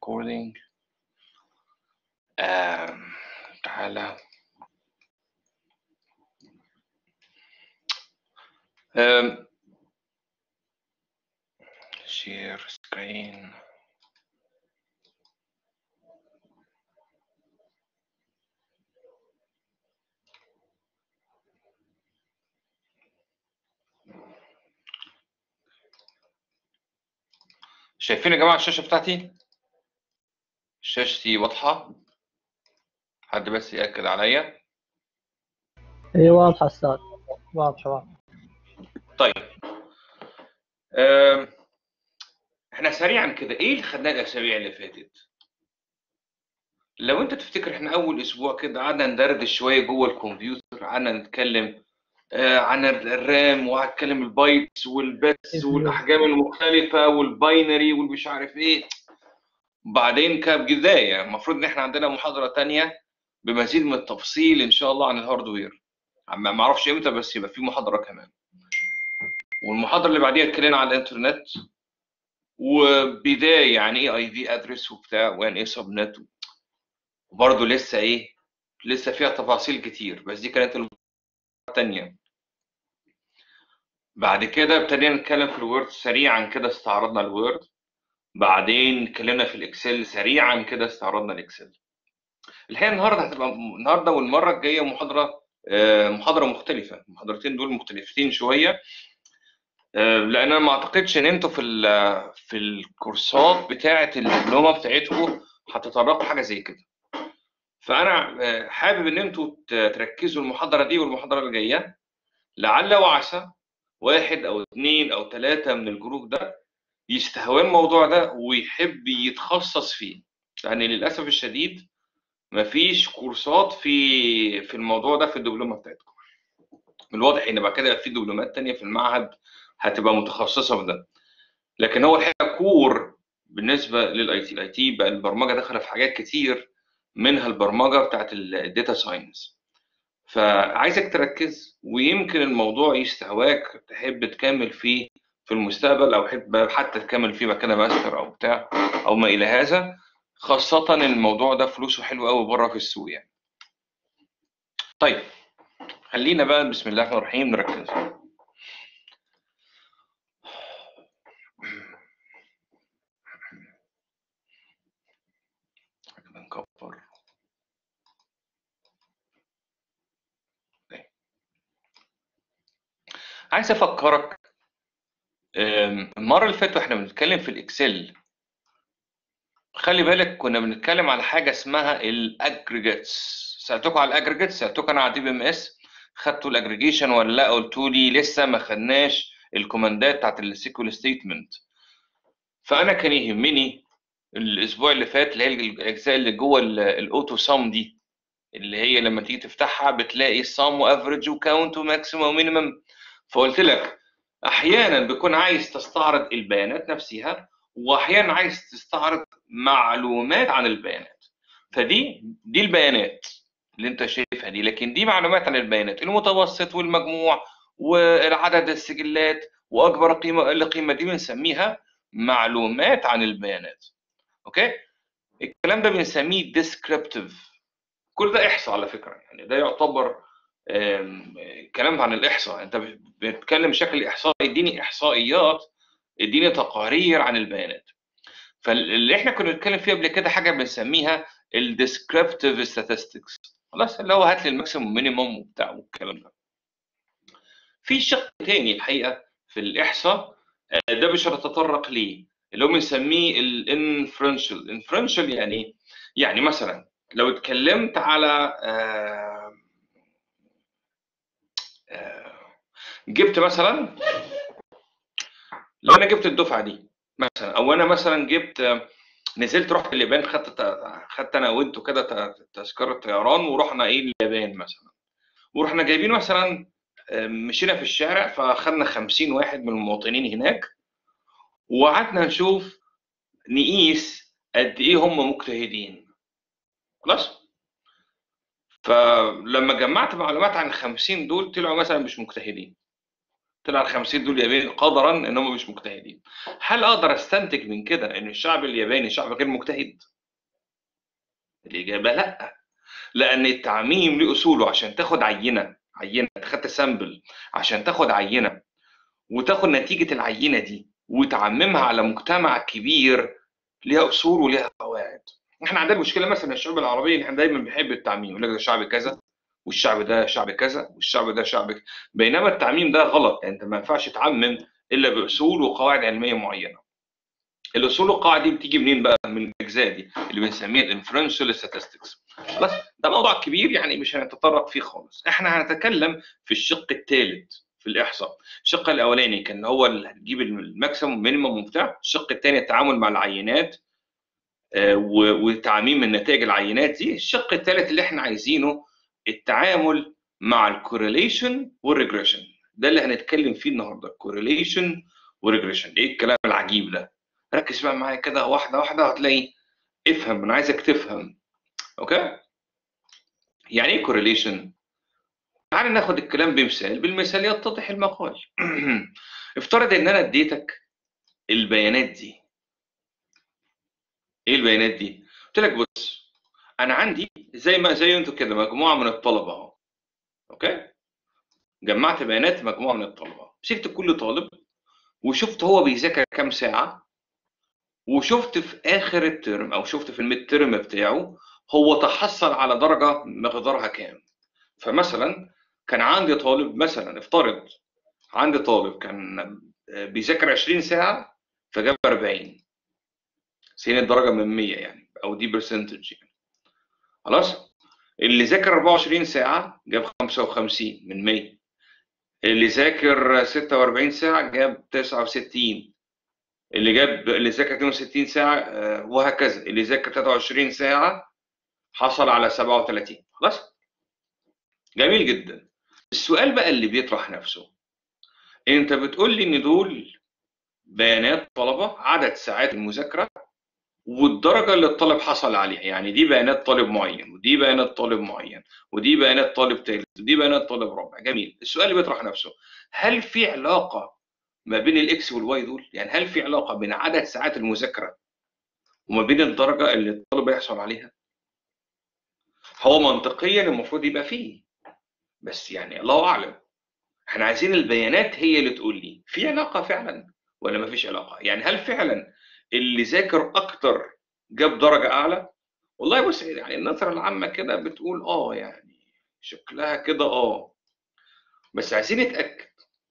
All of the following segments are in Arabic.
recording. تعالى. share screen. شايفين يا جماعة الشاشة بتاعتي؟ شاشتي واضحة؟ حد بس يأكد عليا. اي واضحة استاذ، واضحة. طيب احنا سريعا كده ايه اللي خدناه الاسابيع اللي فاتت؟ لو انت تفتكر احنا اول اسبوع كده قعدنا ندردش شويه جوه الكمبيوتر، قعدنا نتكلم عن الرام، وهتكلم البايتس والبيتس والاحجام المختلفه والباينري والمش عارف ايه. بعدين كبدايه المفروض ان احنا عندنا محاضره تانية بمزيد من التفصيل ان شاء الله عن الهاردوير. ما اعرفش امتى بس يبقى في محاضره كمان. والمحاضره اللي بعديها اتكلمنا عن الانترنت، وبدايه يعني ايه اي في ادرس وبتاع، ويعني ايه سب نت، وبرضه لسه فيها تفاصيل كتير، بس دي كانت الثانيه. بعد كده ابتدينا نتكلم في الوورد سريعا كده، استعرضنا الوورد. بعدين اتكلمنا في الاكسل سريعا كده، استعرضنا الاكسل. الحقيقه النهارده والمره الجايه محاضره مختلفه. المحاضرتين دول مختلفتين شويه، لان انا ما اعتقدش ان انتوا في الكورسات بتاعه الدبلومه بتاعتكم هتتطرقوا حاجه زي كده. فانا حابب ان انتوا تركزوا المحاضره دي والمحاضره اللي جايه، لعل وعسى واحد او اثنين او ثلاثه من الجروب ده يستهوى الموضوع ده ويحب يتخصص فيه، لان للاسف الشديد مفيش كورسات في الموضوع ده في الدبلومه بتاعتكم. من الواضح ان بعد كده في دبلومات تانية في المعهد هتبقى متخصصه في ده، لكن هو الحقيقه كور بالنسبه الاي تي بقى البرمجه داخله في حاجات كتير، منها البرمجه بتاعت الداتا ساينس. فعايزك تركز، ويمكن الموضوع يستهواك تحب تكمل فيه في المستقبل، او حتى تكمل فيه مكانه ماستر او بتاع او ما الى هذا، خاصه الموضوع ده فلوسه حلو قوي بره في السوق يعني. طيب خلينا بقى بسم الله الرحمن الرحيم نركز. نكبر. عايز افكرك، المره اللي فاتت واحنا بنتكلم في الاكسل، خلي بالك كنا بنتكلم على حاجه اسمها الاجريجيتس. سالتكم على الاجريجيتس، سالتكم انا على دي بي ام اس، خدتوا الاجريجيشن ولا لا؟ قلتوا لي لسه ما خدناش الكوماندات بتاعت السيكول ستيتمنت. فانا كان يهمني الاسبوع اللي فات اللي هي الاجزاء اللي جوه الاوتو سام دي، اللي هي لما تيجي تفتحها بتلاقي سام وافريج وكاونت وماكسيمم ومينيمم. فقلت لك احيانا بيكون عايز تستعرض البيانات نفسها، واحيانا عايز تستعرض معلومات عن البيانات. فدي البيانات اللي انت شايفها دي، لكن دي معلومات عن البيانات، المتوسط والمجموع والعدد السجلات واكبر قيمه اقل قيمه، دي بنسميها معلومات عن البيانات. اوكي، الكلام ده بنسميه descriptive. كل ده احصاء على فكره، يعني ده يعتبر كلام عن الاحصاء. انت بتتكلم بشكل احصائي، اديني احصائيات، اديني تقارير عن البيانات. فاللي احنا كنا بنتكلم فيه قبل كده حاجه بنسميها الديسكريبتيف statistics، خلاص، اللي هو هات لي الماكسيموم مينيموم وبتاع والكلام ده. في شق تاني الحقيقه في الاحصاء، ده مش هنتطرق ليه، اللي هو بنسميه الانفرنشال. انفرنشال يعني ايه؟ يعني مثلا لو اتكلمت على جبت مثلا، لو انا جبت الدفعه دي مثلا، او انا مثلا جبت نزلت رحت اليابان، خدت انا وانتوا كده تذكره طيران، ورحنا اليابان مثلا، ورحنا جايبين مثلا مشينا في الشارع، فاخدنا 50 واحد من المواطنين هناك، وقعدنا نقيس قد ايه هم مجتهدين. خلاص، فلما جمعت معلومات عن ال 50 دول طلعوا مثلا مش مجتهدين. طلع ال 50 دول يابانيين قدرا ان هم مش مجتهدين. هل اقدر استنتج من كده ان الشعب الياباني شعب غير مجتهد؟ الاجابه لا، لان التعميم له اصوله. عشان تاخد عينه خدت سامبل، عشان تاخد عينه وتاخد نتيجه العينه دي وتعممها على مجتمع كبير، ليها اصول وليها قواعد. احنا عندنا مشكله مثلا الشعوب العربيه ان احنا دايما بنحب التعميم، يقول لك ده شعب كذا والشعب ده شعب كذا والشعب ده شعب بينما التعميم ده غلط. يعني انت ما ينفعش تعمم الا باصول وقواعد علميه معينه. الاصول والقواعد دي بتيجي منين بقى؟ من الاجزاء دي اللي بنسميها الانفرنشال ستاتستكس. بس ده موضوع كبير يعني مش هنتطرق فيه خالص. احنا هنتكلم في الشق الثالث في الاحصاء. الشق الاولاني كان هو اللي هتجيب الماكسيموم مينيموم وبتاع. الشق الثاني التعامل مع العينات وتعميم النتائج العينات دي. الشق الثالث اللي احنا عايزينه التعامل مع الكورليشن والريجريشن. ده اللي هنتكلم فيه النهارده، الكورليشن والريجريشن. ايه الكلام العجيب ده؟ ركز بقى معايا كده واحده واحده هتلاقي. افهم، انا عايزك تفهم. اوكي؟ يعني ايه كورليشن؟ تعال ناخد الكلام بمثال، بالمثال يتضح المقال. افترض ان انا اديتك البيانات دي. ايه البيانات دي؟ قلت لك بص، انا عندي زي انتوا كده مجموعه من الطلبه اهو. اوكي؟ جمعت بيانات مجموعه من الطلبه، مسكت كل طالب وشفت هو بيذاكر كام ساعه، وشفت في اخر الترم او شفت في الميد ترم بتاعه هو تحصل على درجه مقدارها كام. فمثلا كان عندي طالب، مثلا افترض عندي طالب كان بيذاكر 20 ساعه فجاب 40، سين الدرجه من 100 يعني، او دي برسنتج يعني. خلاص؟ اللي ذاكر 24 ساعه جاب 55 من 100. اللي ذاكر 46 ساعه جاب 69. اللي ذاكر 62 ساعه وهكذا. اللي ذاكر 23 ساعه حصل على 37. خلاص؟ جميل جدا. السؤال بقى اللي بيطرح نفسه، انت بتقول لي ان دول بيانات طلبه، عدد ساعات المذاكره والدرجه اللي الطالب حصل عليها. يعني دي بيانات طالب معين ودي بيانات طالب معين ودي بيانات طالب ثالث ودي بيانات طالب رابع. جميل. السؤال اللي بيطرح نفسه، هل في علاقه ما بين الاكس والواي دول؟ يعني هل في علاقه بين عدد ساعات المذاكره وما بين الدرجه اللي الطالب يحصل عليها؟ هو منطقيا المفروض يبقى فيه، بس يعني الله اعلم. احنا عايزين البيانات هي اللي تقول لي في علاقه فعلا ولا ما فيش علاقه. يعني هل فعلا اللي ذاكر اكتر جاب درجه اعلى؟ والله بص، يعني النظره العامه كده بتقول يعني شكلها كده بس عايزين نتاكد.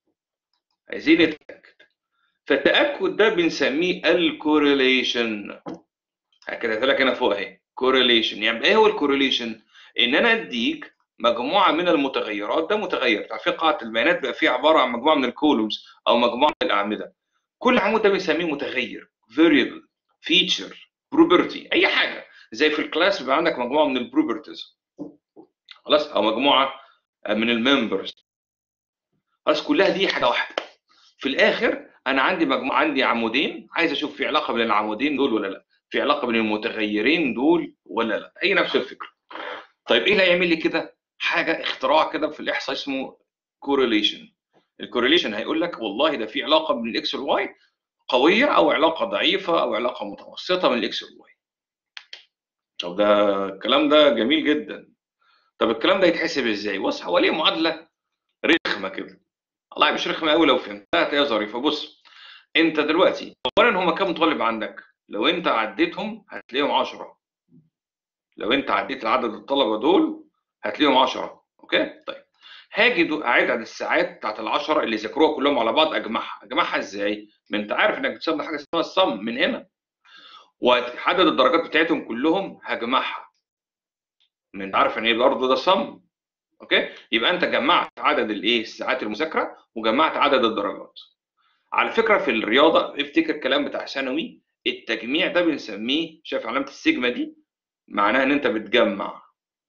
فالتاكد ده بنسميه الكورليشن. هكتبها لك هنا فوق اهي، كورليشن. يعني ايه هو الكورليشن؟ ان انا اديك مجموعه من المتغيرات. ده متغير، تعرفين قاعده البيانات بقى فيها عباره عن مجموعه من الكولومز او مجموعه من الاعمده. كل عمود ده بنسميه متغير، فاريبل، فيتشر، بروبرتي، اي حاجه. زي في الكلاس بيبقى عندك مجموعه من البروبرتيز، خلاص، او مجموعه من الممبرز. خلاص، كلها دي حاجه واحده. في الاخر انا عندي عمودين، عايز اشوف في علاقه بين العمودين دول ولا لا، في علاقه بين المتغيرين دول ولا لا. هي نفس الفكره. طيب ايه اللي هيعمل لي كده؟ حاجه اختراع كده في الاحصاء اسمه كورليشن. الكورليشن هيقول لك والله ده في علاقه بين الاكس والواي قويه، او علاقه ضعيفه، او علاقه متوسطه بين الاكس والواي. طب ده الكلام ده جميل جدا. طب الكلام ده يتحسب ازاي؟ بص، هو ليه معادله رخمه كده. والله مش رخمه قوي، لو فهمتها هتلاقيها ظريفه. بص، انت دلوقتي اولا هما كام طالب عندك؟ لو انت عديتهم هتلاقيهم 10. لو انت عديت عدد الطلبه دول هتلاقيهم 10. اوكي؟ طيب هاجي اعد الساعات بتاعت ال10 اللي ذاكروها كلهم على بعض، اجمعها ازاي؟ ما انت عارف انك بتستخدم حاجه اسمها الصم من هنا. وعدد الدرجات بتاعتهم كلهم هجمعها، ما انت عارف ان ايه برضه ده صم. اوكي؟ يبقى انت جمعت عدد ساعات المذاكره وجمعت عدد الدرجات. على فكره في الرياضه افتكر الكلام بتاع ثانوي، التجميع ده بنسميه، شايف علامه السيجما دي؟ معناها ان انت بتجمع.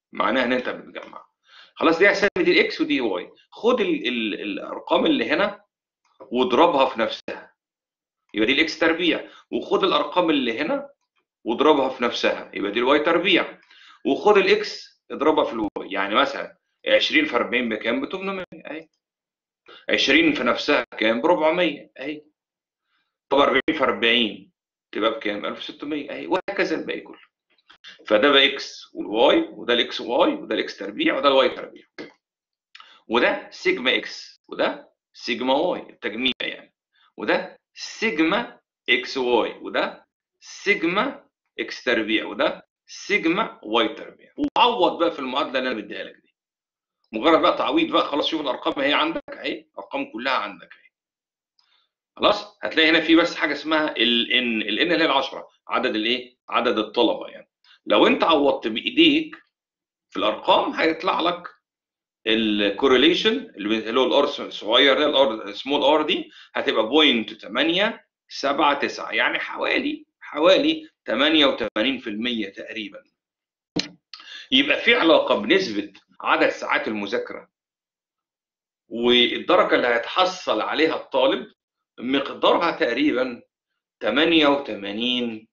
خلاص، دي اسامي، دي الاكس ودي واي. خد الارقام اللي هنا واضربها في نفسها، يبقى دي الاكس تربيع. وخد الارقام اللي هنا واضربها في نفسها، يبقى دي الواي تربيع. وخد الاكس اضربها في الواي. يعني مثلا 20 في 40 بكام؟ ب 800 اهي. 20 في نفسها كام؟ ب 400 اهي. طب 40 في 40 تبقى بكام؟ 1600 اهي، وهكذا الباقي كله. فده بقى اكس والواي، وده الاكس واي، وده الاكس تربيع، وده الواي تربيع، وده سيجما اكس، وده سيجما واي التجميع يعني، وده سيجما اكس واي، وده سيجما اكس تربيع، وده سيجما واي تربيع. وعوض بقى في المعادله اللي انا مديها لك دي، مجرد بقى تعويض بقى خلاص. شوف الارقام اهي عندك اهي، ارقام كلها عندك اهي خلاص. هتلاقي هنا في بس حاجه اسمها الان اللي هي ال10 عدد الايه؟ عدد الطلبه يعني. لو انت عوضت بايديك في الارقام هيطلع لك الكورليشن اللي هو الار الصغير ده، الار سمول ار دي هتبقى 0.879 يعني حوالي 88% تقريبا. يبقى في علاقه بنسبه عدد ساعات المذاكره والدرجه اللي هيتحصل عليها الطالب، مقدارها تقريبا 88%.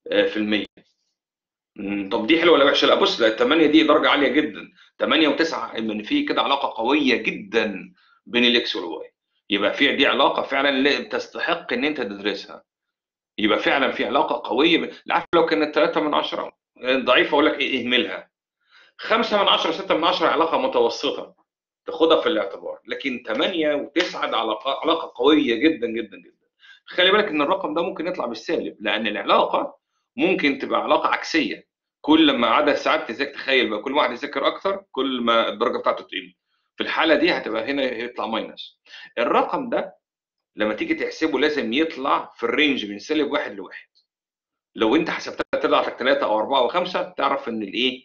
طب دي حلوه ولا وحشه؟ لا بص، ال 8 دي درجه عاليه جدا، 8 و9 ان في كده علاقه قويه جدا بين الاكس والواي. يبقى في دي علاقه فعلا تستحق ان انت تدرسها. يبقى فعلا في علاقه قويه عارف لو كانت 3 من 10 ضعيفه اقول لك ايه؟ اهملها. 5 من 10 6 من 10 علاقه متوسطه تاخدها في الاعتبار، لكن 8 و9 ده علاقه قويه جدا جدا جدا. خلي بالك ان الرقم ده ممكن يطلع بالسالب، لان العلاقه ممكن تبقى علاقه عكسيه. كل ما عدد ساعات تذاكر، تخيل بقى كل واحد يذاكر اكتر كل ما الدرجه بتاعته تقل. في الحاله دي هتبقى هنا يطلع ماينس. الرقم ده لما تيجي تحسبه لازم يطلع في الرينج من سالب 1 ل1. لو انت حسبتها تطلع لك 3 او 4 او 5 تعرف ان الايه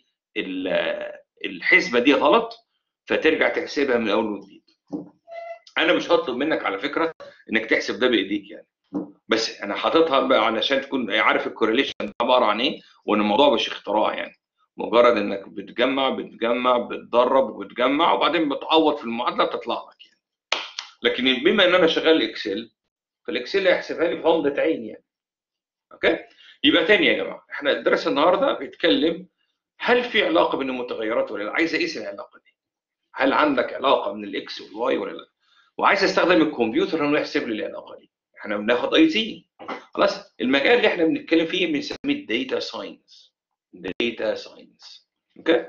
الحسبه دي غلط، فترجع تحسبها من اول وجديد. انا مش هطلب منك على فكره انك تحسب ده بايديك يعني، بس انا حاططها بقى علشان تكون عارف الكورليشن عباره عن ايه، وان الموضوع مش اختراع يعني. مجرد انك بتجمع بتدرب وبتجمع وبعدين بتعوض في المعادله بتطلع لك يعني. لكن بما ان انا شغال اكسل، فالاكسل هيحسبها لي بغمضه عين يعني. اوكي. يبقى تاني يا جماعه، احنا الدرس النهارده بيتكلم هل في علاقه بين المتغيرات ولا لا. عايز اقيس العلاقه دي، هل عندك علاقه من الاكس والواي ولا لا، وعايز استخدم الكمبيوتر انه يحسب لي العلاقه دي. احنا بناخد اي تي خلاص. المجال اللي احنا بنتكلم فيه بنسميه الداتا ساينس. داتا ساينس. اوكي.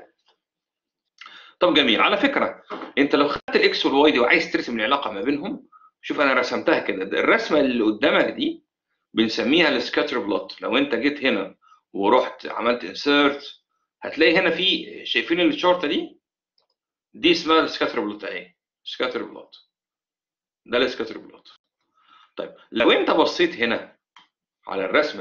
طب جميل. على فكره انت لو خدت الاكس والواي دي وعايز ترسم العلاقه ما بينهم، شوف انا رسمتها كده. الرسمه اللي قدامك دي بنسميها السكاتر بلوت. لو انت جيت هنا ورحت عملت انسيرت هتلاقي هنا في، شايفين الشورته دي اسمها السكاتر بلوت اهي. سكاتر بلوت ده السكاتر بلوت. طيب لو انت بصيت هنا على الرسمه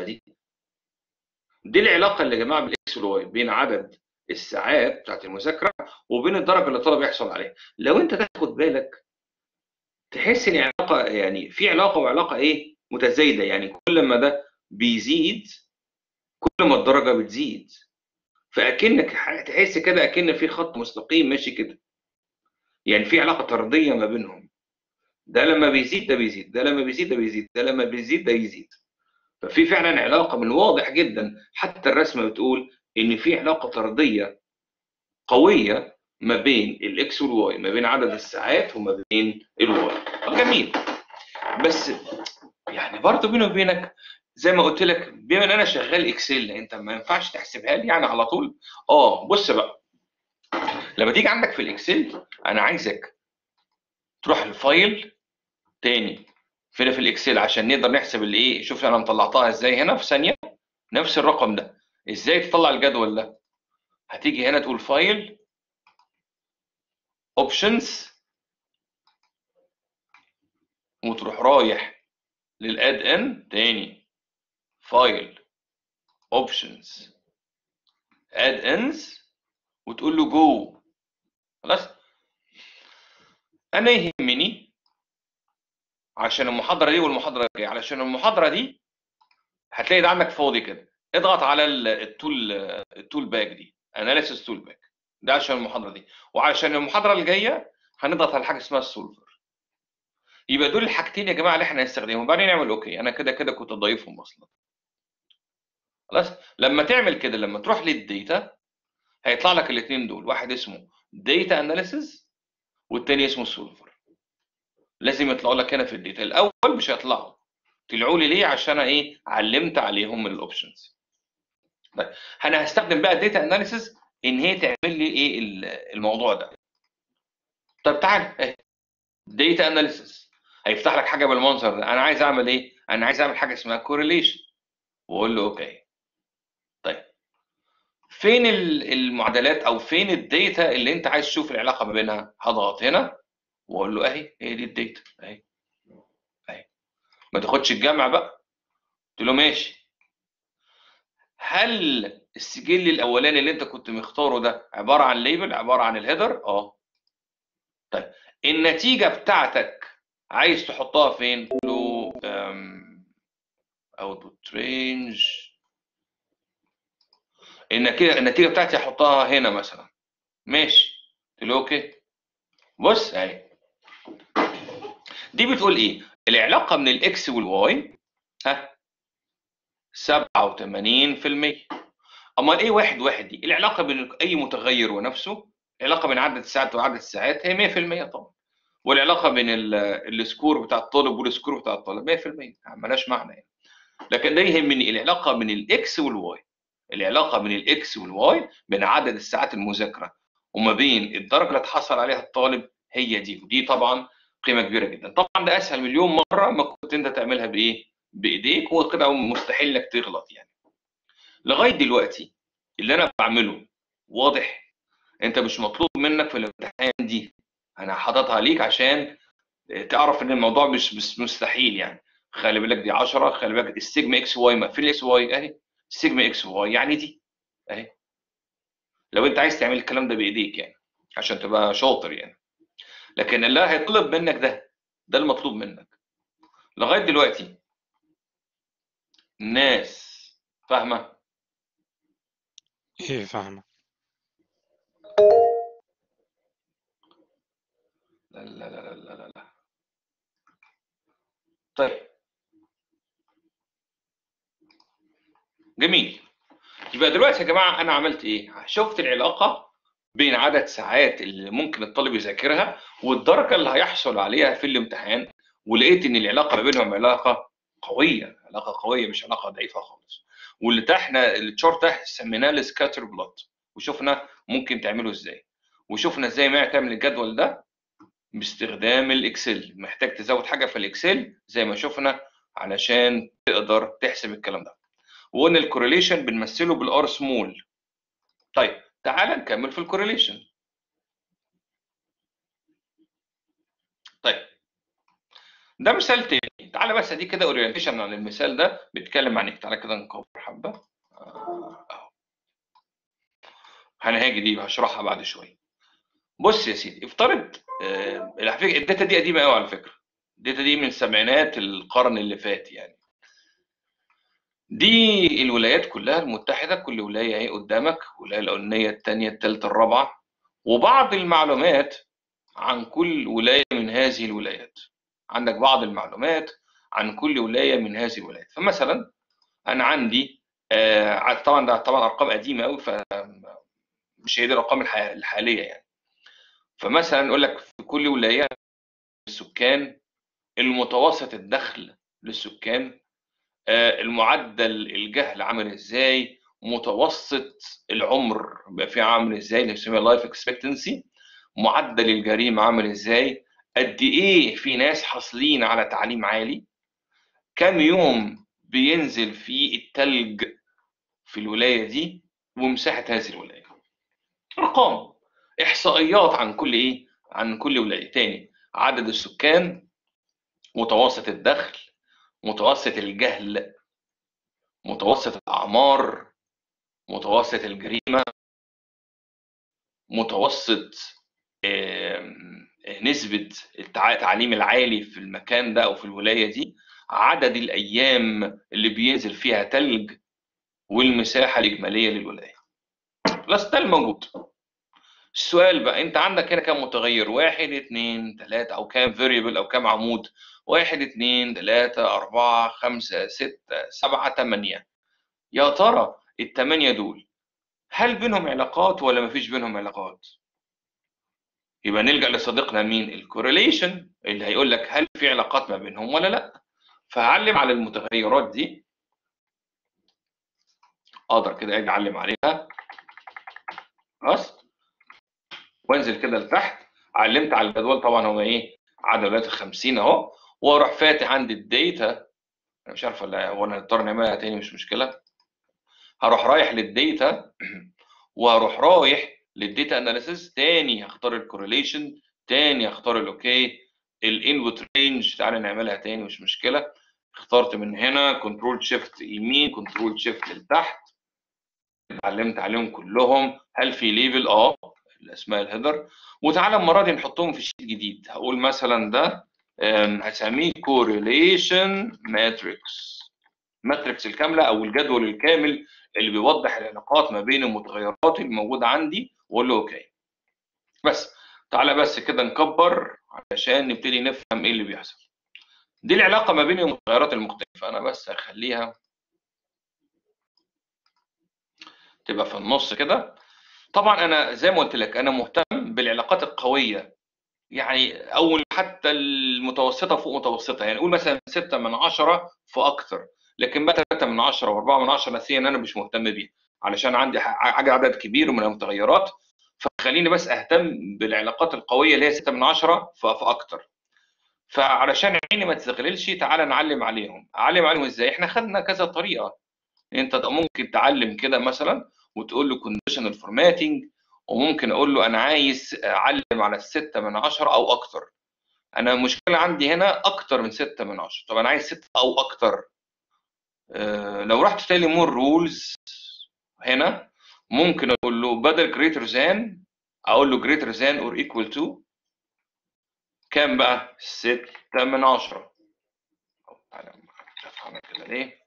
دي العلاقه اللي يا جماعه بالاكس والواي بين عدد الساعات بتاعت المذاكره وبين الدرجه اللي الطالب يحصل عليها. لو انت تاخد بالك تحس ان علاقه يعني في علاقه وعلاقه ايه؟ متزايده يعني. كل ما ده بيزيد كل ما الدرجه بتزيد. فاكنك تحس كده اكن في خط مستقيم ماشي كده، يعني في علاقه طرديه ما بينهم. ده لما بيزيد ده بيزيد، ده لما بيزيد ده بيزيد، ده لما بيزيد ده يزيد. ففي فعلا علاقه من الواضح جدا، حتى الرسمه بتقول ان في علاقه طرديه قويه ما بين الاكس والواي، ما بين عدد الساعات وما بين الواي. جميل. بس يعني برضه بيني وبينك زي ما قلت لك، بما ان انا شغال اكسل انت ما ينفعش تحسبها لي يعني على طول. بص بقى، لما تيجي عندك في الاكسل انا عايزك تروح الفايل تاني فين في الاكسل عشان نقدر نحسب اللي ايه. شوف انا مطلعتها ازاي هنا في ثانيه، نفس الرقم ده. ازاي تطلع الجدول ده؟ هتيجي هنا تقول فايل اوبشنز وتروح رايح للاد ان تاني، فايل اوبشنز اد انز، وتقول له جو. خلاص. انا يهمني عشان المحاضره دي والمحاضره الجايه، علشان المحاضره دي هتلاقي ده عندك فاضي كده، اضغط على التول باك دي، اناليسيس تول باك ده عشان المحاضره دي. وعشان المحاضره الجايه هنضغط على حاجه اسمها السولفر. يبقى دول الحاجتين يا جماعه اللي احنا هنستخدمهم، وبعدين نعمل اوكي. انا كده كده كنت ضايفهم اصلا. خلاص. لما تعمل كده، لما تروح للديتا هيطلع لك الاثنين دول، واحد اسمه ديتا اناليسيس والتاني اسمه سولفر. لازم يطلعوا لك هنا في الداتا. الاول مش هيطلعوا، طلعوا لي ليه؟ عشان ايه؟ علمت عليهم من الاوبشنز. طيب انا هستخدم بقى الداتا اناليسيس ان هي تعمل لي ايه الموضوع ده. طب تعال اهي داتا اناليسيس هيفتح لك حاجه بالمنظر ده. انا عايز اعمل ايه؟ انا عايز اعمل حاجه اسمها كورليشن، واقول له اوكي. طيب فين المعادلات او فين الداتا اللي انت عايز تشوف العلاقه ما بينها؟ هضغط هنا واقول له اهي هي دي الداتا اهي اهي. ما تاخدش الجمع بقى. قلت له ماشي. هل السجل الاولاني اللي انت كنت مختاره ده عباره عن ليبل، عباره عن الهيدر؟ اه. طيب النتيجه بتاعتك عايز تحطها فين؟ قلت له اوتبوت رينج. النتيجه بتاعتي هحطها هنا مثلا. ماشي. قلت له اوكي. بص اهي دي بتقول ايه؟ العلاقه من الاكس والواي ها 87%. امال ايه واحد واحد دي؟ العلاقه بين اي متغير ونفسه، العلاقه بين عدد الساعات وعدد الساعات هي 100% طبعا. والعلاقه بين السكور بتاع الطالب والسكور بتاع الطالب 100%، مالهاش معنى يعني. لكن ده يهمني العلاقه بين الاكس والواي. العلاقه بين الاكس والواي بين عدد الساعات المذاكره وما بين الدرجه اللي اتحصل عليها الطالب هي دي. ودي طبعا قيمه كبيره جدا. طبعا ده اسهل مليون مره ما كنت انت تعملها بايه؟ بايديك، وكده مستحيل انك تغلط يعني. لغايه دلوقتي اللي انا بعمله واضح. انت مش مطلوب منك في الامتحان دي، انا حاططها ليك عشان تعرف ان الموضوع مش مستحيل يعني. خلي بالك دي 10، خلي بالك السيجما اكس واي، ما في الاكس واي اهي، السيجما اكس واي يعني دي اهي. لو انت عايز تعمل الكلام ده بايديك يعني عشان تبقى شاطر يعني. لكن اللي هيطلب منك ده المطلوب منك. لغايه دلوقتي الناس فاهمه؟ ايه فاهمة. لا لا لا لا لا لا. طيب جميل. يبقى دلوقتي يا جماعه انا عملت ايه؟ شفت العلاقه بين عدد ساعات اللي ممكن الطالب يذاكرها والدرجه اللي هيحصل عليها في الامتحان، ولقيت ان العلاقه ما بينهم علاقه قويه، علاقه قويه مش علاقه ضعيفه خالص. واللي احنا التشارت ده سميناه السكاتر بلوت، وشفنا ممكن تعمله ازاي، وشفنا ازاي ما تعمل الجدول ده باستخدام الاكسل. محتاج تزود حاجه في الاكسل زي ما شفنا علشان تقدر تحسب الكلام ده. وقلنا الكورليشن بنمثله بالار سمول. طيب تعال نكمل في الكورليشن. طيب ده مثال تاني. تعالى بس ادي كده اورينتيشن عن المثال ده بيتكلم عن ايه. تعالى كده نكبر حبه اهو. انا هاجي دي هشرحها بعد شويه. بص يا سيدي افترض على فكره الداتا دي قديمه قوي على فكره. الداتا دي من سبعينات القرن اللي فات يعني. دي الولايات كلها المتحده، كل ولايه اهي قدامك، الولايه الاولانيه الثانيه الثالثه الرابعه، وبعض المعلومات عن كل ولايه من هذه الولايات. عندك بعض المعلومات عن كل ولايه من هذه الولايات. فمثلا انا عندي طبعا ده طبعا ارقام قديمه قوي، فمش هي دي الارقام الحاليه يعني. فمثلا يقول لك في كل ولايه السكان، المتوسط الدخل للسكان، المعدل الجهل عامل ازاي، متوسط العمر بقى فيه عامل ازاي اللي بيسموها لايف اكسبكتنسي، معدل الجريمه عامل ازاي، قد ايه في ناس حاصلين على تعليم عالي، كم يوم بينزل فيه التلج في الولايه دي، ومساحه هذه الولايه. ارقام احصائيات عن كل ايه؟ عن كل ولايه. تاني عدد السكان، متوسط الدخل، متوسط الجهل، متوسط الاعمار، متوسط الجريمه، متوسط نسبه التعليم العالي في المكان ده او في الولايه دي، عدد الايام اللي بينزل فيها تلج، والمساحه الاجماليه للولايه. بس ده الموجود. السؤال بقى انت عندك هنا كام متغير؟ 1 2 3 او كام فاريبل او كام عمود؟ 1 2 3 4 5 6 7 8. يا ترى الثمانية دول هل بينهم علاقات ولا مفيش بينهم علاقات؟ يبقى نلجأ لصديقنا مين؟ الكورليشن، اللي هيقول لك هل في علاقات ما بينهم ولا لا. فهعلم على المتغيرات دي، اقدر كده اجي اعلم عليها خلاص، وانزل كده لتحت. علمت على الجدول طبعا، هو ايه؟ عدد 50 اهو، واروح فاتح عند الداتا. انا مش عارف ولا هو انا هضطر نعملها تاني، مش مشكله. هروح رايح للداتا وهروح رايح للداتا اناليسيس تاني، هختار الكورليشن تاني، هختار الاوكي الانبوت رينج، تعالى نعملها تاني مش مشكله. اخترت من هنا كنترول شيفت يمين، كنترول شيفت لتحت، اتعلمت عليهم كلهم. هل في ليبل؟ الاسماء الهيدر. وتعالى المره دي نحطهم في شيت جديد. هقول مثلا ده هسميه كورليشن ماتريكس، ماتريكس الكامله او الجدول الكامل اللي بيوضح العلاقات ما بين المتغيرات الموجوده عندي، واقول له اوكي. بس تعالى بس كده نكبر علشان نبتدي نفهم ايه اللي بيحصل. دي العلاقه ما بين المتغيرات المختلفه. انا بس هخليها تبقى في النص كده. طبعا انا زي ما قلت لك انا مهتم بالعلاقات القويه، يعني اول حتى المتوسطه فوق متوسطه، يعني قول مثلا 6 من 10 فاكثر. لكن بقى 3 من 10 و4 من 10 نسيا انا مش مهتم بيها، علشان عندي حاجه عدد كبير من المتغيرات. فخليني بس اهتم بالعلاقات القويه اللي هي 6 من 10 فاكثر. فعلشان عيني ما تستغللش، تعالى نعلم عليهم. اعلم عليهم ازاي؟ احنا خدنا كذا طريقه. انت ممكن تعلم كده مثلا وتقول له كونديشنال فورماتنج، وممكن اقول له انا عايز اعلم على الستة من 10 او اكتر. انا المشكله عندي هنا اكتر من 6 من 10. طب انا عايز 6 او اكتر. لو رحت تاني مور رولز هنا، ممكن اقول له بدل greater than اقول له greater than or equal to كام بقى؟ 6 من 10. تعالى افهم كده ليه.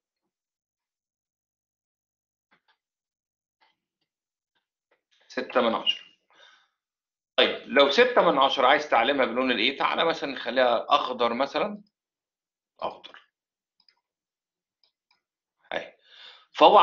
6 من 10. طيب لو 6 من 10 عايز تعلمها بلون الايه؟ تعالى مثلا نخليها اخضر مثلا، اخضر اهي. فهو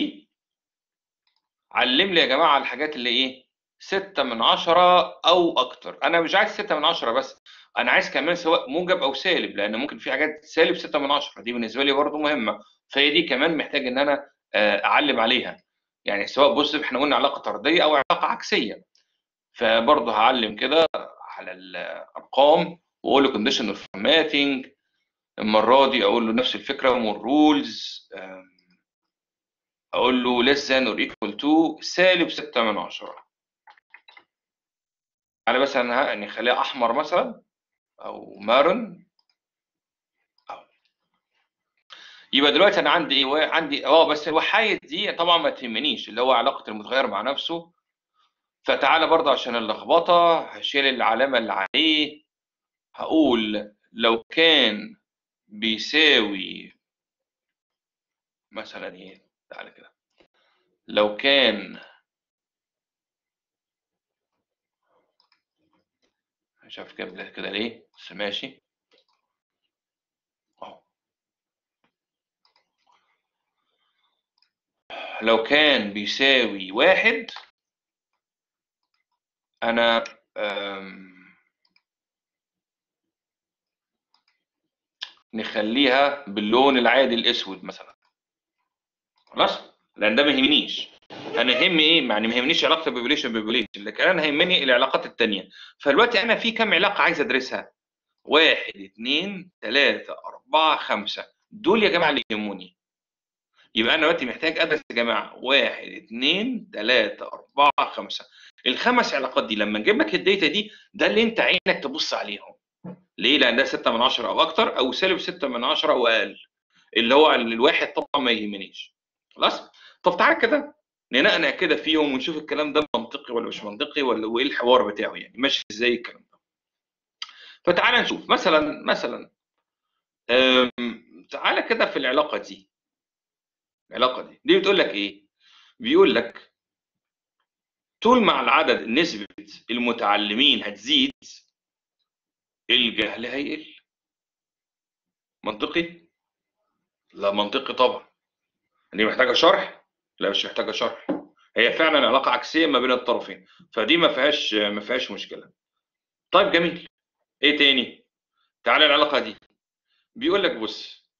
علم لي يا جماعه على الحاجات اللي ايه؟ 6 من 10 او اكتر. انا مش عايز 6 من 10 بس، انا عايز كمان سواء موجب او سالب، لان ممكن في حاجات سالب 6 من 10 دي بالنسبه لي برضو مهمه. فهي دي كمان محتاج ان انا اعلم عليها. يعني سواء بص احنا قلنا علاقه طرديه او علاقه عكسيه، فبرضه هعلم كده على الارقام واقول له كونديشنال فورماتنج. المره دي اقول له نفس الفكره مور رولز، اقول له less than or equal to سالب 6 من 10. على مثلا نخليها احمر مثلا او مارن. يبقى دلوقتي انا عندي ايه؟ عندي بس الوحايد دي طبعا ما تهمنيش، اللي هو علاقه المتغير مع نفسه. فتعالى برضه عشان اللخبطه هشيل العلامه اللي عليه. هقول لو كان بيساوي مثلا ايه، تعالى كده، لو كان مش عارف كده ليه بس ماشي اهو. لو كان بيساوي 1 انا نخليها باللون العادي الاسود مثلا خلاص، لان ده ما يهمنيش. انا يهمني ايه؟ يعني ما يهمنيش علاقه البوبوليشن لكن انا يهمني العلاقات الثانيه. فدلوقتي انا في كام علاقه عايز ادرسها؟ 1 2 3 4 5 دول يا جماعه اللي يهموني. يبقى انا دلوقتي محتاج ادرس يا جماعه 1 2 3 4 5. الخمس علاقات دي لما نجيب لك الداتا دي، ده اللي انت عينك تبص عليهم. ليه؟ لان ده 6 من 10 او اكتر، او سالب 6 من 10 او اقل. اللي هو الواحد طبعا ما يهمنيش. خلاص. طب تعالى كده ننقنق كده فيهم ونشوف الكلام ده منطقي ولا مش منطقي، ولا وايه الحوار بتاعه، يعني ماشي ازاي الكلام ده. فتعالى نشوف مثلا تعالى كده في العلاقه دي. العلاقه دي بتقول لك ايه؟ بيقول لك طول مع العدد نسبه المتعلمين هتزيد، الجهل هيقل. منطقي؟ لا منطقي طبعا. دي محتاجه شرح؟ لا مش محتاجه شرح. هي فعلا علاقه عكسيه ما بين الطرفين، فدي ما فيهاش مشكله. طيب جميل. ايه تاني؟ تعالى العلاقه دي. بيقول لك بص،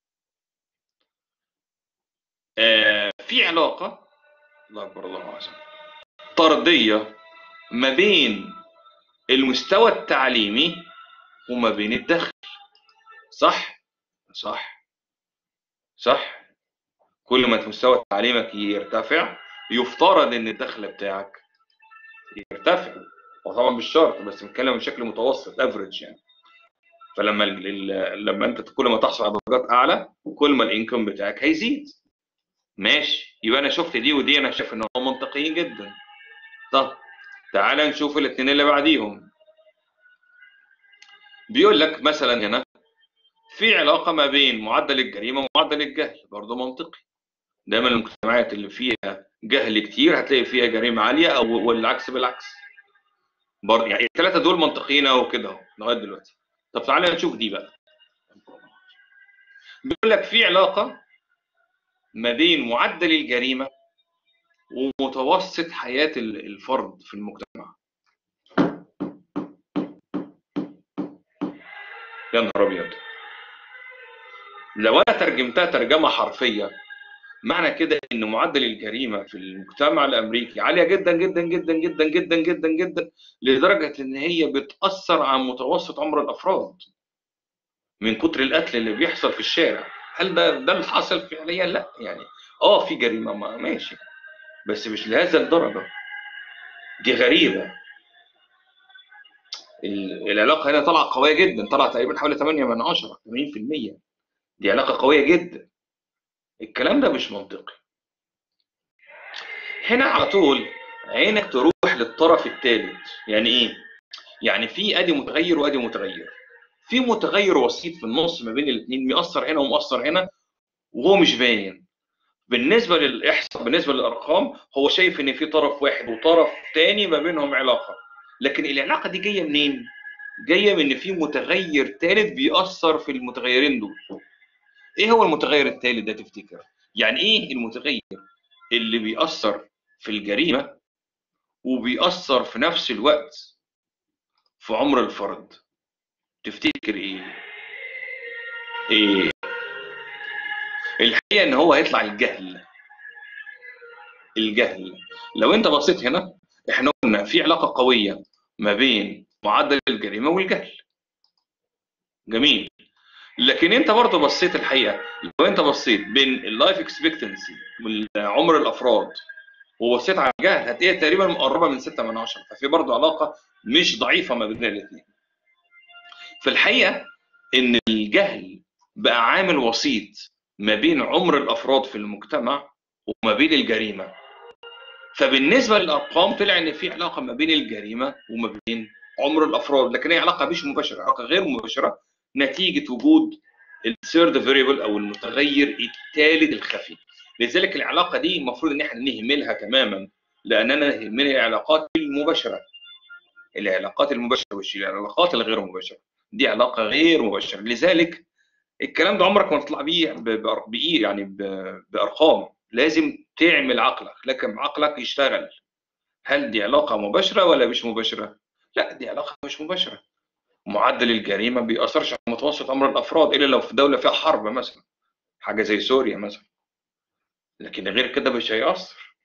في علاقه، الله اكبر الله اعظم، طرديه ما بين المستوى التعليمي وما بين الدخل. صح؟ صح. صح. كل ما مستوى تعليمك يرتفع يفترض ان الدخل بتاعك يرتفع، وطبعا مش شرط، بس بنتكلم بشكل متوسط افريج يعني. فلما لما انت كل ما تحصل على درجات اعلى كل ما الانكم بتاعك هيزيد. ماشي، يبقى انا شفت دي ودي، انا شايف ان هم منطقيين جدا. طب تعالى نشوف الاثنين اللي بعديهم. بيقول لك مثلا هنا في علاقه ما بين معدل الجريمه ومعدل الجهل، برضه منطقي. دايما المجتمعات اللي فيها جهل كتير هتلاقي فيها جريمه عاليه، او والعكس بالعكس. برضه يعني الثلاثه دول منطقيين اهو كده اهو لغايه دلوقتي. طب تعالى نشوف دي بقى. بيقول لك في علاقه ما بين معدل الجريمه ومتوسط حياه الفرد في المجتمع. يا نهار ابيض، لو انا ترجمتها ترجمه حرفيه معنى كده ان معدل الجريمه في المجتمع الامريكي عاليه جدا جدا جدا جدا جدا جدا جدا، لدرجه ان هي بتاثر على متوسط عمر الافراد من كتر القتل اللي بيحصل في الشارع. هل ده اللي حصل فعليا؟ لا يعني في جريمه ماشي، بس مش لهذا الدرجه. دي غريبه. العلاقه هنا طالعه قويه جدا، طالعه تقريبا حوالي 8 من 10 80%. دي علاقه قويه جدا. الكلام ده مش منطقي. هنا على طول عينك تروح للطرف الثالث. يعني ايه؟ يعني في ادي متغير وادي متغير، في متغير وسيط في النص ما بين الاثنين، مؤثر هنا ومؤثر هنا وهو مش باين. بالنسبه للاحصاء، بالنسبه للارقام، هو شايف ان في طرف واحد وطرف ثاني ما بينهم علاقه، لكن العلاقه دي جايه منين؟ جايه من ان في متغير ثالث بيأثر في المتغيرين دول. ايه هو المتغير الثالث ده تفتكر؟ يعني ايه المتغير اللي بيأثر في الجريمه وبيأثر في نفس الوقت في عمر الفرد؟ تفتكر ايه؟ ايه؟ الحقيقه ان هو هيطلع الجهل. الجهل. لو انت بصيت هنا، احنا قلنا في علاقه قويه ما بين معدل الجريمه والجهل. جميل. لكن انت برضه بصيت الحقيقه، لو انت بصيت بين اللايف اكسبكتنسي وعمر الافراد وبصيت على الجهل هتلاقيها تقريبا مقربه من 6 من 10، ففي برضه علاقه مش ضعيفه ما بين الاثنين. في الحقيقه ان الجهل بقى عامل وسيط ما بين عمر الافراد في المجتمع وما بين الجريمه. فبالنسبه للارقام طلع ان في علاقه ما بين الجريمه وما بين عمر الافراد، لكن هي علاقه مش مباشره، علاقه غير مباشره نتيجه وجود الثيرد فاريبل او المتغير الثالث الخفي. لذلك العلاقه دي المفروض ان احنا نهملها تماما، لاننا نهمل العلاقات المباشره. العلاقات المباشره مش العلاقات الغير مباشره، دي علاقه غير مباشره. لذلك الكلام ده عمرك ما تطلع بيه بايه يعني بارقام، لازم تعمل عقلك، لكن عقلك يشتغل. هل دي علاقه مباشره ولا مش مباشره؟ لا، دي علاقه مش مباشره. معدل الجريمه ما بيأثرش على متوسط عمر الافراد الا لو في دوله فيها حرب مثلا، حاجه زي سوريا مثلا، لكن غير كده مش هيأثر.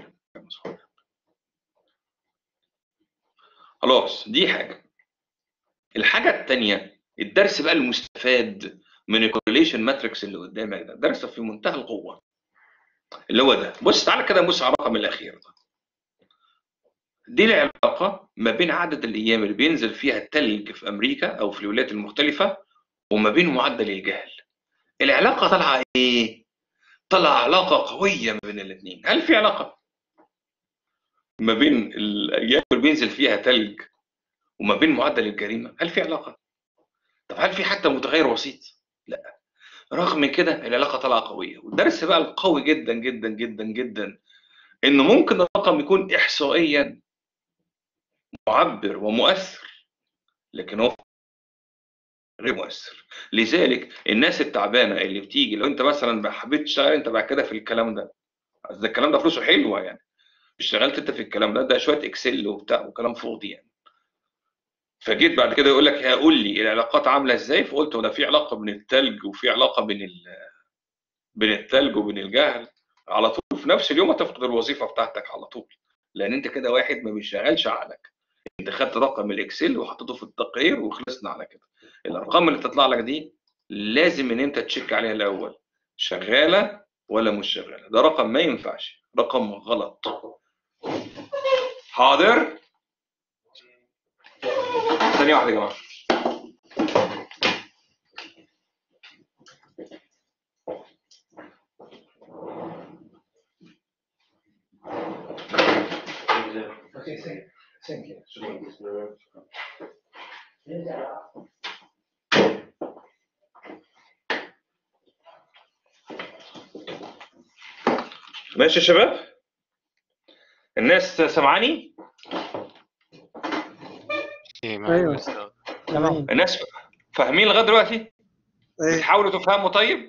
خلاص، دي حاجه. الحاجه الثانيه، الدرس بقى المستفاد من الكورليشن ماتريكس اللي قدامك ده درس في منتهى القوه، اللي هو ده. بص تعالى كده نبص على الرقم الاخير ده. دي العلاقه ما بين عدد الايام اللي بينزل فيها الثلج في امريكا او في الولايات المختلفه وما بين معدل الجهل. العلاقه طالعه ايه؟ طلع علاقه قويه ما بين الاثنين. هل في علاقه ما بين الايام اللي بينزل فيها ثلج وما بين معدل الجريمه؟ هل في علاقه؟ طب هل في حتى متغير وسيط؟ لا. رغم كده العلاقه طالعه قويه. والدرس بقى القوي جدا جدا جدا جدا انه ممكن الرقم يكون احصائيا معبر ومؤثر، لكن هو غير مؤثر. لذلك الناس التعبانه اللي بتيجي، لو انت مثلا حبيت تشتغل انت بعد كده في الكلام ده، الكلام ده فلوسه حلوه يعني، اشتغلت انت في الكلام ده شويه اكسل وبتاع وكلام فاضي يعني. فجيت بعد كده يقول لك قول لي العلاقات عامله ازاي، فقلت وده في علاقه بين التلج وفي علاقه بين التلج وبين الجهل. على طول في نفس اليوم هتفقد الوظيفه بتاعتك على طول، لان انت كده واحد ما بيشغلش عقلك. انت خدت رقم الاكسل وحطيته في التقرير وخلصنا على كده. الارقام اللي تطلع لك دي لازم ان انت تشيك عليها الاول، شغاله ولا مش شغاله. ده رقم ما ينفعش، رقم غلط. حاضر، ثانيه واحده يا جماعه. ماشي يا شباب، الناس سامعاني؟ ايه معاك ايوه أستاذ. تمام. الناس فاهمين لغايه دلوقتي؟ ايه بتحاولوا تفهموا؟ طيب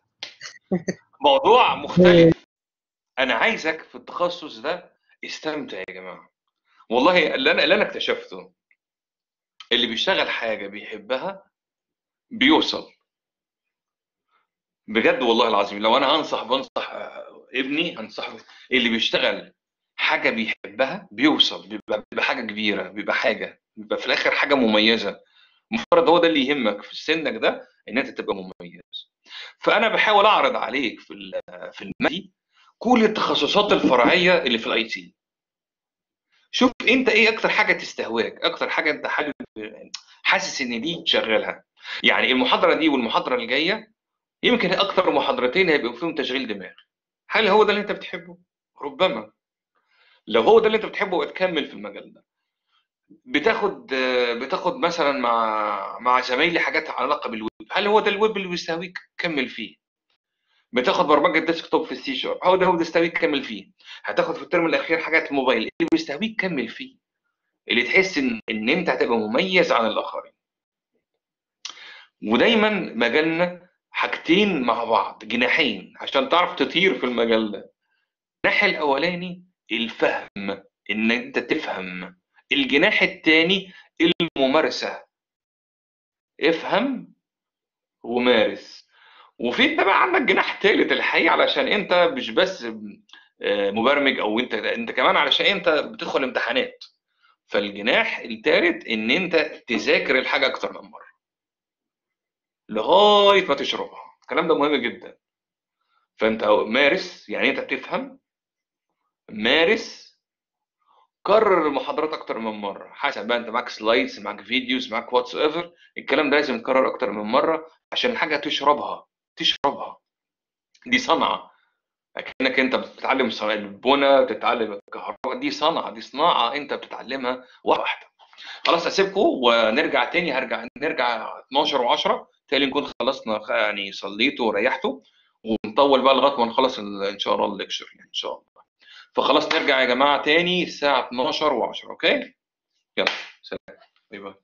موضوع إيه. مختلف. انا عايزك في التخصص ده استمتع يا جماعه. والله اللي انا اكتشفته، اللي بيشتغل حاجه بيحبها بيوصل. بجد والله العظيم، لو انا بنصح ابني هنصحه، اللي بيشتغل حاجه بيحبها بيوصل، بيبقى حاجه كبيره، بيبقى في الاخر حاجه مميزه. مفترض هو ده اللي يهمك في سنك ده، ان انت تبقى مميز. فانا بحاول اعرض عليك في المادي كل التخصصات الفرعيه اللي في الاي تي. شوف انت ايه اكتر حاجه تستهواك، اكتر حاجه انت حابب، حاسس ان دي تشغلها. يعني المحاضره دي والمحاضره الجايه يمكن اكتر محاضرتين هيبقوا فيهم تشغيل دماغ. هل هو ده اللي انت بتحبه؟ ربما. لو هو ده اللي انت بتحبه تكمل في المجال ده. بتاخد مثلا مع زمايلي حاجات على علاقه بالويب، هل هو ده الويب اللي بيستهويك؟ كمل فيه. بتاخد برمجه ديسكتوب في السي شارب، هو ده اللي بيستهويك؟ كمل فيه. هتاخد في الترم الاخير حاجات موبايل، اللي بيستهويك كمل فيه، اللي تحس ان انت هتبقى مميز عن الاخرين. ودايما مجالنا حاجتين مع بعض، جناحين عشان تعرف تطير في المجال ده. الجناح الاولاني الفهم، ان انت تفهم. الجناح الثاني الممارسه، افهم ومارس. وفي انت بقى عندك جناح ثالث الحقيقه، علشان انت مش بس مبرمج، او انت كمان علشان انت بتدخل امتحانات. فالجناح الثالث ان انت تذاكر الحاجه اكتر من مره لغايه ما تشربها. الكلام ده مهم جدا. فانت مارس، يعني انت بتفهم، مارس، كرر المحاضرات اكتر من مره. حسب بقى انت معاك سلايدز، معاك فيديوز، معاك واتس ايفر، الكلام ده لازم يتكرر اكتر من مره عشان حاجه تشربها. دي صنعه. كأنك انت بتتعلم البنى، بتتعلم الكهرباء، دي صنعه، دي صناعه انت بتتعلمها واحده واحده. خلاص اسيبكم ونرجع تاني. نرجع 12 و10 تاني، نكون خلصنا يعني صليتوا وريحتوا، ونطول بقى لغايه ما نخلص ان شاء الله الليكشر يعني ان شاء الله. فخلاص نرجع يا جماعه تاني الساعه 12 و10. اوكي، يلا سلام، باي باي.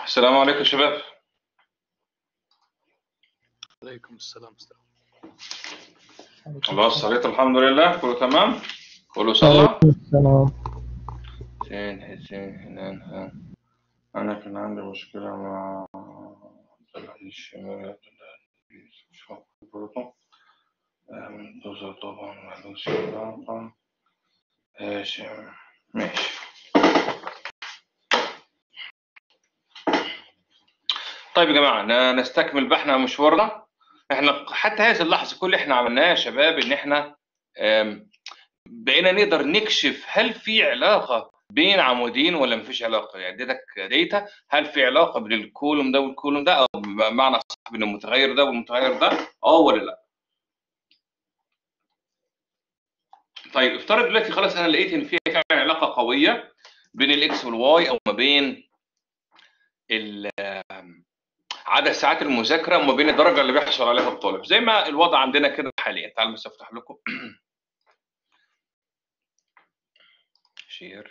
السلام عليكم شباب. عليكم السلام أستاذ. خلاص صليت الحمد لله، كله تمام، كله صلى. السلام. حسين حنان أنا كان عندي مشكلة مع الشمال طبعا مالوش علاقة. ماشي. طيب يا جماعة نستكمل بقى احنا مشوارنا. احنا حتى هذه اللحظة كل اللي احنا عملناه يا شباب ان احنا بقينا نقدر نكشف هل في علاقة بين عمودين ولا مفيش علاقة. يعني اديتك داتا هل في علاقة بين الكولوم ده والكولوم ده، او بمعنى صح بين المتغير ده والمتغير ده، ولا لا. طيب افترض دلوقتي خلاص انا لقيت ان في فعلا علاقة قوية بين الاكس والواي، او ما بين عدد ساعات المذاكرة وما بين الدرجة اللي بيحصل عليها الطالب، زي ما الوضع عندنا كده حاليا. تعالوا بس افتح لكم شير.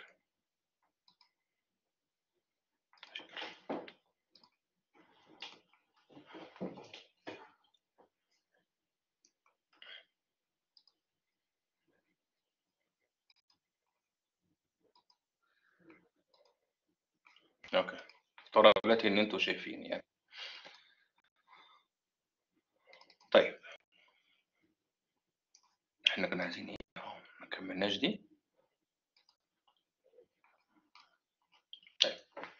اوكي، افترض دلوقتي ان انتوا شايفين يعني. طيب احنا كنا عايزين ايه؟ ما كملناش دي. طيب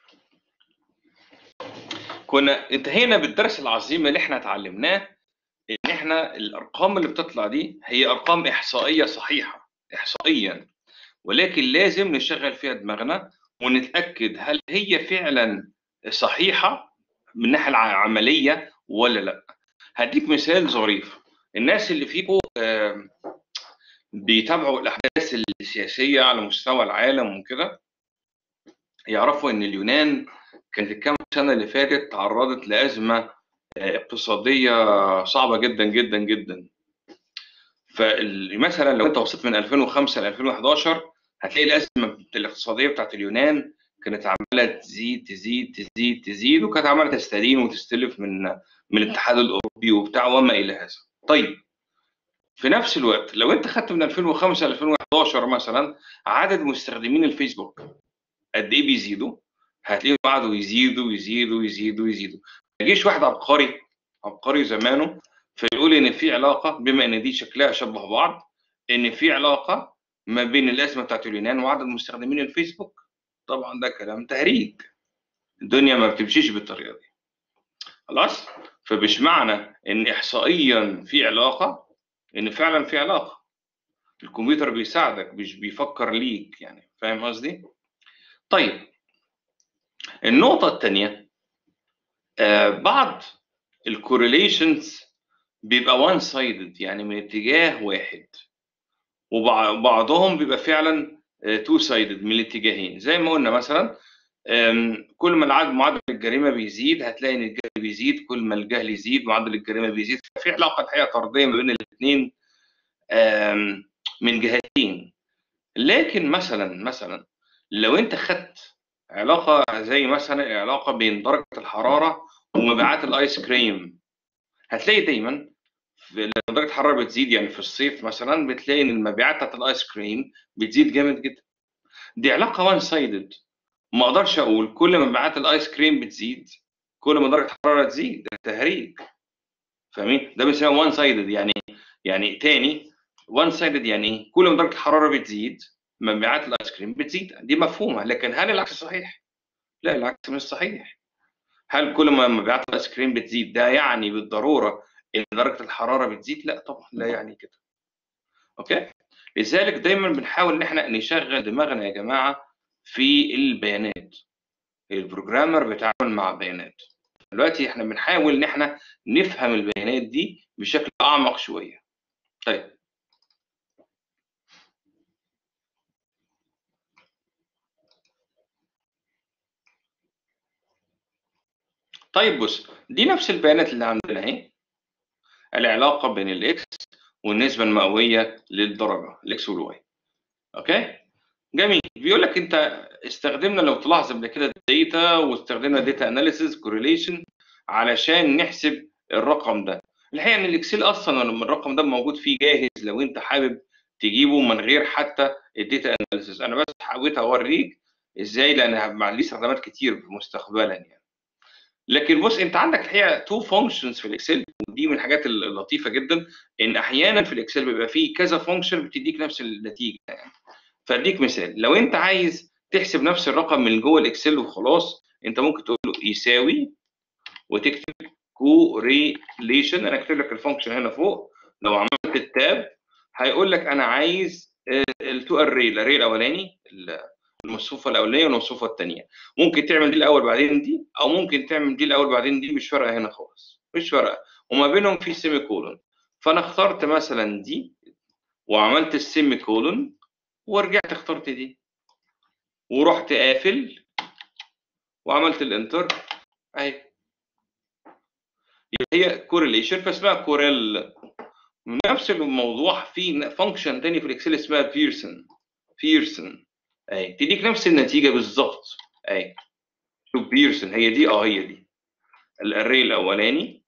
كنا انتهينا بالدرس العظيم اللي احنا اتعلمناه، ان احنا الارقام اللي بتطلع دي هي ارقام احصائيه صحيحه احصائيا، ولكن لازم نشغل فيها دماغنا ونتاكد هل هي فعلا صحيحه من الناحيه العمليه ولا لا. هديك مثال ظريف. الناس اللي فيكم بيتابعوا الاحداث السياسيه على مستوى العالم وكده يعرفوا ان اليونان كانت الكام سنه اللي فاتت تعرضت لازمه اقتصاديه صعبه جدا جدا جدا. فمثلا لو انت وصلت من 2005 ل 2011 هتلاقي الازمه الاقتصاديه بتاعت اليونان كانت عماله تزيد تزيد تزيد تزيد، وكانت عماله تستدين وتستلف من الاتحاد الاوروبي وبتاع وما الى هذا. طيب في نفس الوقت لو انت خدت من 2005 ل 2011 مثلا عدد مستخدمين الفيسبوك قد ايه بيزيدوا، هتلاقيهم قعدوا يزيدوا يزيدوا يزيدوا يزيدوا. ما يجيش واحد عبقري زمانه فيقول ان في علاقه، بما ان دي شكلها شبه بعض، ان في علاقه ما بين الازمه بتاعت اليونان وعدد مستخدمين الفيسبوك. طبعا ده كلام تهريج، الدنيا ما بتمشيش بالطريقه دي. خلاص، فمش معنى ان احصائيا في علاقه ان فعلا في علاقه. الكمبيوتر بيساعدك مش بيفكر ليك، يعني فاهم قصدي؟ طيب النقطه الثانيه، بعض الكورليشنز بيبقى وان سايدد، يعني من اتجاه واحد، وبعضهم بيبقى فعلا تو سايدد من الاتجاهين. زي ما قلنا مثلا كل ما معدل الجريمه بيزيد هتلاقي ان الجهل بيزيد، كل ما الجهل يزيد معدل الجريمه بيزيد. في علاقه الحقيقه طرديه ما بين الاثنين من جهتين. لكن مثلا لو انت خدت علاقه زي مثلا العلاقه بين درجه الحراره ومبيعات الايس كريم، هتلاقي دايما لما درجه الحراره بتزيد، يعني في الصيف مثلا بتلاقي ان المبيعات بتاعت الايس كريم بتزيد جامد جدا. دي علاقه وان سايدد، ما اقدرش اقول كل ما مبيعات الايس كريم بتزيد كل ما درجه الحراره تزيد، ده تهريج. فاهمين؟ ده بيسموه وان سايدد. يعني تاني، وان سايدد يعني ايه؟ كل ما درجه الحراره بتزيد مبيعات الايس كريم بتزيد، دي مفهومه. لكن هل العكس صحيح؟ لا، العكس مش صحيح. هل كل ما مبيعات الايس كريم بتزيد ده يعني بالضروره ان درجه الحراره بتزيد؟ لا طبعا، لا يعني كده. اوكي، لذلك دايما بنحاول ان احنا نشغل دماغنا يا جماعه في البيانات. البروجرامر بيتعامل مع بيانات. دلوقتي احنا بنحاول ان احنا نفهم البيانات دي بشكل اعمق شويه. طيب بص، دي نفس البيانات اللي عندنا اهي، العلاقه بين الاكس والنسبه المئويه للدرجه الاكس والواي. اوكي، جميل. بيقول لك انت استخدمنا، لو تلاحظ قبل كده داتا واستخدمنا داتا اناليسيز كورليشن علشان نحسب الرقم ده. الحقيقه ان الاكسل اصلا لما الرقم ده موجود فيه جاهز لو انت حابب تجيبه من غير حتى الداتا اناليسيز. انا بس حاولت اوريك ازاي لان ليه استخدامات كتير مستقبلا يعني. لكن بص انت عندك الحقيقه تو فانكشنز في الاكسل، ودي من الحاجات اللطيفه جدا ان احيانا في الاكسل بيبقى فيه كذا فانكشن بتديك نفس النتيجه يعني. فاديك مثال، لو انت عايز تحسب نفس الرقم من جوه الاكسل وخلاص، انت ممكن تقول له يساوي وتكتب كوريليشن. انا كاتب لك الفانكشن هنا فوق، لو عملت التاب هيقول لك انا عايز التو اري، الاري الاولاني المصفوفه الاولانيه والمصفوفه الثانيه. ممكن تعمل دي الاول بعدين دي، او ممكن تعمل دي الاول بعدين دي، مش فارقه هنا خالص، مش فارقه، وما بينهم في سيمي كولون. فانا اخترت مثلا دي وعملت السيمي كولون ورجعت اخترت دي ورحت قافل وعملت الانتر اهي. هي كورليشن فاسمها كوريل. نفس الموضوع في فانكشن تاني في الاكسل اسمها بيرسون اهي، تديك نفس النتيجه بالظبط اهي. شوف بيرسون هي دي، هي دي الاري الاولاني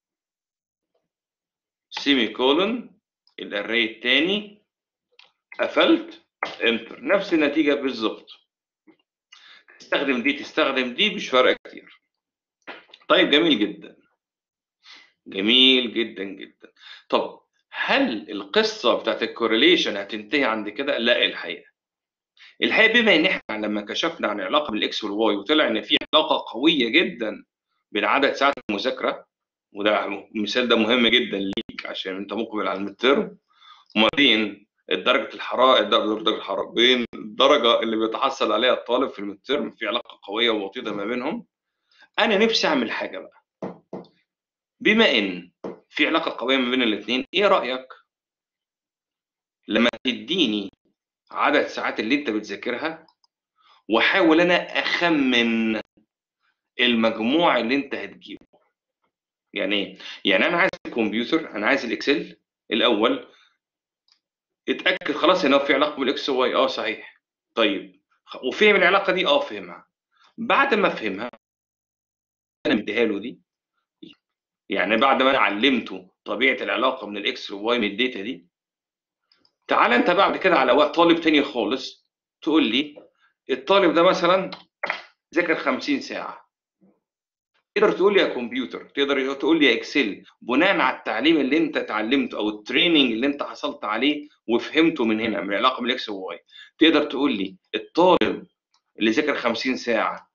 سيمي كولون، الاري الثاني قفلت انتر، نفس النتيجه بالظبط. تستخدم دي تستخدم دي مش فارقه كتير. طيب جميل جدا، جميل جدا جدا. طب هل القصه بتاعت الكورليشن هتنتهي عند كده؟ لا، الحقيقه بما ان احنا لما كشفنا عن العلاقه بين الاكس والواي وطلع ان في علاقه قويه جدا بين عدد ساعات المذاكره، وده المثال ده مهم جدا ليك عشان انت مقبل على المترم، وما بين درجه الحراره بين الدرجه اللي بيتحصل عليها الطالب في المترم، في علاقه قويه ووطيده ما بينهم. انا نفسي اعمل حاجه بقى، بما ان في علاقه قويه ما بين الاثنين، ايه رايك لما تديني عدد ساعات اللي انت بتذاكرها واحاول انا اخمن المجموع اللي انت هتجيبه؟ يعني ايه؟ يعني انا عايز الكمبيوتر، انا عايز الاكسل الاول اتاكد خلاص ان هو في علاقه بالاكس واي. صحيح. طيب وفهم العلاقه دي؟ فهمها. بعد ما فهمها انا مديها له دي، يعني بعد ما انا علمته طبيعه العلاقه من الاكس والواي من الداتا دي، تعال انت بعد كده على طالب تاني خالص تقول لي الطالب ده مثلا ذاكر 50 ساعه. تقدر تقول لي يا كمبيوتر، تقدر تقول لي يا اكسل، بناء على التعليم اللي انت اتعلمته او التريننج اللي انت حصلت عليه وفهمته من هنا من العلاقه بين الاكس والواي، تقدر تقول لي الطالب اللي ذاكر 50 ساعه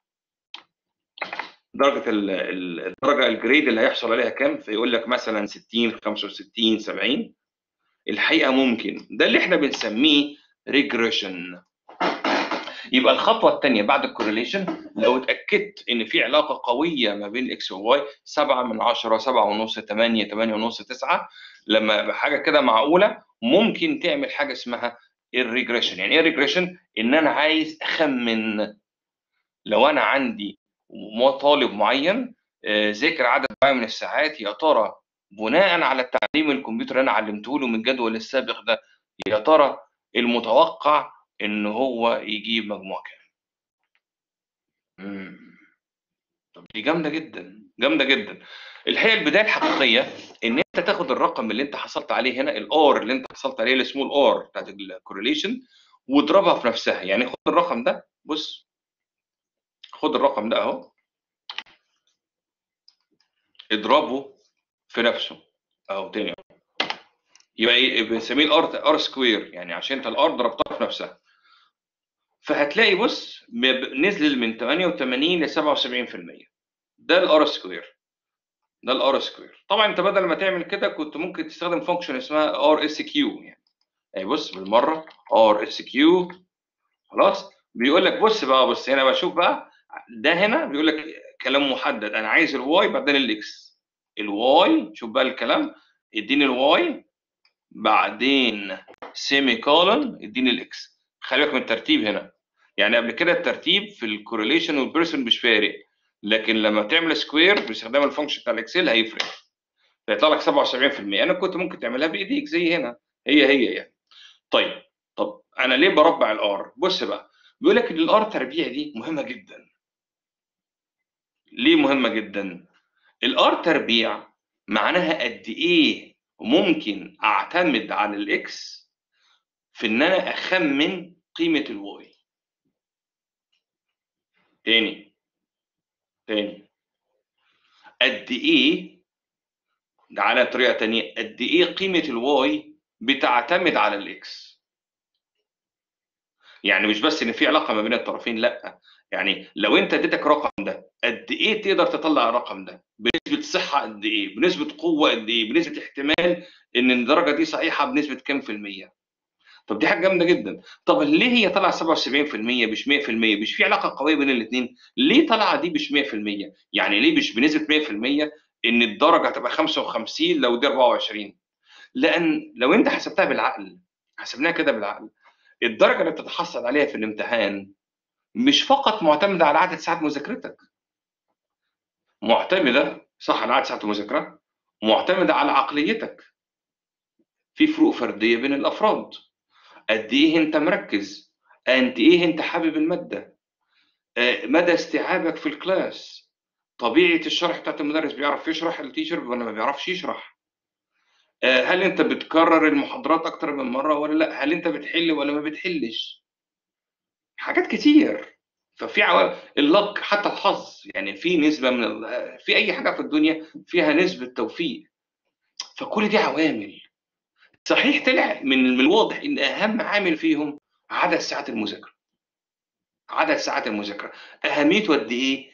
درجه الدرجه الجريد اللي هيحصل عليها كام؟ فيقول لك مثلا 60 65 70. الحقيقه ممكن، ده اللي احنا بنسميه ريجريشن. يبقى الخطوه الثانيه بعد الكورليشن، لو اتاكدت ان في علاقه قويه ما بين الاكس والواي 7 من 10 7 ونص 8 8 ونص 9، لما حاجه كده معقوله، ممكن تعمل حاجه اسمها الريجريشن. يعني ايه ريجريشن؟ ان انا عايز اخمن لو انا عندي طالب معين ذاكر عدد معين من الساعات، يا ترى بناء على التعليم الكمبيوتر اللي انا علمته له من الجدول السابق ده، يا ترى المتوقع ان هو يجيب مجموع كام؟ طب دي جامده جدا، جامده جدا. الحقيقه البدايه الحقيقيه ان انت تاخد الرقم اللي انت حصلت عليه هنا، الار اللي انت حصلت عليه، السمول ار بتاعت الكورليشن، واضربها في نفسها. يعني خد الرقم ده، بص خد الرقم ده اهو، اضربه في نفسه اهو تاني، يبقى ايه؟ بنسميه الار سكوير، يعني عشان انت الار ضربتها في نفسها. فهتلاقي بص نزل من 88 ل 77%. ده الار سكوير، ده الار سكوير. طبعا انت بدل ما تعمل كده كنت ممكن تستخدم فانكشن اسمها ار اس كيو. يعني اهي بص بالمره ار اس كيو. خلاص بيقول لك بص بقى، بص هنا بشوف بقى، ده هنا بيقول لك كلام محدد، انا عايز الواي بعدين الاكس. الواي، شوف بقى الكلام، اديني الواي بعدين سيمي كولن اديني الاكس. خلي بالك من الترتيب هنا، يعني قبل كده الترتيب في الكورليشن والبيرسون مش فارق، لكن لما تعمل سكوير باستخدام الفانكشن بتاع الاكسل هيفرق، فيطلع لك 77%. انا كنت ممكن تعملها بايديك زي هنا، هي يعني. طيب طب انا ليه بربع الار؟ بص بقى، بيقول لك ان الار تربيع دي مهمه جدا. ليه مهمه جدا؟ الار تربيع معناها قد ايه ممكن اعتمد على الاكس في ان انا اخمن قيمه الواي. تاني قد ايه، ده على طريقه تانيه، قد ايه قيمه الواي بتعتمد على الاكس. يعني مش بس ان في علاقه ما بين الطرفين، لا، يعني لو انت اديتك رقم ده، قد ايه تقدر تطلع الرقم ده بنسبه صحه قد ايه، بنسبه قوه قد ايه، بنسبه احتمال ان الدرجه دي صحيحه بنسبه كام في الميه. طب دي حاجه جامده جدا. طب ليه هي طالعه 77% مش 100%؟ مش في علاقه قويه بين الاثنين؟ ليه طالعه دي مش 100%؟ يعني ليه مش بنسبه 100% ان الدرجه هتبقى 55 لو دي 24؟ لان لو انت حسبتها بالعقل، حسبناها كده بالعقل، الدرجه اللي بتتحصل عليها في الامتحان مش فقط معتمده على عدد ساعات مذاكرتك، معتمده صح على عدد ساعات المذاكره، معتمده على عقليتك. في فروق فرديه بين الافراد، قد ايه انت مركز، قد ايه انت حابب الماده، مدى استيعابك في الكلاس، طبيعه الشرح بتاعت المدرس، بيعرف يشرح التيشر ولا ما بيعرفش يشرح، هل انت بتكرر المحاضرات اكتر من مره ولا لا، هل انت بتحل ولا ما بتحلش، حاجات كتير. ففي عوامل، اللك حتى الحظ، يعني في نسبه من في اي حاجه في الدنيا فيها نسبه توفيق. فكل دي عوامل. صحيح طلع من الواضح ان اهم عامل فيهم عدد ساعات المذاكره. عدد ساعات المذاكره اهميته قد ايه؟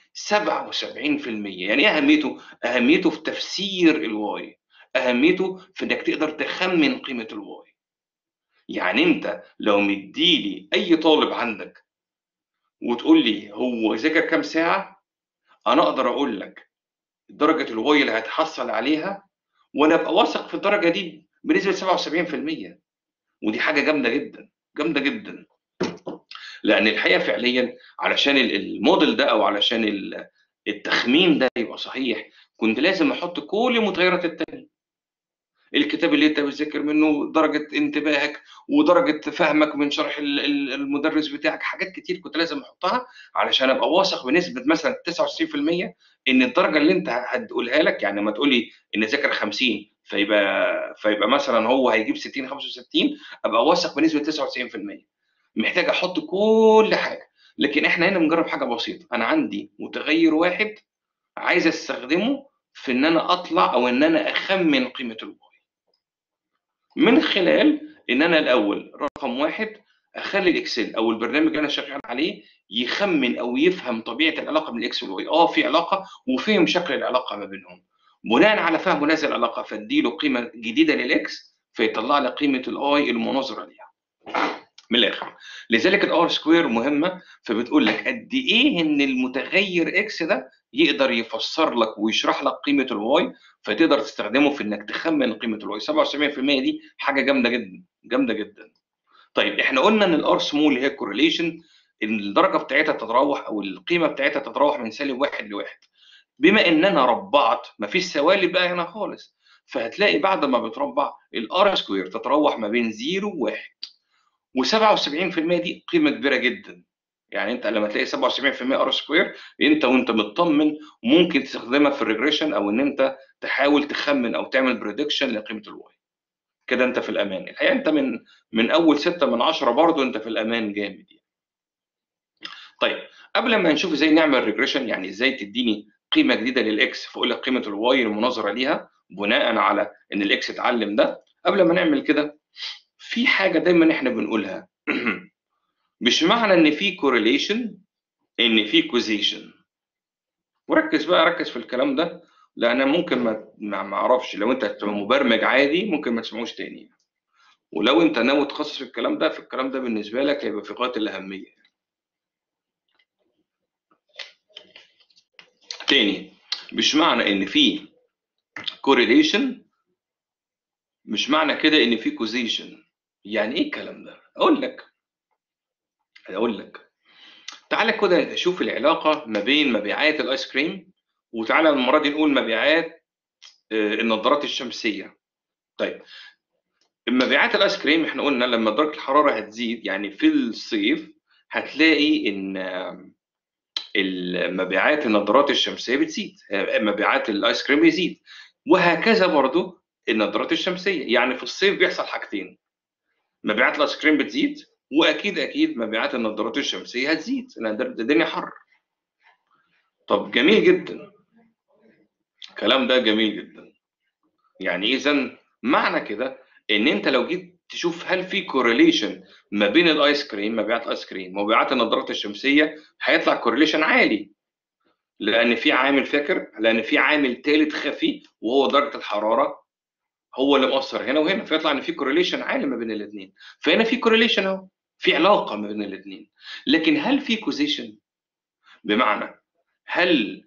77%. يعني ايه اهميته؟ اهميته في تفسير الواي، اهميته في انك تقدر تخمن قيمه الواي. يعني انت لو مديلي اي طالب عندك وتقول لي هو ذاكر كام ساعه، انا اقدر اقول لك درجه الواي اللي هتحصل عليها، وانا ابقى واثق في الدرجه دي بنسبه 77%. ودي حاجه جامده جدا، جامده جدا. لان الحقيقه فعليا علشان الموديل ده او علشان التخمين ده يبقى صحيح، كنت لازم احط كل المتغيرات التانيه، الكتاب اللي انت بتذاكر منه، درجه انتباهك ودرجه فهمك من شرح المدرس بتاعك، حاجات كتير كنت لازم احطها علشان ابقى واثق بنسبه مثلا 99% ان الدرجه اللي انت هتقولها لك، يعني لما تقول لي ان ذاكر 50 فيبقى مثلا هو هيجيب 60 65، ابقى واثق بنسبه 99%. محتاج احط كل حاجه. لكن احنا هنا بنجرب حاجه بسيطه، انا عندي متغير واحد عايز استخدمه في ان انا اطلع او ان انا اخمن قيمه الواي، من خلال ان انا الاول رقم واحد اخلي الاكسل او البرنامج اللي انا شغال عليه يخمن او يفهم طبيعه العلاقه بين الاكس والواي. في علاقه وفهم شكل العلاقه ما بينهم، بناء على فهمه هذه العلاقه فاديله قيمه جديده للاكس فيطلع لي قيمه الاي المناظره ليها من الاخر. لذلك الار سكوير مهمه، فبتقول لك قد ايه ان المتغير اكس ده يقدر يفسر لك ويشرح لك قيمه الواي، فتقدر تستخدمه في انك تخمن قيمه الواي. 77% دي حاجه جامده جدا، جامده جدا. طيب احنا قلنا ان الار سمول هي كورليشن، الدرجه بتاعتها تتراوح او القيمه بتاعتها تتراوح من -1 ل1. بما ان انا ربعت مفيش سوالب بقى هنا خالص، فهتلاقي بعد ما بتربع الار سكوير تتراوح ما بين 0 و1. و77% دي قيمه كبيره جدا. يعني انت لما تلاقي 77% ار سكوير، انت وانت مطمن ممكن تستخدمها في الريجريشن او ان انت تحاول تخمن او تعمل بريدكشن لقيمه الواي. كده انت في الامان. الحقيقه انت من اول 6 من 10 برضه انت في الامان جامد يعني. طيب قبل ما نشوف ازاي نعمل ريجريشن، يعني ازاي تديني قيمه جديده للاكس فاقول لك قيمه الواي المناظره ليها بناء على ان الاكس اتعلم ده، قبل ما نعمل كده في حاجه دايما احنا بنقولها مش معنى ان في كورليشن ان في كوزيشن. وركز بقى، ركز في الكلام ده، لان ممكن ما اعرفش، لو انت مبرمج عادي ممكن ما تسمعوش تاني، ولو انت ناوي تخصص في الكلام ده، فالكلام ده بالنسبه لك هيبقى في غايه الاهميه. تاني، مش معنى ان في كورليشن مش معنى كده ان في كوزيشن. يعني ايه الكلام ده؟ اقول لك تعالى كده شوف العلاقه ما بين مبيعات الايس كريم، وتعالى المره دي نقول مبيعات النظارات الشمسيه. طيب مبيعات الايس كريم احنا قلنا لما درجه الحراره هتزيد، يعني في الصيف هتلاقي ان مبيعات النظارات الشمسيه بتزيد، مبيعات الايس كريم بيزيد، وهكذا برضو النظارات الشمسيه. يعني في الصيف بيحصل حاجتين، مبيعات الايس كريم بتزيد، واكيد مبيعات النظارات الشمسيه هتزيد لان الدنيا حر. طب جميل جدا، الكلام ده جميل جدا. يعني اذا معنى كده ان انت لو جيت تشوف هل في كورليشن ما بين الايس كريم، مبيعات الايس كريم ومبيعات النظارات الشمسيه، هيطلع كورليشن عالي، لان في عامل ثالث خفي وهو درجه الحراره، هو اللي مؤثر هنا وهنا، فيطلع ان في كورليشن عالي ما بين الاثنين. فهنا في كورليشن اهو، في علاقه ما بين الاثنين. لكن هل في كوزيشن؟ بمعنى هل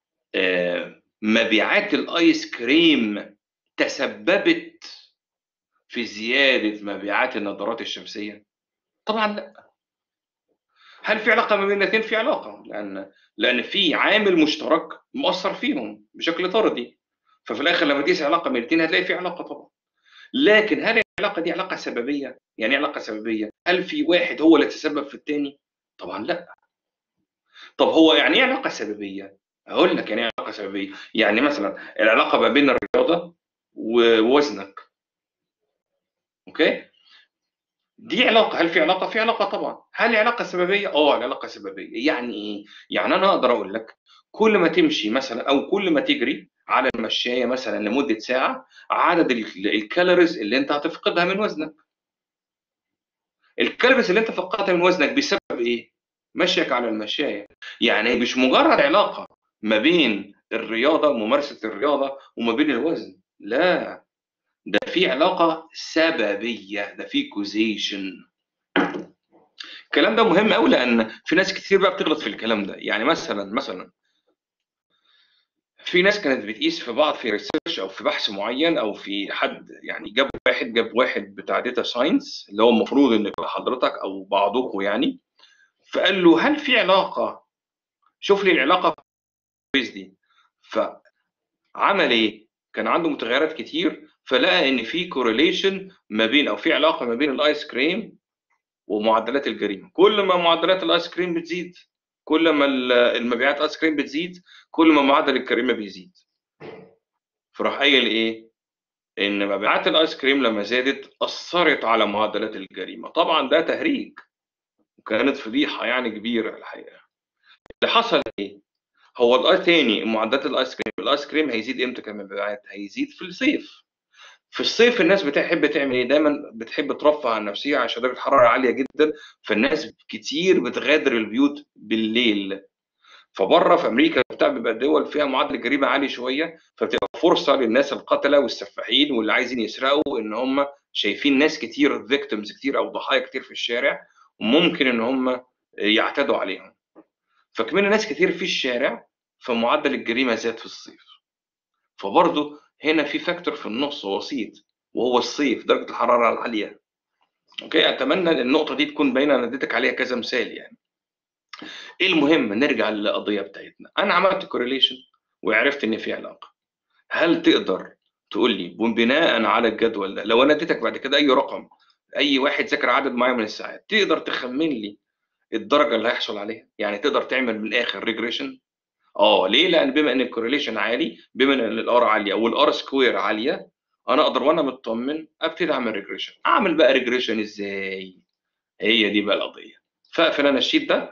مبيعات الايس كريم تسببت في زياده مبيعات النظارات الشمسيه؟ طبعا لا. هل في علاقه ما بين الاثنين؟ في علاقه، لان في عامل مشترك مؤثر فيهم بشكل طردي، ففي الاخر لما تقيس علاقه من الاثنين هتلاقي في علاقه طبعا. لكن هل العلاقه دي علاقه سببيه؟ يعني ايه علاقه سببيه؟ هل في واحد هو اللي تسبب في الثاني؟ طبعا لا. طب هو يعني ايه علاقه سببيه؟ اقول لك يعني ايه علاقه سببيه. يعني مثلا العلاقه ما بين الرياضه ووزنك، اوكي، دي علاقه. هل في علاقه؟ في علاقه طبعا. هل العلاقه سببيه؟ العلاقه سببيه. يعني ايه؟ يعني انا اقدر اقول لك كل ما تمشي مثلا او كل ما تجري على المشايه مثلا لمده ساعه، عدد الكالوريز اللي انت هتفقدها من وزنك. الكالوريز اللي انت فقدتها من وزنك بسبب ايه؟ مشيك على المشايه. يعني مش مجرد علاقه ما بين الرياضه، ممارسه الرياضه، وما بين الوزن، لا، ده في علاقه سببيه، ده في كوزيشن. الكلام ده مهم قوي لان في ناس كتير بقى بتغلط في الكلام ده. يعني مثلا في ناس كانت بتقيس في بعض في ريسيرش او في بحث معين، او في حد يعني جاب واحد بتاع داتا ساينس اللي هو المفروض ان يبقى حضرتك او بعضكم يعني، فقال له هل في علاقه، شوف لي العلاقه في دي. فعمل ايه؟ كان عنده متغيرات كتير، فلقى ان في كورليشن ما بين، او في علاقه ما بين الايس كريم ومعدلات الجريمه. كل ما معدلات الايس كريم بتزيد، كل ما المبيعات الايس كريم بتزيد، كل ما معدل الجريمه بيزيد. فراح قايل ايه؟ ان مبيعات الايس كريم لما زادت اثرت على معدلات الجريمه. طبعا ده تهريج، وكانت فضيحه يعني كبيره الحقيقه. اللي حصل ايه؟ هو تاني معدلات الايس كريم هيزيد امتى كمبيعات؟ هيزيد في الصيف. في الصيف الناس بتحب تعمل ايه؟ دايما بتحب ترفه عن نفسها عشان درجه الحراره عاليه جدا، فالناس كتير بتغادر البيوت بالليل. فبره في امريكا بتاع بيبقى دول فيها معدل جريمه عالي شويه، فبتبقى فرصه للناس القتله والسفاحين واللي عايزين يسرقوا ان هم شايفين ناس كتير، فيكتيمز كتير او ضحايا كتير في الشارع، وممكن ان هم يعتدوا عليهم. فكمان ناس كتير في الشارع، فمعدل الجريمه زاد في الصيف. فبرضه هنا في فاكتور في النص وسيط، وهو الصيف، درجه الحراره العاليه. اوكي، اتمنى ان النقطه دي تكون باينه، انا اديتك عليها كذا مثال يعني. ايه المهم، نرجع للقضيه بتاعتنا. انا عملت كورليشن وعرفت ان في علاقه. هل تقدر تقول لي بناء على الجدول ده، لو انا اديتك بعد كده اي رقم، اي واحد ذاكر عدد معين من الساعات، تقدر تخمن لي الدرجه اللي هيحصل عليها؟ يعني تقدر تعمل من الاخر ريجريشن؟ ليه؟ لان بما ان الكورليشن عالي، بما ان الار عاليه والار سكوير عاليه، انا اقدر وانا مطمن ابتدي اعمل ريجريشن. اعمل بقى ريجريشن ازاي؟ هي دي بقى القضيه. فاقفل انا الشيت ده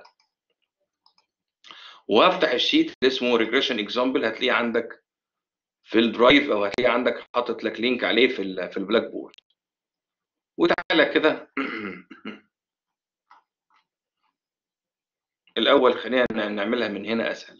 وافتح الشيت اللي اسمه ريجريشن اكزامبل، هتلاقيه عندك في الدرايف، او هتلاقيه عندك حاطط لك لينك عليه في البلاك بورد. وتعالى كده الاول خلينا نعملها من هنا اسهل.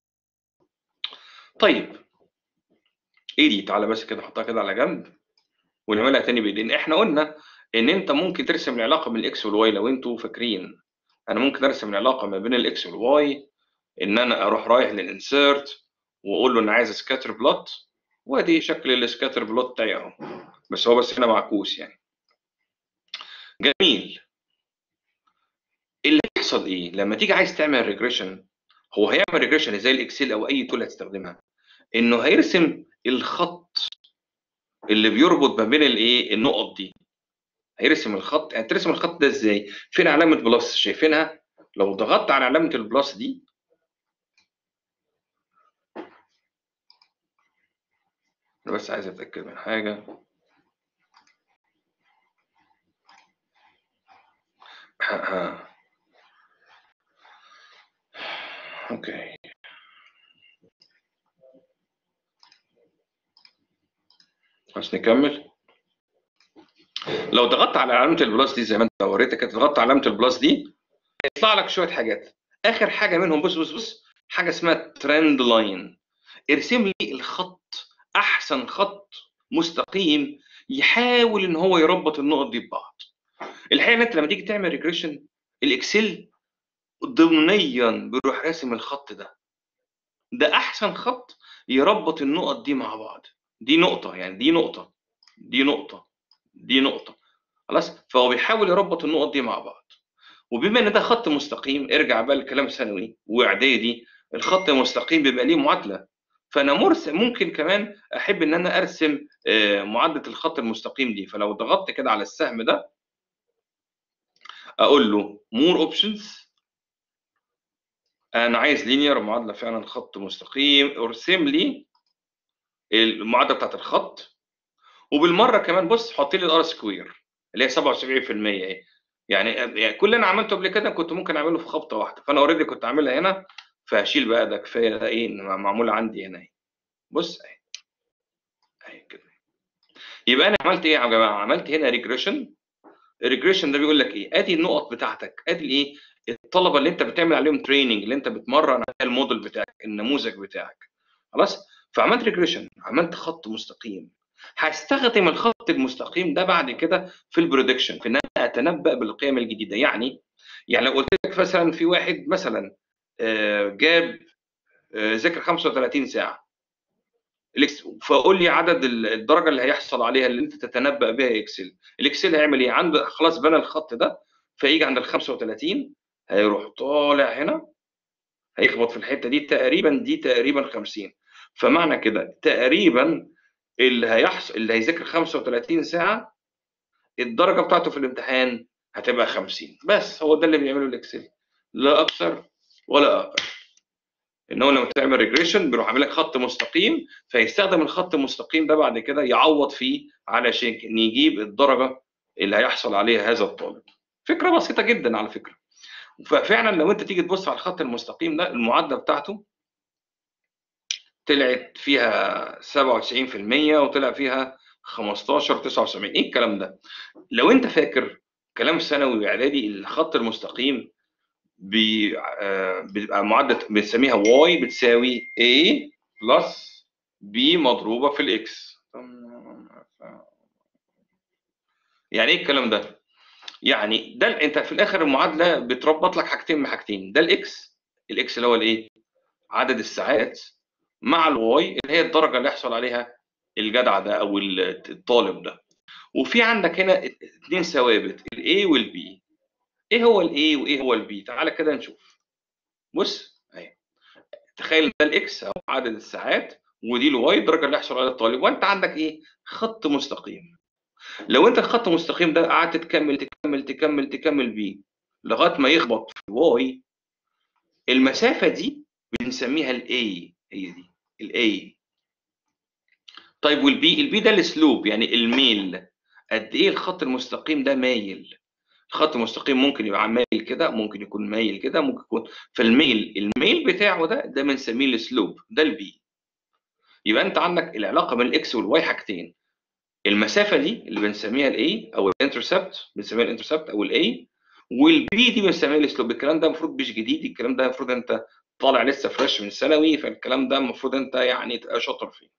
طيب ايه دي؟ تعالى بس كده حطها كده على جنب ونعملها تاني بايدين. احنا قلنا ان انت ممكن ترسم العلاقه بين الاكس والواي. لو انتوا فاكرين، انا ممكن ارسم العلاقه ما بين الاكس والواي، ان انا اروح رايح للانسيرت واقول له انا عايز سكاتر بلوت، وادي شكل السكاتر بلوت بتاعي اهو، بس هو بس هنا معكوس يعني. جميل. اللي بيحصل ايه لما تيجي عايز تعمل ريجريشن؟ هو هيعمل ريجريشن زي الاكسل او اي تول هتستخدمها، انه هيرسم الخط اللي بيربط ما بين الايه، النقط دي. هيرسم الخط. يعني ترسم الخط ده ازاي؟ فين علامه بلس؟ شايفينها؟ لو ضغطت على علامه البلس دي انا بس عايز اتاكد من حاجه. اوكي، بس نكمل. لو ضغطت على علامه البلس دي زي ما انت وريتك كده، ضغطت على علامه البلس دي يطلع لك شويه حاجات. اخر حاجه منهم بص حاجه اسمها ترند لاين. ارسم لي الخط، احسن خط مستقيم يحاول ان هو يربط النقط دي ببعض. الحقيقه انت لما تيجي تعمل ريجريشن الاكسل ضمنيا بيروح راسم الخط ده احسن خط يربط النقط دي مع بعض. دي نقطه، يعني دي نقطه، دي نقطه، دي نقطه، خلاص. فهو بيحاول يربط النقط دي مع بعض. وبما ان ده خط مستقيم، ارجع بقى لكلام ثانوي واعدادي، الخط المستقيم بيبقى ليه معادله. فانا ممكن كمان احب ان انا ارسم معادله الخط المستقيم دي. فلو ضغطت كده على السهم ده اقول له مور اوبشنز، انا عايز لينير معادله فعلا خط مستقيم، ارسم لي المعادله بتاعت الخط. وبالمره كمان بص حط لي الار سكوير اللي هي 77% اهي. يعني كل اللي انا عملته قبل كده كنت ممكن اعمله في خبطه واحده، فانا اوريدي كنت عاملها هنا، فهشيل بقى ده كفايه. ده ايه معموله عندي هنا اهي. بص اهي كده. يبقى انا عملت ايه يا جماعه؟ عملت هنا ريجريشن. الريجريشن ده بيقول لك ايه؟ ادي النقط بتاعتك، ادي الايه؟ الطلبه اللي انت بتعمل عليهم تريننج، اللي انت بتمرن على الموديل بتاعك، النموذج بتاعك، خلاص. فعملت ريجريشن، عملت خط مستقيم. هستخدم الخط المستقيم ده بعد كده في البريدكشن، في ان انا اتنبأ بالقيم الجديده. يعني لو قلت لك مثلا في واحد مثلا جاب ذاكر 35 ساعه، فقول لي عدد الدرجه اللي هيحصل عليها اللي انت تتنبأ بها اكسل. الاكسل هيعمل ايه؟ عنده خلاص بنى الخط ده، فيجي عند ال 35 هيروح طالع هنا، هيخبط في الحته دي تقريبا، دي تقريبا 50. فمعنى كده تقريبا اللي هيحصل، اللي هيذاكر 35 ساعه الدرجه بتاعته في الامتحان هتبقى 50 بس. هو ده اللي بيعمله الاكسل، لا اكثر ولا اقل. ان هو لما تعمل ريجريشن بيروح عامل لك خط مستقيم، فيستخدم الخط المستقيم ده بعد كده يعوض فيه علشان يجيب الدرجه اللي هيحصل عليها هذا الطالب. فكره بسيطه جدا على فكره. ففعلا لو انت تيجي تبص على الخط المستقيم ده، المعادله بتاعته طلعت فيها 97% وطلع فيها 15 79. ايه الكلام ده؟ لو انت فاكر كلام الثانوي واعدادي، الخط المستقيم بيبقى معادله بنسميها واي بتساوي a بلس b مضروبه في الاكس. يعني ايه الكلام ده؟ يعني ده انت في الاخر المعادله بتربط لك حاجتين من حاجتين. ده الاكس اللي هو الايه؟ عدد الساعات، مع الواي اللي هي الدرجه اللي يحصل عليها الجدع ده او الطالب ده. وفي عندك هنا اثنين ثوابت، الاي والبي. ايه هو الاي وايه هو البي؟ تعالى كده نشوف. بص اهي، تخيل ده الاكس او عدد الساعات، ودي الواي الدرجه اللي يحصل عليها الطالب، وانت عندك ايه؟ خط مستقيم. لو انت الخط المستقيم ده قعدت تكمل بيه لغايه ما يخبط في واي، المسافه دي بنسميها الاي، هي دي الاي. طيب والبي؟ البي ده السلوب، يعني الميل، قد ايه الخط المستقيم ده مايل. الخط المستقيم ممكن يبقى مايل كده، ممكن يكون مايل كده، ممكن يكون، الميل بتاعه ده بنسميه السلوب، ده البي. يبقى انت عندك العلاقه بين الاكس والواي حاجتين، المسافه دي اللي بنسميها الاي او الانترسبت، بنسميها الانترسبت او الاي، والبي دي بنسميها السلوب. الكلام ده المفروض مش جديد، الكلام ده المفروض انت طالع لسه فريش من ثانوي، فالكلام ده المفروض انت يعني تبقى شاطر فيه.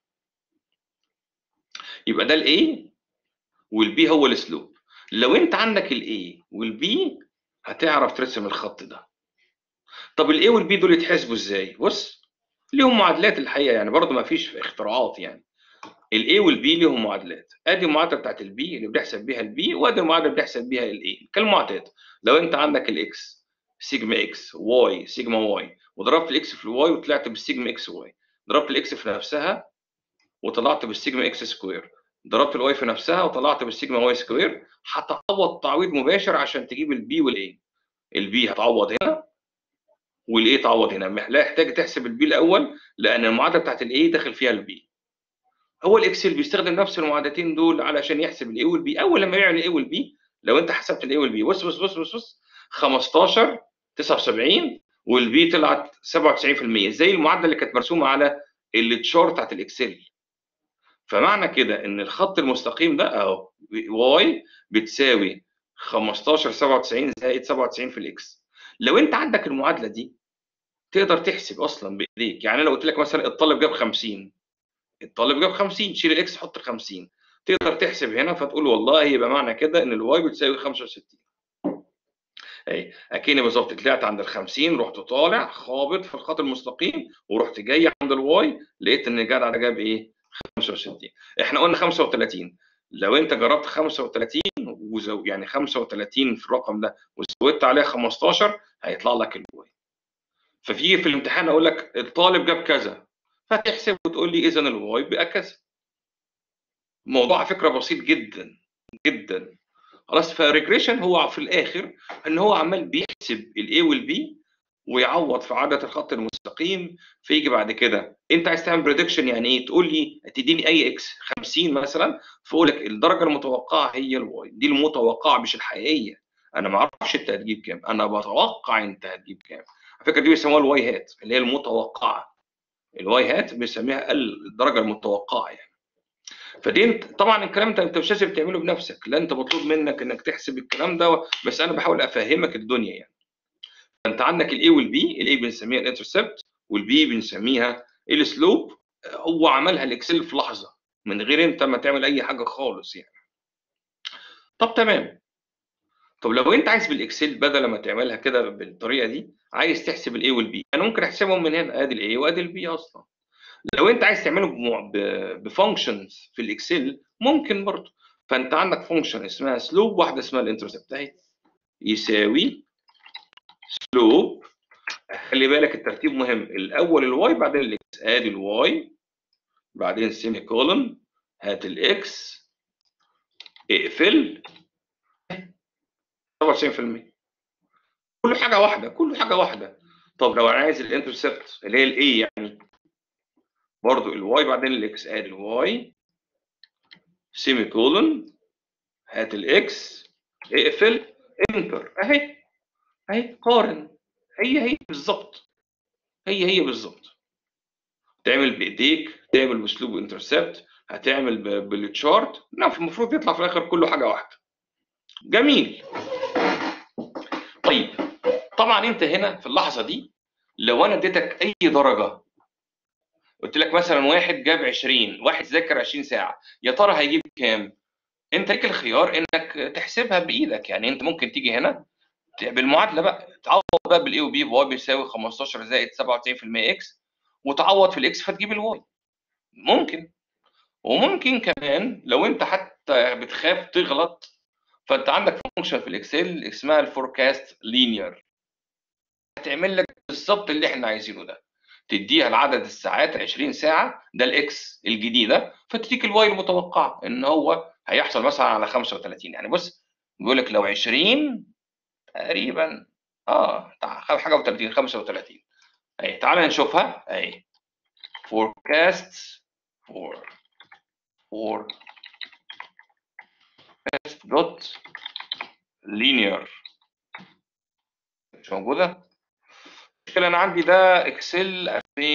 يبقى ده الاي والبي هو السلوب. لو انت عندك الاي والبي هتعرف ترسم الخط ده. طب الاي والبي دول يتحسبوا ازاي؟ بص ليهم معادلات الحقيقه، يعني برضه ما فيش اختراعات. يعني الاي والبي ليهم معادلات. ادي المعادله بتاعت البي اللي بنحسب بيها البي، وادي المعادله اللي بنحسب بيها الاي كالمعتاد. لو انت عندك الاكس سيجما اكس، واي سيجما واي، وضربت الاكس في الواي وطلعت بالسيجما اكس واي، ضربت الاكس في نفسها وطلعت بالسيجما اكس سكوير، ضربت الواي في نفسها وطلعت بالسيجما واي سكوير، هتعوض تعويض مباشر عشان تجيب البي والاي. البي هتعوض هنا والاي تعوض هنا، لا يحتاج تحسب البي الاول لان المعادله بتاعت الاي داخل فيها البي. هو الاكسل بيستخدم نفس المعادلتين دول علشان يحسب الاي والبي. اول لما يعمل الاي والبي، لو انت حسبت الاي والبي، بص بص بص بص بص، 15 79 والبي طلعت 97%، زي المعادله اللي كانت مرسومه على التشارت بتاعت الاكسل. فمعنى كده ان الخط المستقيم ده اهو واي بتساوي 15 97 زائد 97 في الاكس. لو انت عندك المعادله دي تقدر تحسب اصلا بايديك. يعني انا لو قلت لك مثلا الطالب جاب 50، الطالب جاب 50، شيل الاكس حط ال 50، تقدر تحسب هنا فتقول والله يبقى معنى كده ان الواي بتساوي 65. اهي اكني بالظبط طلعت عند ال 50، رحت طالع خابط في الخط المستقيم ورحت جاي عند الواي، لقيت ان الجدع ده جاب ايه؟ 65. احنا قلنا 35. لو انت جربت 35 يعني 35 في الرقم ده وزودت عليها 15 هيطلع لك الواي. ففي الامتحان اقول لك الطالب جاب كذا، فتحسب وتقول لي اذا الواي بقى كذا. الموضوع على فكره بسيط جدا جدا. خلاص، فالريجريشن هو في الاخر ان هو عمال بيحسب الاي والبي ويعوض في عدد الخط المستقيم، فيجي بعد كده انت عايز تعمل بريدكشن. يعني ايه؟ تقول لي تديني اي اكس 50 مثلا، فاقول لك الدرجه المتوقعه هي الواي دي، المتوقعه مش الحقيقيه. انا ما اعرفش انت هتجيب كام، انا بتوقع انت هتجيب كام. على فكره دي بيسموها الواي هات، اللي هي المتوقعه. الواي هات بنسميها الدرجه المتوقعه يعني. فدي طبعا الكلام ده انت مش لازم تعمله بنفسك، لا انت مطلوب منك انك تحسب الكلام ده، بس انا بحاول افهمك الدنيا يعني. فانت عندك الاي والبي، الاي بنسميها الانترسبت والبي بنسميها السلوب. هو عملها الاكسل في لحظه من غير انت ما تعمل اي حاجه خالص يعني. طب تمام. طب لو انت عايز بالاكسل بدل ما تعملها كده بالطريقه دي، عايز تحسب الاي والبي، انا ممكن احسبهم من هنا، ادي الاي وادي البي اصلا. لو انت عايز تعمله بفانكشنز في الاكسل ممكن برضه. فانت عندك فانكشن اسمها سلوب، واحده اسمها الانترسبت اهي، يساوي سلوب. خلي بالك الترتيب مهم، الاول الواي بعدين الاكس. ادي الواي بعدين سيمي كولن، هات الاكس اقفل 97%. كله حاجه واحده، كله حاجه واحده. طب لو انا عايز الانترسبت اللي هي الاي يعني، برضه الواي بعدين الاكس. ادي الواي سيمي كولن، هات الاكس اقفل انتر اهي. اهي قارن، هي بالظبط، هي بالظبط. تعمل بايديك، تعمل باسلوب انترسبت، هتعمل بالتشارت، لا المفروض يطلع في الاخر كله حاجه واحده. جميل. طيب طبعا انت هنا في اللحظه دي لو انا اديتك اي درجه، قلت لك مثلا واحد جاب 20، واحد ذاكر 20 ساعه، يا ترى هيجيب كام؟ انت ليك الخيار انك تحسبها بايدك. يعني انت ممكن تيجي هنا بالمعادله بقى، تعوض بقى بالاي وبي، واي بيساوي 15 زائد 97% اكس، وتعوض في الاكس فتجيب الواي. ممكن. وممكن كمان لو انت حتى بتخاف تغلط، فانت عندك فانكشن في الاكسل اسمها الفوركاست لينير، هتعمل لك بالظبط اللي احنا عايزينه ده. تديها العدد الساعات 20 ساعه ده الاكس الجديده، فتديك الواي المتوقع ان هو هيحصل مثلا على 35. يعني بص بيقول لك لو 20 تقريبا حاجه و30 35 اهي. تعال نشوفها اهي. forecast forecast دوت linear مش موجوده. المشكله انا عندي ده اكسل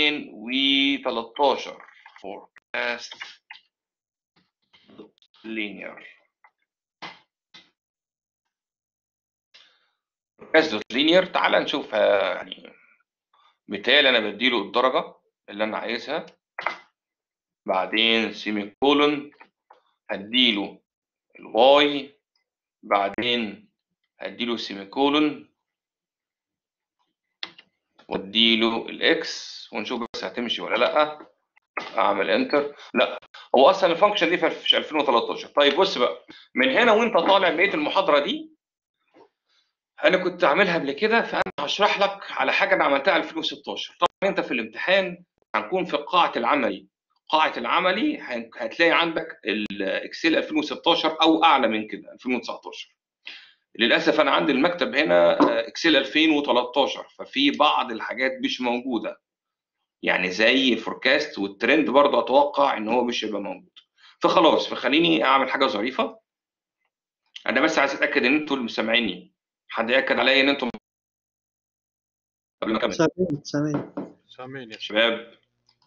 2013 forecast linear. forecast دوت linear تعال نشوفها. يعني مثال انا بديله الدرجه اللي انا عايزها، بعدين سيمي كولون هديله الواي، بعدين هديله سيمي كولون واديله الاكس ونشوف بس هتمشي ولا لا. اعمل انتر. لا، هو اصلا الفانكشن دي في 2013. طيب بص بقى، من هنا وانت طالع بقيه المحاضره دي انا كنت عاملها قبل كده، فانا هشرح لك على حاجه انا عملتها 2016. طبعا انت في الامتحان هنكون في قاعه العملي. قاعه العملي هتلاقي عندك الاكسل 2016 او اعلى من كده 2019. للاسف انا عندي المكتب هنا اكسل 2013، ففي بعض الحاجات مش موجوده. يعني زي الفوركاست والترند برضه اتوقع ان هو مش هيبقى موجود. فخلاص، فخليني اعمل حاجه ظريفه. انا بس عايز اتاكد ان انتوا اللي مسامعيني. حد ياكد عليا ان انتم قبل ما اكمل؟ سامعين. سامعين يا شباب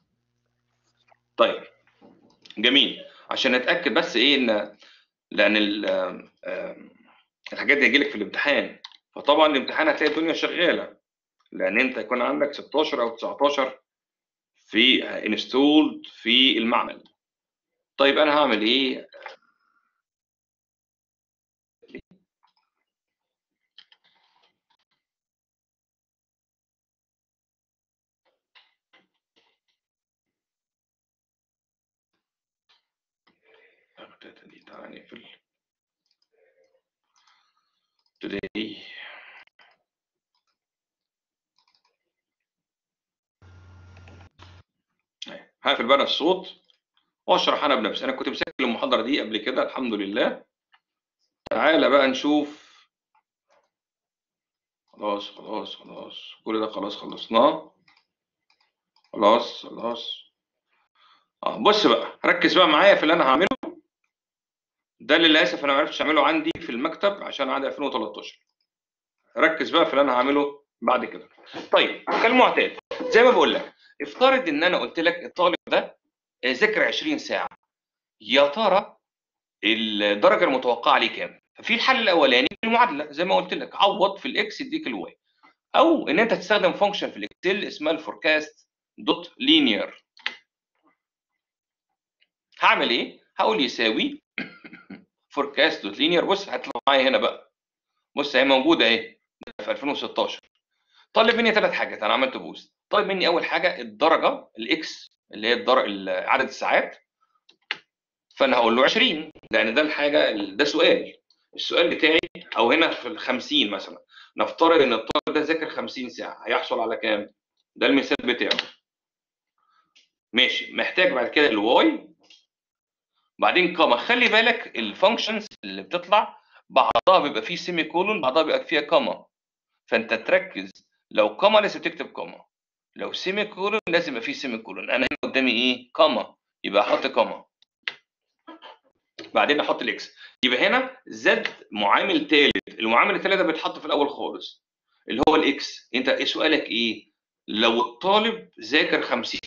طيب جميل. عشان نتاكد بس ايه ان لان الحاجات دي هتجيلك في الامتحان، فطبعا الامتحان هتلاقي الدنيا شغاله، لان انت يكون عندك 16 او 19 في انستولد في المعمل. طيب انا هعمل ايه؟ تعالى نقفل today. هقفل بقى الصوت واشرح انا بنفسي. انا كنت مسجل المحاضره دي قبل كده الحمد لله. تعالى بقى نشوف. خلاص خلاص خلاص كل ده خلاص خلصناه. خلاص خلاص. بص بقى، ركز بقى معايا في اللي انا هعمله ده، اللي للاسف انا ما عرفتش اعمله عندي في المكتب عشان عندي 2013. ركز بقى في اللي انا هعمله بعد كده. طيب كالمعتاد زي ما بقول لك، افترض ان انا قلت لك الطالب ده ذاكر 20 ساعه، يا ترى الدرجه المتوقعه عليه كام؟ ففي الحل الاولاني المعادله زي ما قلت لك، عوض في الاكس يديك الواي، او ان انت تستخدم فانكشن في الاكسل اسمها الفوركاست دوت لينير. هعمل ايه؟ هقول يساوي فوركاست دوت لينير. بص هتطلع معايا هنا بقى، بص هي موجوده اهي في 2016. طالب مني ثلاث حاجات، انا عملت بوست. طالب مني اول حاجه الدرجه الاكس اللي هي عدد الساعات، فانا هقول له 20 لان ده الحاجه ده السؤال بتاعي. او هنا في ال 50 مثلا، نفترض ان الطالب ده ذاكر 50 ساعه، هيحصل على كام؟ ده المثال بتاعه. ماشي. محتاج بعد كده الواي، بعدين كاما. خلي بالك الفانكشنز اللي بتطلع بعضها بيبقى فيه سيمي كولون، بعضها بيبقى فيها كاما، فانت تركز. لو كاما لازم تكتب كاما، لو سيمي كولون لازم يبقى فيه سيمي كولون. انا هنا قدامي ايه؟ كاما، يبقى احط كاما، بعدين احط الاكس. يبقى هنا زد معامل ثالث. المعامل الثالث ده بيتحط في الاول خالص اللي هو الاكس. انت ايه سؤالك ايه؟ لو الطالب ذاكر 50،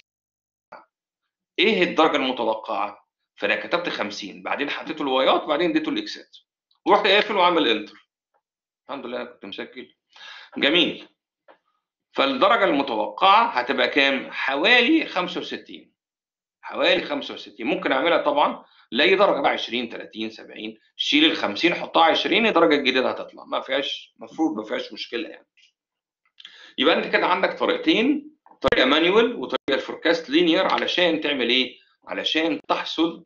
ايه الدرجه المتوقعه؟ فانا كتبت 50، بعدين حطيت الوايات، بعدين اديته الاكسات، ورحت قافل وعامل انتر. الحمد لله انا كنت مسجل. جميل. فالدرجه المتوقعه هتبقى كام؟ حوالي 65. حوالي 65. ممكن اعملها طبعا لاي درجه بقى، 20 30 70. شيل ال 50 حطها 20، الدرجه الجديده هتطلع، ما فيهاش مفروض ما فيهاش مشكله يعني. يبقى انت كده عندك طريقتين، طريقه مانيوال وطريقه الفوركاست لينير، علشان تعمل ايه؟ علشان تحصل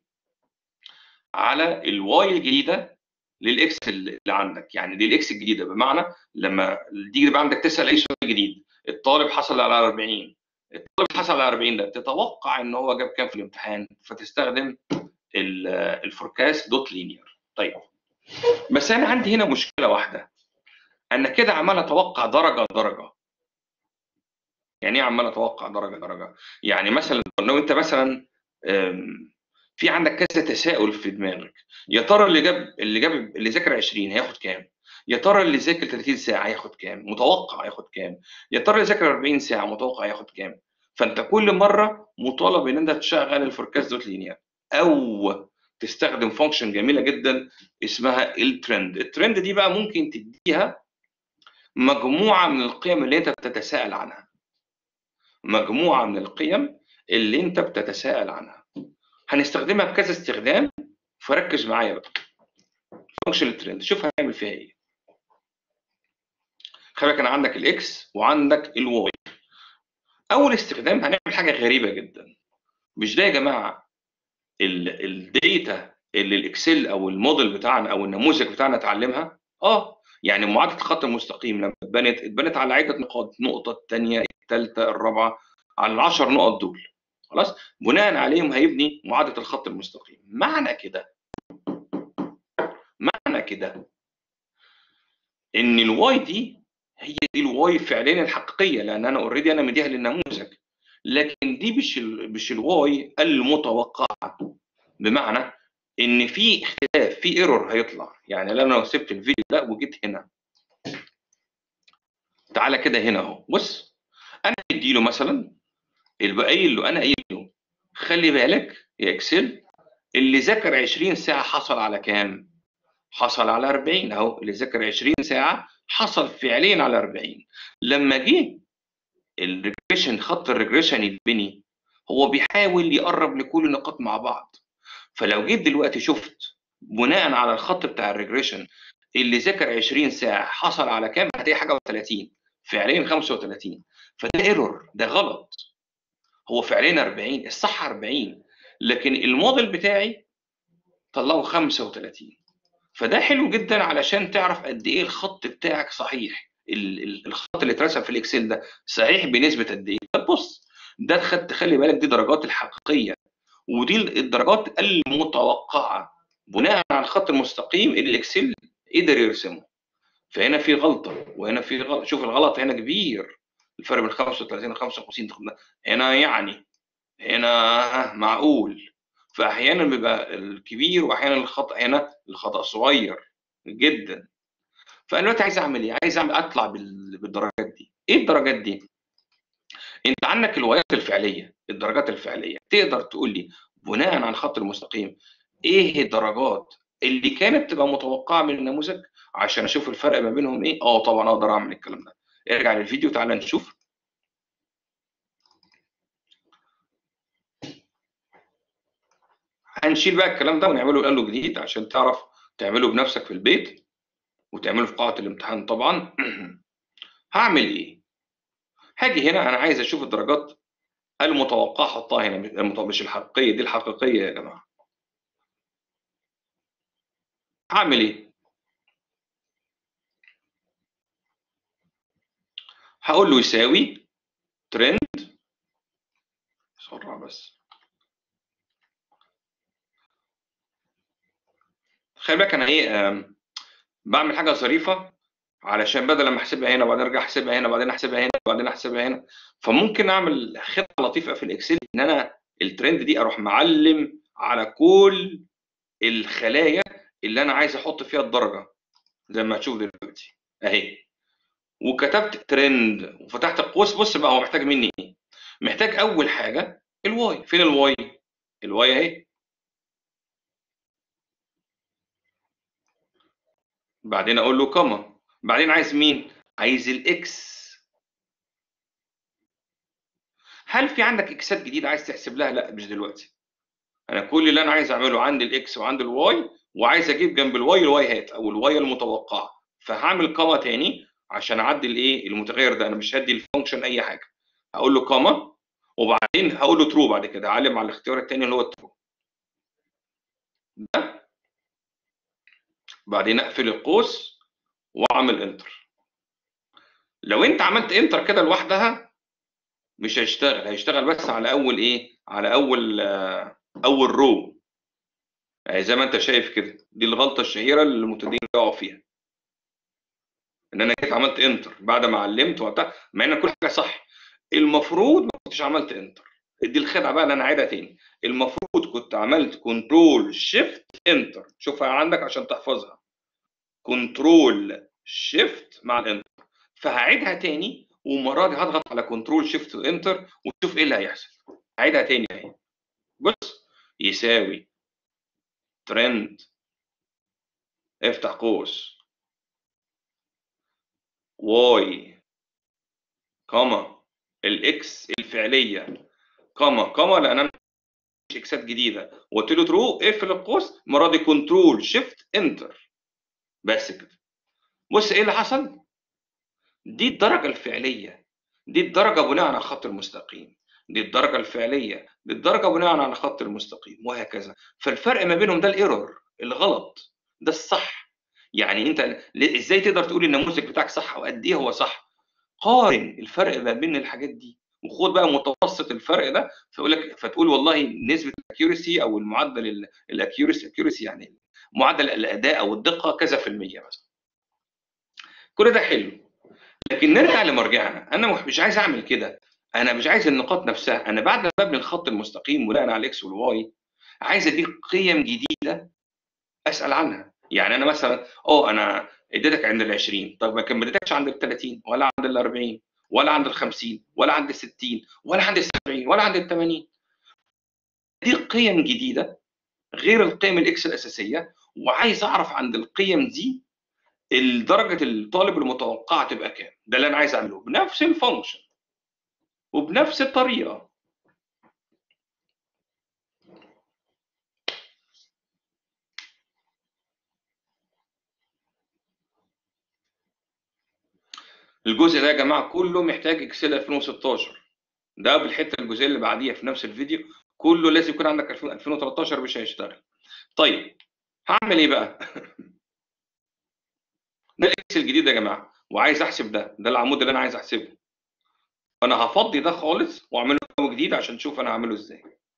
على الواي الجديده للاكس اللي عندك. يعني دي الاكس الجديده، بمعنى لما تيجي يبقى عندك تسال اي سؤال جديد، الطالب حصل على 40، الطالب حصل على 40 ده تتوقع ان هو جاب كام في الامتحان، فتستخدم الفوركاست دوت لينير. طيب بس انا عندي هنا مشكله واحده، انا كده عمال اتوقع درجه درجه. يعني ايه عمال اتوقع درجه درجه؟ يعني مثلا لو انت مثلا في عندك كذا تساؤل في دماغك، يا ترى اللي ذاكر 20 هياخد كام؟ يا ترى اللي ذاكر 30 ساعه هياخد كام؟ متوقع هياخد كام؟ يا ترى اللي ذاكر 40 ساعه متوقع هياخد كام؟ فانت كل مره مطالب ان انت تشغل الفوركاست دوت لينير، او تستخدم فانكشن جميله جدا اسمها الترند. الترند دي بقى ممكن تديها مجموعه من القيم اللي انت بتتساءل عنها، مجموعه من القيم اللي انت بتتساءل عنها. هنستخدمها بكذا استخدام، فركز معايا بقى. فانكشن الترند شوف هنعمل فيها ايه. خلي بالك انا عندك الاكس وعندك الواي. اول استخدام هنعمل حاجه غريبه جدا. مش ده يا جماعه الداتا اللي الاكسل او الموديل بتاعنا او النموذج بتاعنا اتعلمها؟ يعني معادله الخط المستقيم لما اتبنت على عده نقاط، النقطه الثانيه الثالثه الرابعه، على ال10 نقط دول. خلاص، بناء عليهم هيبني معادله الخط المستقيم. معنى كده ان الواي دي هي دي الواي فعليا الحقيقيه، لان انا اوريدي مديها للنموذج. لكن دي مش الواي المتوقعه، بمعنى ان في اختلاف، في ايرور هيطلع. يعني لو سبت الفيديو ده وجيت هنا، تعالى كده هنا اهو، بص انا مديله مثلا قايل له، انا قايل له خلي بالك يا اكسل، اللي ذاكر 20 ساعه حصل على كام؟ حصل على 40 اهو. اللي ذاكر 20 ساعه حصل فعليا على 40. لما جه الريجريشن، خط الريجريشن يتبني، هو بيحاول يقرب لكل النقاط مع بعض. فلو جيت دلوقتي شفت بناء على الخط بتاع الريجريشن اللي ذاكر 20 ساعه حصل على كام، هتلاقي حاجه و30، فعليا 35. فده ايرور، ده غلط. هو فعليا 40، الصح 40، لكن الموديل بتاعي طلعه 35. فده حلو جدا علشان تعرف قد ايه الخط بتاعك صحيح. الخط اللي اترسم في الاكسل ده صحيح بنسبه قد ايه. طب بص، ده خلي بالك، دي درجات الحقيقيه، ودي الدرجات المتوقعه بناء على الخط المستقيم اللي الاكسل قدر يرسمه. فهنا في غلطه وهنا في غلط. شوف الغلط هنا كبير، الفرق بين 35 و 55 هنا، يعني هنا معقول. فاحيانا بيبقى الكبير، واحيانا الخطا صغير جدا. فانا دلوقتي عايز اعمل ايه؟ عايز اطلع بالدرجات دي. ايه الدرجات دي؟ انت عندك الوايات الفعليه، الدرجات الفعليه، تقدر تقول لي بناء على الخط المستقيم ايه الدرجات اللي كانت تبقى متوقعه من النموذج عشان اشوف الفرق ما بينهم ايه؟ طبعا اقدر اعمل الكلام ده. ارجع للفيديو تعالى نشوف. هنشيل بقى الكلام ده ونعمله قاله جديد عشان تعرف تعمله بنفسك في البيت وتعمله في قاعه الامتحان طبعا. هعمل ايه؟ هاجي هنا، انا عايز اشوف الدرجات المتوقعه، احطها هنا، مش الحقيقيه، دي الحقيقيه يا جماعه. هعمل ايه؟ هقول له يساوي ترند. بسرعه بس، خلي بالك انا ايه، بعمل حاجه ظريفه علشان بدل ما احسبها هنا وبعدين ارجع احسبها هنا وبعدين احسبها هنا وبعدين احسبها هنا، فممكن اعمل خطه لطيفه في الاكسل ان انا الترند دي اروح معلم على كل الخلايا اللي انا عايز احط فيها الدرجه، زي ما هتشوف دلوقتي اهي. وكتبت ترند وفتحت القوس. بص بقى هو محتاج مني ايه؟ محتاج اول حاجه الواي. فين الواي؟ الواي اهي. بعدين اقول له كوما. بعدين عايز مين؟ عايز الاكس. هل في عندك اكسات جديده عايز تحسب لها؟ لا مش دلوقتي. انا كل اللي انا عايز اعمله عندي الاكس وعندي الواي، وعايز اجيب جنب الواي هات او الواي المتوقعه. فهعمل كوما تاني عشان اعدل الايه المتغير ده. انا مش هدي الفانكشن اي حاجه، هقول له كوما وبعدين هقول له ترو. بعد كده اعلم على الاختيار الثاني اللي هو الترو ده. بعدين اقفل القوس واعمل انتر. لو انت عملت انتر كده لوحدها مش هيشتغل، هيشتغل بس على اول ايه، على اول رو. يعني زي ما انت شايف كده، دي الغلطه الشهيره اللي المبتدئين بيقعوا فيها، ان انا جيت عملت انتر بعد ما علمت وقتها، مع ان كل حاجه صح. المفروض ما كنتش عملت انتر. دي الخدعه بقى اللي انا عايدها تاني. المفروض كنت عملت كنترول شيفت انتر. شوفها عندك عشان تحفظها، كنترول شيفت مع الانتر. فهعيدها تاني، والمره دي هضغط على كنترول شيفت انتر وتشوف ايه اللي هيحصل. هعيدها تاني اهي. بص، يساوي ترند، افتح قوس، واي كوما الاكس الفعليه كوما لان انا مش اكسات جديده، وقلت له ترو اقفل القوس. المره دي كنترول شيفت انتر، بس كده. بص ايه اللي حصل. دي الدرجه الفعليه، دي الدرجه بناء على الخط المستقيم، دي الدرجه الفعليه، دي الدرجه بناء على الخط المستقيم، وهكذا. فالفرق ما بينهم ده الايرور، الغلط، ده الصح. يعني انت ازاي تقدر تقول النموذج بتاعك صح وقد ايه هو صح؟ قارن الفرق ما بين الحاجات دي وخد بقى متوسط الفرق ده، فيقول لك، فتقول والله نسبه الاكيورسي او المعدل الاكيورسي يعني معدل الاداء او الدقه كذا في المية مثلا. كل ده حلو، لكن نرجع لمرجعنا. انا مش عايز اعمل كده. انا مش عايز النقاط نفسها، انا بعد ما ببني الخط المستقيم بناء على الاكس والواي عايز اديك قيم جديده اسال عنها. يعني انا مثلا انا اديتك عند ال 20، طب ما كملتكش عند ال 30 ولا عند ال 40 ولا عند ال 50 ولا عند ال 60 ولا عند ال 70 ولا عند ال 80. دي قيم جديده غير القيم الاكس الاساسيه، وعايز اعرف عند القيم دي درجه الطالب المتوقعه تبقى كام. ده اللي انا عايز اعمله بنفس الفانكشن وبنفس الطريقه. الجزء ده يا جماعه كله محتاج اكسل 2016. ده بالحته الجزئيه اللي بعديها في نفس الفيديو، كله لازم يكون عندك 2013 مش هيشتغل. طيب هعمل ايه بقى؟ ده الاكس الجديد يا جماعه، وعايز احسب ده العمود اللي انا عايز احسبه. فانا هفضي ده خالص واعمله جديد عشان تشوف انا هعمله ازاي.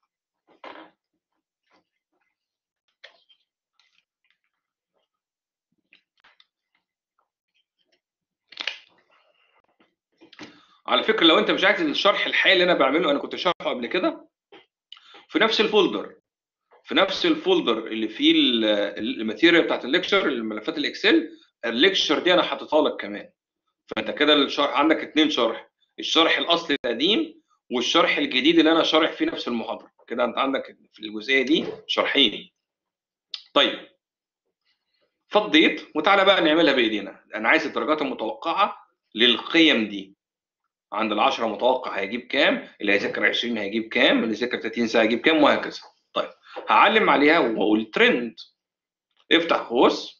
على فكره لو انت مش عايز الشرح الحالي اللي انا بعمله، انا كنت شارحه قبل كده في نفس الفولدر، اللي فيه الماتيريال بتاعت الليكشر، الملفات الاكسل. الليكشر دي انا حاططها لك كمان. فانت كده الشرح عندك 2 شرح، الشرح الاصلي القديم والشرح الجديد اللي انا شارح فيه نفس المحاضره. كده انت عندك في الجزئيه دي شرحين. طيب فضيت وتعالى بقى نعملها بايدينا. انا عايز الدرجات المتوقعه للقيم دي. عند ال10 متوقع هيجيب كام، اللي هيذاكر 20 هيجيب كام، اللي يذاكر 30 ساعه هيجيب كام، وهكذا. طيب هعلم عليها واقول ترند، افتح قوس،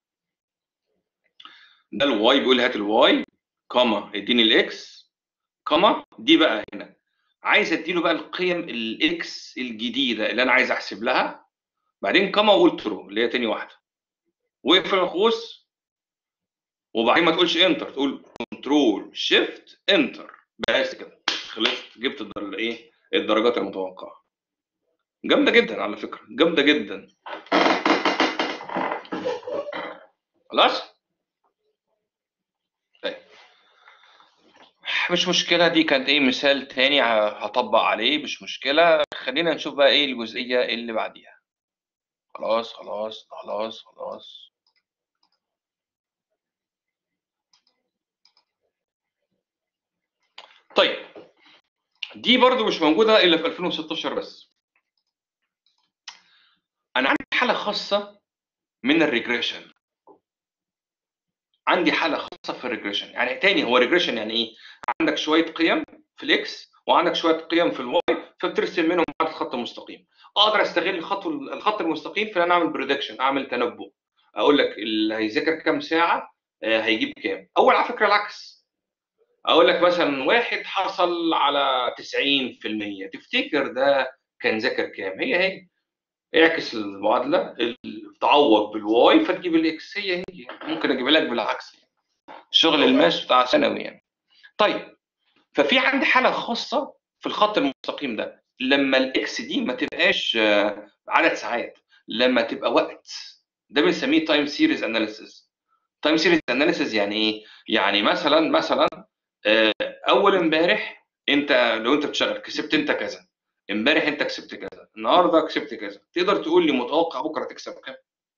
ده الواي بيقول هات الواي، كوما اديني الاكس، كوما دي بقى هنا عايز اديله بقى القيم الاكس الجديده اللي انا عايز احسب لها، بعدين كوما وقول ترو اللي هي تاني واحده، واقفل القوس، وبعدين ما تقولش انتر، تقول كنترول شيفت انتر. بس كده خلصت، جبت الدرجات المتوقعه. جامده جدا على فكره، جامده جدا. خلاص طيب مش مشكله، دي كانت مثال تاني هطبق عليه، مش مشكله. خلينا نشوف بقى الجزئيه اللي بعديها. خلاص خلاص خلاص خلاص. طيب دي برضو مش موجوده الا في 2016 بس. انا عندي حاله خاصه من الريجريشن. عندي حاله خاصه في الريجريشن. يعني تاني، هو ريجريشن يعني ايه؟ عندك شويه قيم في الاكس وعندك شويه قيم في الواي، فبترسم منهم بعد خط مستقيم. اقدر استغل الخط المستقيم في ان انا اعمل بريدكشن، اعمل تنبؤ، اقول لك اللي هيذاكر كام ساعه هيجيب كام. اول على فكره العكس، اقول لك مثلا واحد حصل على 90%، تفتكر ده كان ذاكر كام؟ هي اعكس المعادله، تعوض بالواي فتجيب الاكس. هي ممكن اجيبها لك بالعكس، شغل الماس بتاع ثانوي يعني. طيب ففي عندي حاله خاصه في الخط المستقيم ده، لما الاكس دي ما تبقاش عدد ساعات، لما تبقى وقت. ده بنسميه تايم سيريز اناليسيس. تايم سيريز اناليسيس يعني ايه؟ يعني مثلا اول امبارح انت لو انت بتشتغل كسبت انت كذا، امبارح انت كسبت كذا، النهارده كسبت كذا، تقدر تقول لي متوقع بكره تكسب كام؟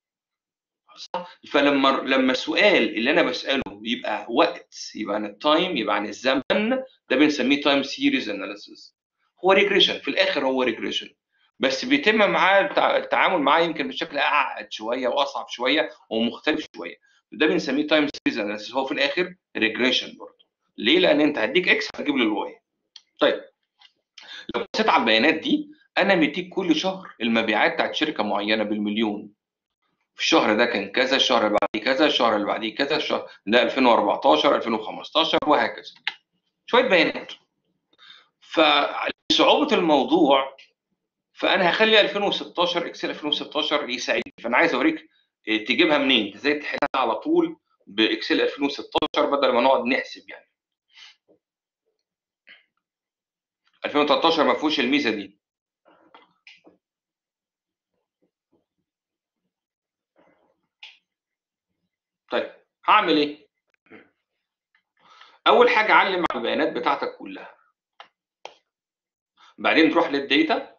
فلما السؤال اللي انا بساله يبقى وقت، يبقى عن التايم، يبقى عن الزمن، ده بنسميه تايم سيريز اناليسيس. هو ريجريشن في الاخر، هو ريجريشن، بس بيتم معاه التعامل معاه يمكن بشكل اعقد شويه واصعب شويه ومختلف شويه. ده بنسميه تايم سيريز اناليسيس. هو في الاخر ريجريشن برضه. ليه؟ لان انت هديك اكس هتجيب لي الواي. طيب لو بصيت على البيانات دي، انا مديك كل شهر المبيعات بتاعت شركه معينه بالمليون. في الشهر ده كان كذا، الشهر اللي بعديه كذا، الشهر اللي بعديه كذا، الشهر ده 2014 2015 وهكذا. شويه بيانات. فصعوبه الموضوع، فانا هخلي 2016 اكسل 2016 يساعدني. فانا عايز اوريك تجيبها منين، ازاي تحلها على طول باكسل 2016 بدل ما نقعد نحسب يعني. 2013 ما فيهوش الميزه دي. طيب هعمل ايه؟ اول حاجه علم على البيانات بتاعتك كلها. بعدين تروح للداتا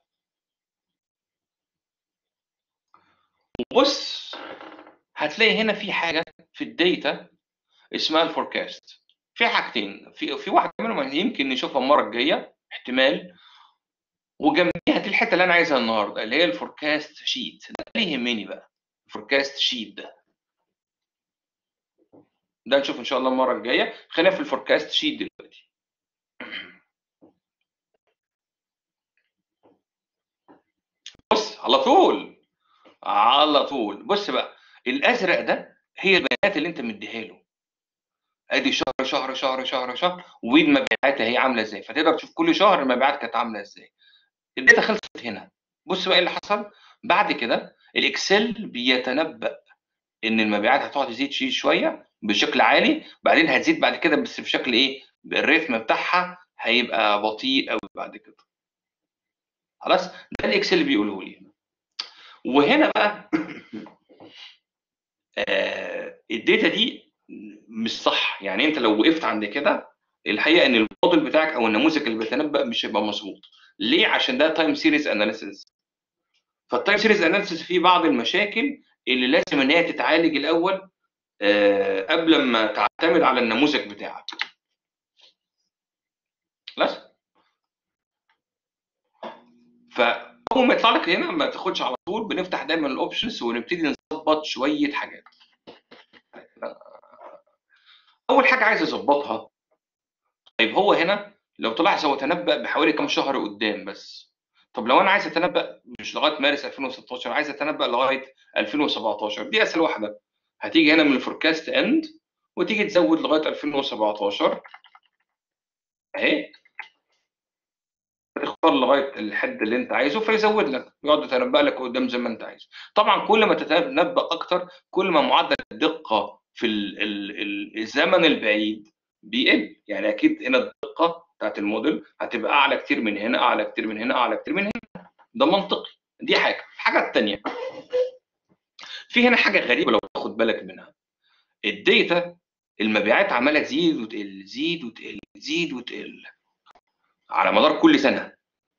وبص هتلاقي هنا في حاجه في الداتا اسمها الفوركاست. في حاجتين، في واحده منهم يمكن نشوفها المره الجايه احتمال، وجنبيها دي الحته اللي انا عايزها النهارده اللي هي الفوركاست شيت. ده اللي يهمني بقى، الفوركاست شيت ده نشوف ان شاء الله المره الجايه. خلينا في الفوركاست شيت دلوقتي. بص على طول بص بقى، الازرق ده هي البيانات اللي انت مديها له. ادي شهر والمبيعات اهي عامله ازاي، فتقدر تشوف كل شهر المبيعات كانت عامله ازاي. الداتا خلصت هنا. بص بقى اللي حصل بعد كده، الاكسل بيتنبأ ان المبيعات هتقعد تزيد شويه بشكل عالي، بعدين هتزيد بعد كده بس بشكل ايه، الريتم بتاعها هيبقى بطيء قوي بعد كده. خلاص، ده الاكسل اللي بيقوله لي. وهنا بقى الداتا دي مش صح. يعني انت لو وقفت عند كده الحقيقه ان الموديل بتاعك او النموذج اللي بيتنبأ مش هيبقى مظبوط. ليه؟ عشان ده تايم سيريز اناليسيس. فالتايم سيريز اناليسيس فيه بعض المشاكل اللي لازم ان هي تتعالج الاول قبل ما تعتمد على النموذج بتاعك. خلاص، فاول ما يطلع لك هنا ما تاخدش على طول، بنفتح دايما الاوبشنز ونبتدي نظبط شويه حاجات. اول حاجه عايز اظبطها، طيب هو هنا لو تلاحظ هو تنبأ بحوالي كام شهر قدام بس. طب لو انا عايز اتنبأ مش لغايه مارس 2016، عايز اتنبأ لغايه 2017، دي اسهل واحده. هتيجي هنا من الفوركاست اند وتيجي تزود لغايه 2017 اهي، تختار لغايه الحد اللي انت عايزه فيزود لك، يقعد يتنبأ لك قدام زي ما انت عايز. طبعا كل ما تتنبأ اكتر كل ما معدل الدقه في الزمن البعيد بيقل. يعني اكيد هنا الدقه بتاعت الموديل هتبقى اعلى كتير من هنا، اعلى كتير من هنا، اعلى كتير من هنا. ده منطقي. دي حاجه. الحاجه الثانيه، في هنا حاجه غريبه لو تاخد بالك منها. الداتا المبيعات عماله تزيد وتقل، تزيد وتقل، تزيد وتقل على مدار كل سنه.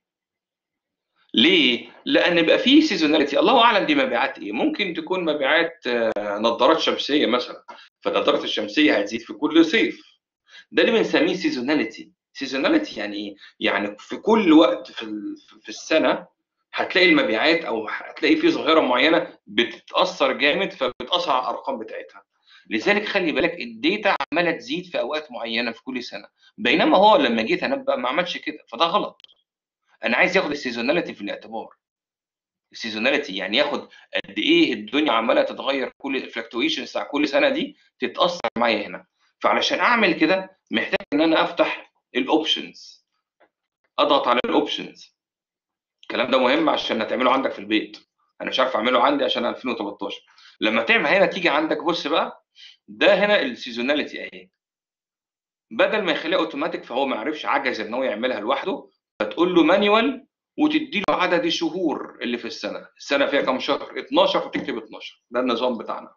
ليه؟ لان بيبقى فيه سيزوناليتي، الله اعلم دي مبيعات ايه. ممكن تكون مبيعات نظارات شمسيه مثلا، فالنظارات الشمسيه هتزيد في كل صيف. ده اللي بنسميه سيزوناليتي. سيزوناليتي يعني ايه؟ يعني في كل وقت في السنه هتلاقي المبيعات او هتلاقي في ظاهره معينه بتتاثر جامد فبتاثر على الارقام بتاعتها. لذلك خلي بالك الداتا عماله تزيد في اوقات معينه في كل سنه، بينما هو لما جيت انبأ ما عملش كده، فده غلط. انا عايز ياخد السيزوناليتي في الاعتبار. السيزوناليتي يعني ياخد قد ايه الدنيا عماله تتغير، كل الفلكتويشنز بتاع كل سنه دي تتاثر معايا هنا. فعلشان اعمل كده محتاج ان انا افتح الاوبشنز، اضغط على الاوبشنز. الكلام ده مهم عشان هتعمله عندك في البيت، انا مش عارف اعمله عندي عشان 2013. لما تعمل هنا تيجي عندك بص بقى، ده هنا السيزوناليتي اهي. بدل ما يخليها اوتوماتيك فهو ما عرفش، عجز ان هو يعملها لوحده، فتقول له مانيوال وتدي له عدد الشهور اللي في السنه. السنه فيها كام شهر؟ 12، فتكتب 12. ده النظام بتاعنا.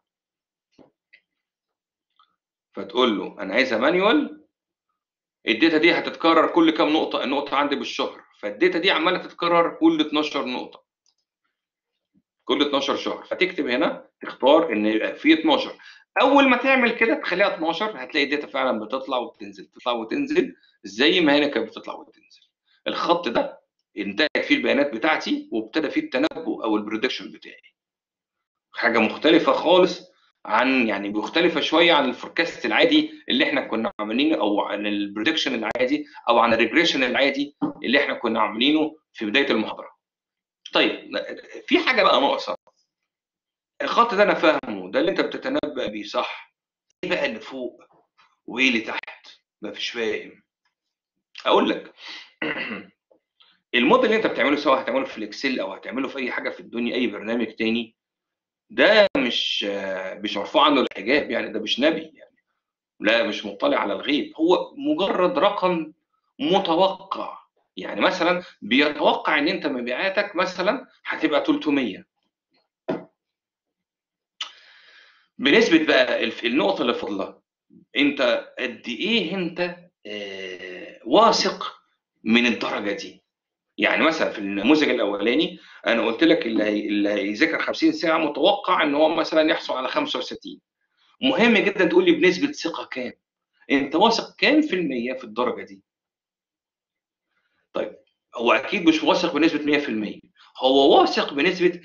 فتقول له انا عايزها مانيوال. الداتا دي هتتكرر كل كام نقطه؟ النقطه عندي بالشهر، فالداتا دي عماله تتكرر كل 12 نقطه كل 12 شهر. فتكتب هنا تختار ان يبقى في 12. اول ما تعمل كده تخليها 12 هتلاقي الداتا فعلا بتطلع وتنزل، تطلع وتنزل زي ما هنا كانت بتطلع وتنزل. الخط ده انتهت فيه البيانات بتاعتي وابتدى فيه التنبؤ او البريدكشن بتاعي. حاجه مختلفه خالص عن، يعني مختلفه شويه عن الفوركاست العادي اللي احنا كنا عاملينه، او عن البريدكشن العادي، او عن الريجريشن العادي اللي احنا كنا عاملينه في بدايه المحاضره. طيب في حاجه بقى ناقصه. الخط ده انا فاهمه، ده اللي انت بتتنبأ بيه صح. ايه بقى اللي فوق وايه اللي تحت؟ مفيش فاهم. اقول لك الموديل اللي انت بتعمله سواء هتعمله في الاكسل او هتعمله في اي حاجه في الدنيا، اي برنامج تاني، ده مش مرفوع عنه الحجاب. يعني ده مش نبي يعني، لا مش مطلع على الغيب، هو مجرد رقم متوقع. يعني مثلا بيتوقع ان انت مبيعاتك مثلا هتبقى 300. بنسبه بقى النقطه اللي فاضله، انت قد ايه انت واثق من الدرجه دي. يعني مثلا في النموذج الاولاني انا قلت لك اللي هيذاكر 50 ساعه متوقع ان هو مثلا يحصل على 65. مهم جدا تقول لي بنسبه ثقه كام، انت واثق كام في المية في الدرجه دي؟ طيب هو اكيد مش واثق بنسبه 100%، هو واثق بنسبه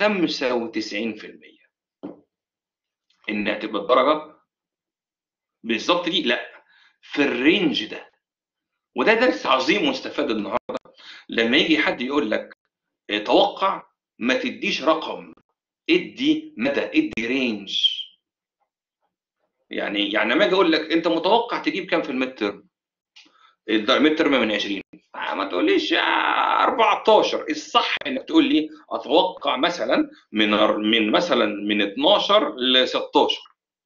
95% ان هتبقى الدرجه بالظبط دي، لا في الرينج ده. وده درس عظيم مستفاد النهارده. لما يجي حد يقول لك توقع، ما تديش رقم، ادي مدى، ادي رينج. يعني لما اجي اقول لك انت متوقع تجيب كام في الميد ترم؟ الميد ترم من 20، ما تقوليش 14. الصح انك تقول لي اتوقع مثلا من 12 ل 16،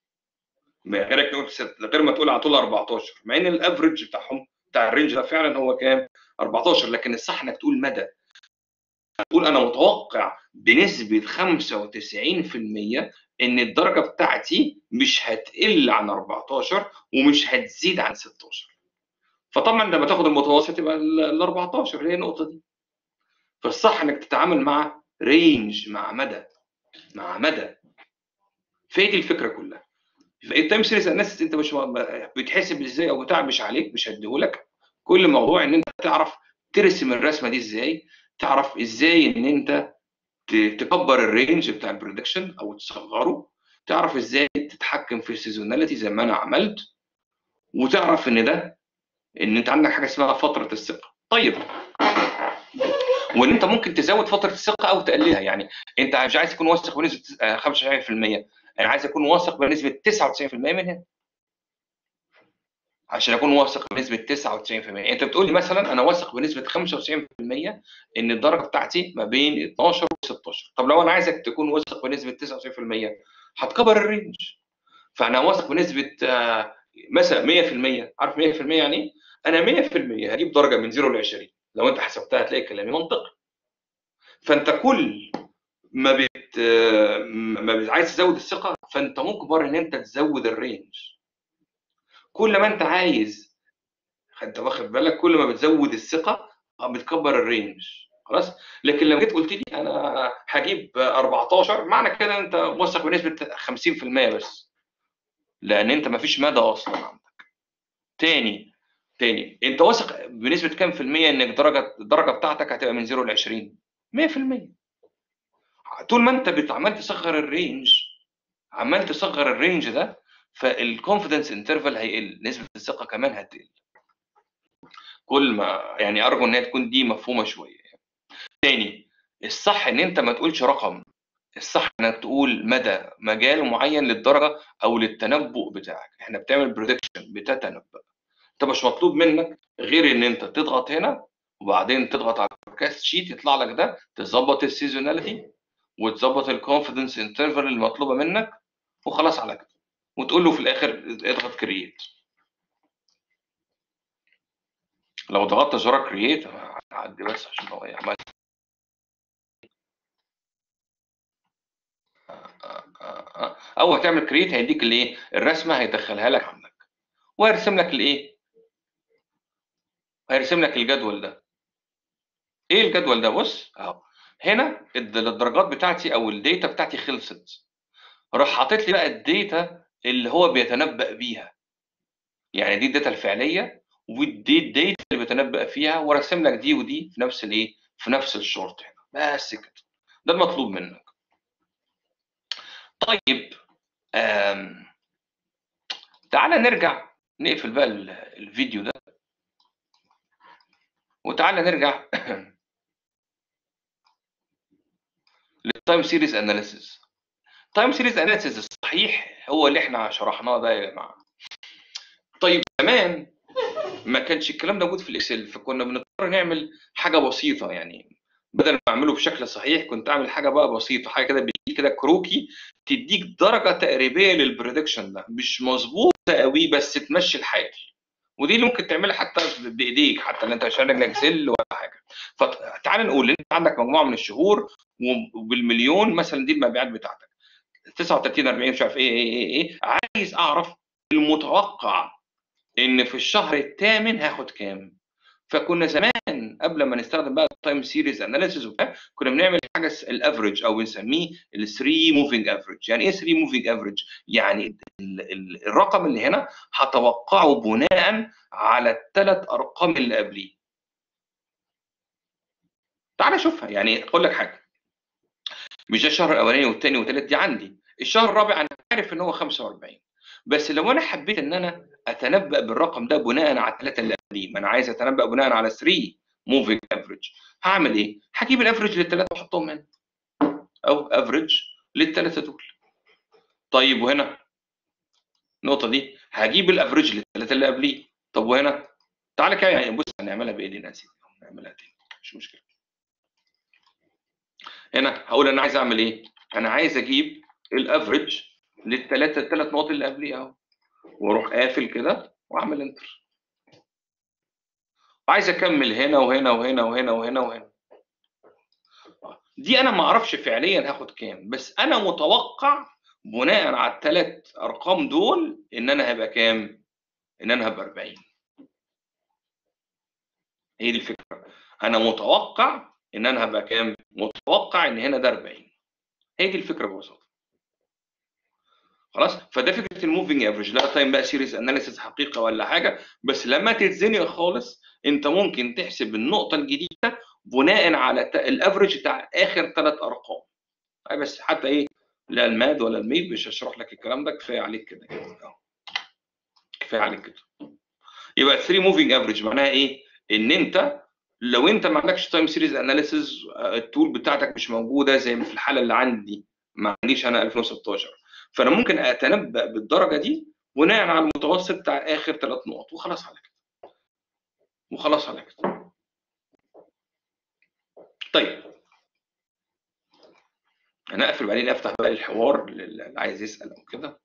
غير ما تقول على طول 14، مع ان الافرج بتاعهم بتاع الرينج ده فعلا هو كام؟ 14. لكن الصح انك تقول مدى، تقول انا متوقع بنسبه 95% ان الدرجه بتاعتي مش هتقل عن 14 ومش هتزيد عن 16. فطبعا لما تاخد المتوسط يبقى ال 14 هي النقطه دي. فالصح انك تتعامل مع رينج، مع مدى، مع مدى. فهي دي الفكره كلها. التايم سيريز اناليسيس انت مش بتحسب ازاي او بتاع، مش عليك، مش هديهولك. كل موضوع ان انت تعرف ترسم الرسمه دي ازاي، تعرف ازاي ان انت تكبر الرينج بتاع البريدكشن او تصغره، تعرف ازاي تتحكم في السيزوناليتي زي ما انا عملت، وتعرف ان انت عندك حاجه اسمها فتره الثقه. طيب وان انت ممكن تزود فتره الثقه او تقللها. يعني انت مش عايز تكون واثق بنسبه 95%، انا عايز اكون واثق بنسبه 99% من هنا. عشان اكون واثق بنسبه 99%، انت بتقول لي مثلا انا واثق بنسبه 95% ان الدرجه بتاعتي ما بين 12 و 16. طب لو انا عايزك تكون واثق بنسبه 99%، هتكبر الرينج. فانا واثق بنسبه مثلا 100%. عارف 100% يعني ايه؟ انا 100% هجيب درجه من 0 ل 20. لو انت حسبتها هتلاقي كلامي منطقي. فانت كل ما بت عايز تزود الثقه، فانت مجبر ان انت تزود الرينج. كل ما انت عايز، انت واخد بالك، كل ما بتزود الثقه بتكبر الرينج. خلاص. لكن لو جيت قلت لي انا هجيب 14، معنى كده انت واثق بنسبه 50% بس، لان انت ما فيش مدى اصلا عندك. تاني انت واثق بنسبه كام في الميه ان الدرجه بتاعتك هتبقى من 0 ل 20؟ 100%. طول ما انت عمال تصغر الرينج، عمال تصغر الرينج ده، فالكونفدنس انترفال هيقل، نسبه الثقه كمان هتقل. كل ما يعني ارجو ان هي تكون دي مفهومه شويه. تاني، الصح ان انت ما تقولش رقم، الصح انك تقول مدى، مجال معين للدرجه او للتنبؤ بتاعك. احنا بتعمل بريدكشن، بتتنبأ. انت مش مطلوب منك غير ان انت تضغط هنا وبعدين تضغط على الفوركاست شيت، يطلع لك ده، تظبط السيزوناليتي وتظبط الكونفدنس انترفال المطلوبه منك، وخلاص على كده. وتقول له في الاخر اضغط كرييت. لو ضغطت زرار كرييت هعدي بس عشان هو يعمل اول ما تعمل كرييت هيديك الايه، الرسمه هيدخلها لك عندك، وهيرسم لك الايه، هيرسم لك الجدول ده. ايه الجدول ده؟ بص اهو، هنا الدرجات بتاعتي او الداتا بتاعتي خلصت، راح حاطط لي بقى الداتا اللي هو بيتنبأ بيها. يعني دي الداتا الفعليه، ودي الداتا اللي بيتنبأ فيها، ورسم لك دي ودي في نفس الايه، في نفس الشورت هنا. بس كده، ده المطلوب منك. طيب تعالى نرجع نقفل بقى الفيديو ده، وتعالى نرجع للتايم سيريز اناليسيس. تايم سيريز اناليسيس الصحيح هو اللي احنا شرحناه ده يا جماعه. طيب زمان ما كانش الكلام ده موجود في الاكسل، فكنا بنضطر نعمل حاجه بسيطه. يعني بدل ما اعمله بشكل صحيح كنت اعمل حاجه بقى بسيطه، حاجه كده بيجي كده كروكي تديك درجه تقريبيه للبريدكشن ده، مش مظبوطه قوي بس تمشي الحال. ودي اللي ممكن تعملها حتى بايديك، حتى اللي انت مش عندك اكسل ولا حاجه. فتعال نقول انت عندك مجموعه من الشهور وبالمليون مثلا، دي المبيعات بتاعتك 39 40 مش عارف ايه. عايز اعرف المتوقع ان في الشهر الثامن هاخد كام. فكنا زمان قبل ما نستخدم بقى التايم سيريز اناليسيز وبتاع، كنا بنعمل حاجه الافريج او بنسميه ال 3 موفينج افريج. يعني ايه 3 موفينج افريج؟ يعني الرقم اللي هنا هتوقعه بناء على الثلاث ارقام اللي قبليه. تعال شوفها. يعني اقول لك حاجه، مش ده الشهر الاولاني والثاني والثالث دي عندي، الشهر الرابع انا عارف ان هو 45، بس لو انا حبيت ان انا اتنبأ بالرقم ده بناء على الثلاثه اللي قبليه، ما انا عايز اتنبأ بناء على 3 موفينج افريج، هعمل ايه؟ هجيب الافريج للثلاثه واحطهم هنا، او افريج للثلاثه دول. طيب وهنا النقطه دي هجيب الافريج للثلاثه اللي قبليه. طب وهنا تعالى كده، يعني بص هنعملها بايدينا يا سيدي، نعملها تاني مش مشكله. هنا هقول انا عايز اعمل ايه؟ انا عايز اجيب الافريج الثلاث نقط اللي قبليه اهو، واروح قافل كده واعمل انتر. عايز اكمل هنا وهنا وهنا وهنا وهنا وهنا. دي انا ما اعرفش فعليا هاخد كام، بس انا متوقع بناء على الثلاث ارقام دول ان انا هبقى كام؟ ان انا هبقى 40. هي دي الفكره. انا متوقع ان انا هبقى كام؟ متوقع ان هنا ده 40. هي دي الفكره ببساطه. خلاص؟ فده فكره الموفينج افريج، لا تايم بقى سيريز اناليسيس حقيقه ولا حاجه، بس لما تتزنق خالص انت ممكن تحسب النقطه الجديده بناء على الافريج بتاع اخر ثلاث ارقام. بس حتى ايه، لا الماد ولا الميل مش هشرح لك الكلام ده، كفايه عليك كده كفايه عليك كده. يبقى 3 موفينج افريج معناها ايه؟ ان انت لو انت ما عندكش تايم سيريز اناليسيز، التول بتاعتك مش موجوده زي ما في الحاله اللي عندي، ما عنديش انا 2016، فانا ممكن اتنبأ بالدرجه دي بناء على المتوسط بتاع اخر ثلاث نقط، وخلاص على كده، وخلاص على كده. طيب انا اقفل بعدين افتح بقى الحوار اللي عايز يسال او كده.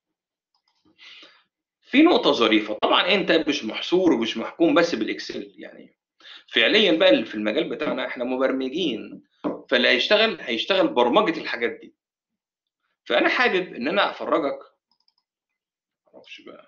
في نقطه ظريفه، طبعا انت مش محصور ومش محكوم بس بالاكسل، يعني فعليا بقى في المجال بتاعنا احنا مبرمجين، فاللي هيشتغل برمجه الحاجات دي. فانا حابب ان انا افرجك، معرفش بقى،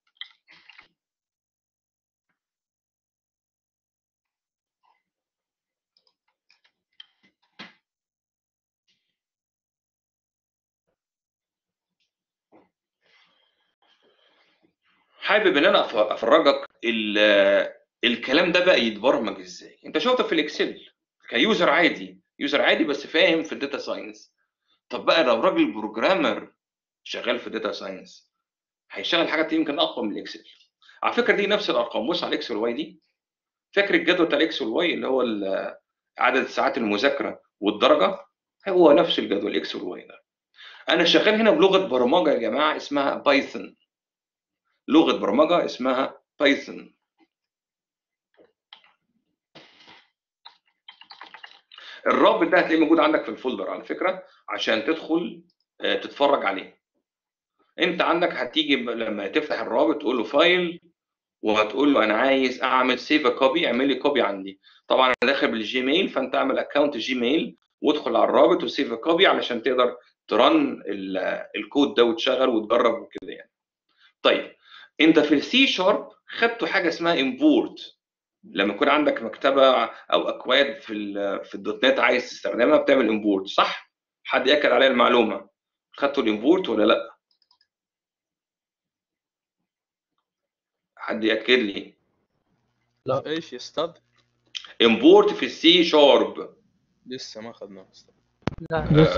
حابب ان انا افرجك الكلام ده بقى يتبرمج ازاي. انت شفته في الاكسل كيوزر عادي، يوزر عادي بس فاهم في الداتا ساينس. طب بقى لو راجل بروجرامر شغال في الداتا ساينس هيشتغل حاجات يمكن اقوى من الاكسل. على فكره دي نفس الارقام، بص على الاكس والواي دي، فاكر الجدول بتاع الاكس والواي اللي هو عدد ساعات المذاكره والدرجه؟ هو نفس الجدول الاكس والواي ده. انا شغال هنا بلغه برمجه يا جماعه اسمها بايثون، لغه برمجه اسمها بايثون. الرابط ده هتلاقيه موجود عندك في الفولدر على فكره عشان تدخل تتفرج عليه. انت عندك هتيجي لما تفتح الرابط تقول له فايل، وهتقول له انا عايز اعمل سيف كوبي، اعمل لي كوبي عندي. طبعا انا داخل بالجيميل، فانت اعمل اكونت جيميل وادخل على الرابط وسيف كوبي علشان تقدر ترن الكود ده وتشغل وتجرب وكده يعني. طيب انت في السي شارب خدتوا حاجه اسمها امبورت، لما يكون عندك مكتبه او اكواد في الدوت نت عايز تستخدمها بتعمل امبورت، صح؟ حد ياكد عليا المعلومه، خدتوا الامبورت ولا لا؟ حد ياكد لي. لا ايش يا استاذ؟ امبورت في السي شارب لسه ما اخذناه استاذ. لا لسه.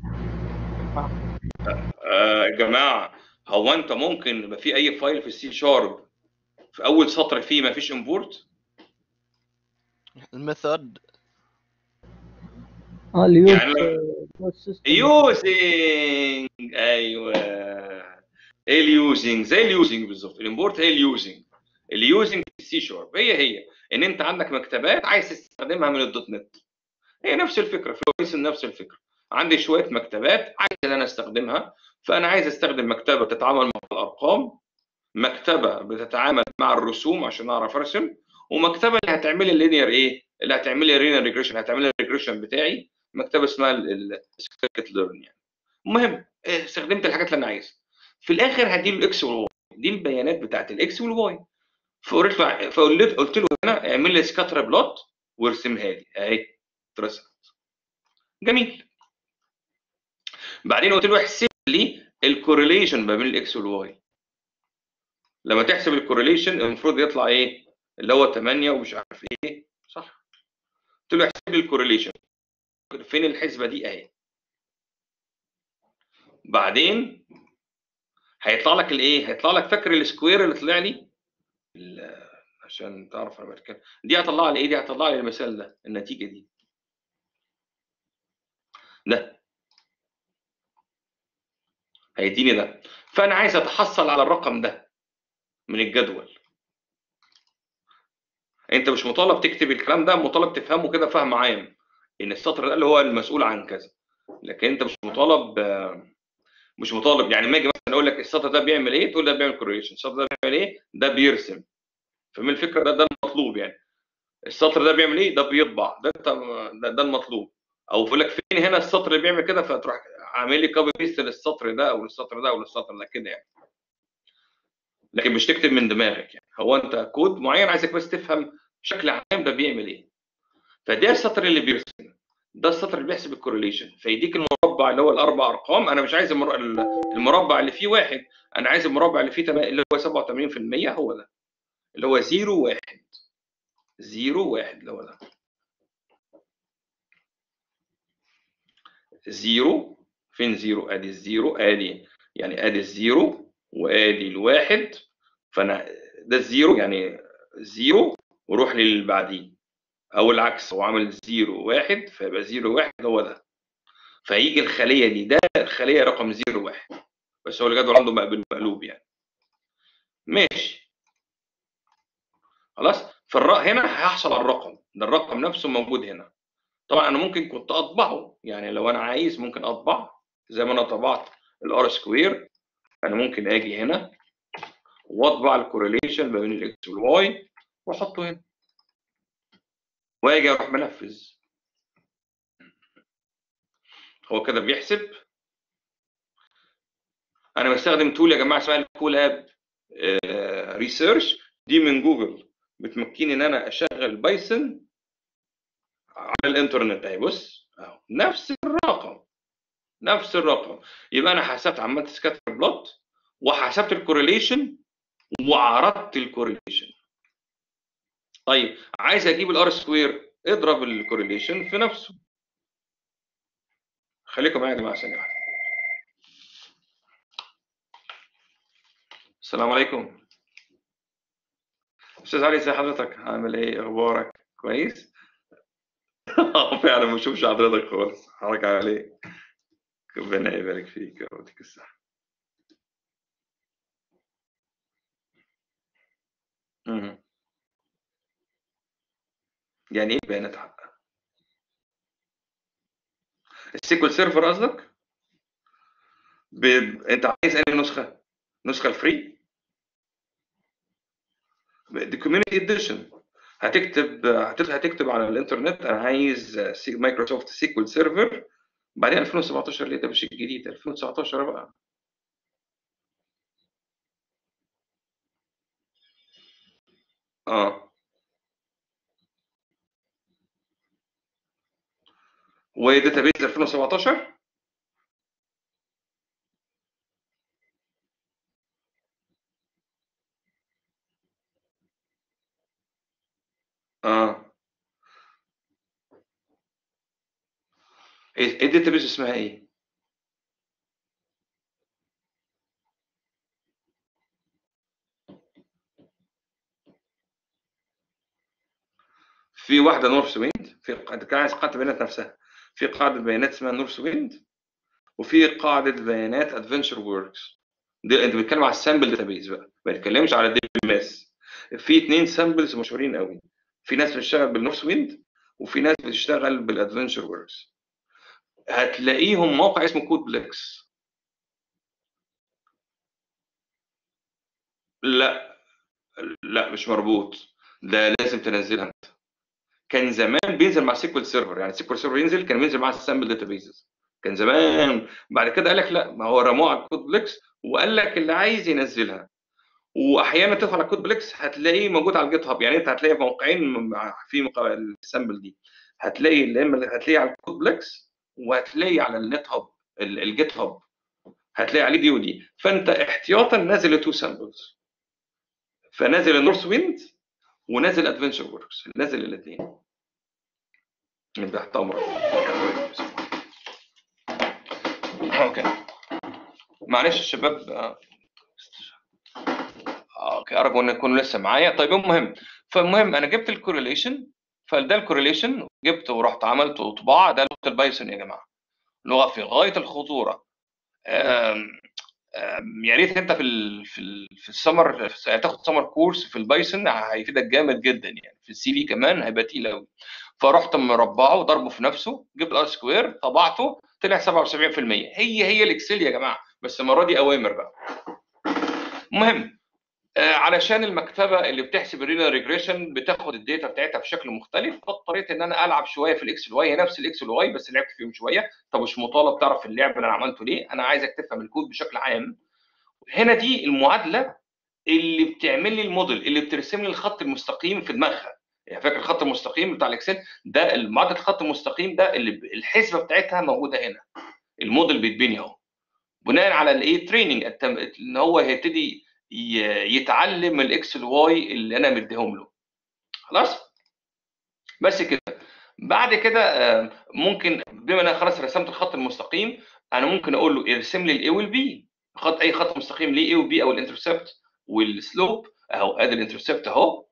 يا جماعه، هو انت ممكن يبقى في اي فايل في السي شارب في اول سطر فيه ما فيش امبورت؟ الميثود اليوز يعني سيستم. يوزنج، ايوه، ايه اليوزنج؟ زي اليوزنج بالظبط، الامبورت هي اليوزنج. اليوزنج في السي شارب هي ان انت عندك مكتبات عايز تستخدمها من الدوت نت، هي نفس الفكره في بايثون، نفس الفكره. عندي شويه مكتبات عايز ان انا استخدمها، فانا عايز استخدم مكتبه تتعامل مع الارقام، مكتبه بتتعامل مع الرسوم عشان اعرف ارسم، ومكتبه اللي هتعمل لي اللينير ايه، اللي هتعمل لي لينير ريجريشن، هتعمل لي الريجريشن بتاعي، مكتبه اسمها السكيت ليرن يعني. المهم استخدمت الحاجات اللي انا عايزها، في الاخر هديله الاكس والواي، دي البيانات بتاعت الاكس والواي. فقلت له هنا اعمل لي سكاتر بلوت وارسمها لي اهي اترسمت. جميل. بعدين قلت له احسب لي الكورليشن ما بين الاكس والواي. لما تحسب الكورليشن المفروض يطلع ايه؟ اللي هو 8 ومش عارف ايه، صح؟ قلت له احسب لي الكورليشن. فين الحسبه دي؟ اهي. بعدين هيطلع لك الايه؟ هيطلع لك، فاكر السكوير اللي طلع لي؟ عشان تعرف انا بتكلم، دي هطلع لي ايه؟ دي هطلع لي المثال ده، النتيجه دي. ده هيديني ده. فانا عايز اتحصل على الرقم ده من الجدول. انت مش مطالب تكتب الكلام ده، مطالب تفهمه كده فهم عام، ان السطر ده اللي هو المسؤول عن كذا. لكن انت مش مطالب يعني ما اجي مثلا اقول لك السطر ده بيعمل ايه، تقول ده بيعمل كورليشن. السطر ده بيعمل ايه؟ ده بيرسم. فمن الفكره ده المطلوب يعني. السطر ده بيعمل ايه؟ ده بيطبع. ده المطلوب. او بيقول لك فين هنا السطر اللي بيعمل كده، فتروح عامل لي كوبي بيست للسطر ده او للسطر ده او للسطر ده كده يعني. لكن مش تكتب من دماغك يعني. هو انت كود معين عايزك بس تفهم بشكل عام ده بيعمل ايه. فده السطر اللي بيرسم، ده السطر اللي بيحسب الكورليشن. فيديك المربع اللي هو الاربع ارقام. انا مش عايز المربع اللي فيه واحد، انا عايز المربع اللي فيه اللي هو 87%. هو ده اللي هو 0 1 0 1 اللي هو ده 0. فين 0؟ ادي الزيرو، ادي يعني ادي الزيرو وادي الواحد. فانا ده الزيرو يعني 0 وروح للي بعديه، او العكس، هو عامل 0 1 فيبقى 0 1 هو ده. فيجي الخليه دي، ده الخليه رقم 0 1، بس هو الجدول عنده مقلوب يعني. ماشي خلاص. فالراء هنا هيحصل على الرقم ده، الرقم نفسه موجود هنا. طبعا انا ممكن كنت اطبعه يعني، لو انا عايز ممكن اطبع زي ما انا طبعت الار سكوير. انا ممكن اجي هنا واطبع الكورليشن ما بين الاكس والواي واحطه هنا، واجي اروح منفذ. هو كده بيحسب. انا بستخدم تول يا جماعه اسمها الكولاب ريسيرش. دي من جوجل، بتمكنني ان انا اشغل بايثون على الانترنت. اهي بص اهو نفس الرقم، نفس الرقم. يبقى انا حسبت، عملت سكاتر بلوت وحسبت الكورليشن وعرضت الكورليشن. طيب عايز اجيب الار سكوير، اضرب الكورليشن في نفسه. خليكم معايا يا جماعه ثانيه واحده. السلام عليكم استاذ علي، ازي حضرتك؟ عامل ايه؟ اخبارك؟ كويس؟ فعلا ما بشوفش حضرتك خالص. حضرتك عامل ايه؟ ربنا يبارك فيك يا رب. الصحه. يعني ايه بيانات حق؟ السيكول سيرفر قصدك؟ انت عايز انهي نسخه؟ نسخه الفري؟ دي كوميونتي اديشن. هتكتب على الانترنت انا عايز مايكروسوفت سيكول سيرفر، بعدين 2017 ليه؟ ده مش الجديد، 2019 بقى. وداتابيز 2017. ايه الداتابيز اسمها ايه؟ في واحده نورث ويند، انت عايز قاعده البيانات نفسها. في قاعده بيانات اسمها نورث ويند، وفي قاعده بيانات ادفنتشر وركس. دي انت بتتكلم على السامبل داتابيز بقى، ما بتتكلمش على الدي ام اس. في اثنين سامبلز مشهورين قوي، في ناس بتشتغل بالنورث ويند وفي ناس بتشتغل بالادفنتشر وركس. هتلاقيهم موقع اسمه كود بليكس. لا لا مش مربوط، ده لازم تنزلها. كان زمان بينزل مع سيكوال سيرفر، يعني سيكوال سيرفر ينزل، كان بينزل مع السامبل داتابيزز كان زمان. بعد كده قال لك لا، ما هو رموه على الكود بليكس وقال لك اللي عايز ينزلها. واحيانا تدخل على كود بليكس هتلاقيه موجود على الجيت هاب. يعني انت هتلاقي موقعين في السامبل دي، هتلاقي هتلاقيه على الكود بليكس، وهتلاقي على النت هاب الجيت هاب، هتلاقي عليه دي ودي. فانت احتياطا نازل التو سامبلز، فنازل النورث ويند ونازل ادفنشر وركس، نازل الاثنين من تحت امرك. اوكي معلش الشباب، اوكي ارجو ان يكونوا لسه معايا. طيب فالمهم انا جبت الكورليشن، فده الكورليشن جبت ورحت عملت طباعه. ده لغه البايثون يا جماعه، لغه في غايه الخطوره. يا ريت انت في السمر هتاخد سمر كورس في البايثون، هيفيدك جامد جدا يعني. في السي في كمان هيبقى تقيل قوي. فرحت مربعه وضربه في نفسه، جبت الار سكوير طبعته، طلع 77%. هي الاكسل يا جماعه، بس المره دي اوامر بقى. المهم علشان المكتبه اللي بتحسب الرينال ريجريشن بتاخد الداتا بتاعتها بشكل مختلف، فاضطريت ان انا العب شويه في الاكس والواي. هي نفس الاكس والواي بس لعبت فيهم شويه. طب مش مطالب تعرف اللعب اللي انا عملته ليه، انا عايزك تفهم الكود بشكل عام. هنا دي المعادله اللي بتعمل لي الموديل، اللي بترسم لي الخط المستقيم في دماغها. يعني فاكر الخط المستقيم بتاع الاكسل ده؟ معادله الخط المستقيم ده اللي الحسبه بتاعتها موجوده هنا. الموديل بيتبني اهو بناء على الايه تريننج، ان هو هيبتدي يتعلم الاكس والواي اللي انا مديهم له. خلاص بس كده. بعد كده ممكن بما ان انا خلاص رسمت الخط المستقيم، انا ممكن اقول له ارسم لي الاي والبي. اي خط مستقيم ليه اي وبي، او الانترسبت والسلوب اهو. ادي الانترسبت اهو،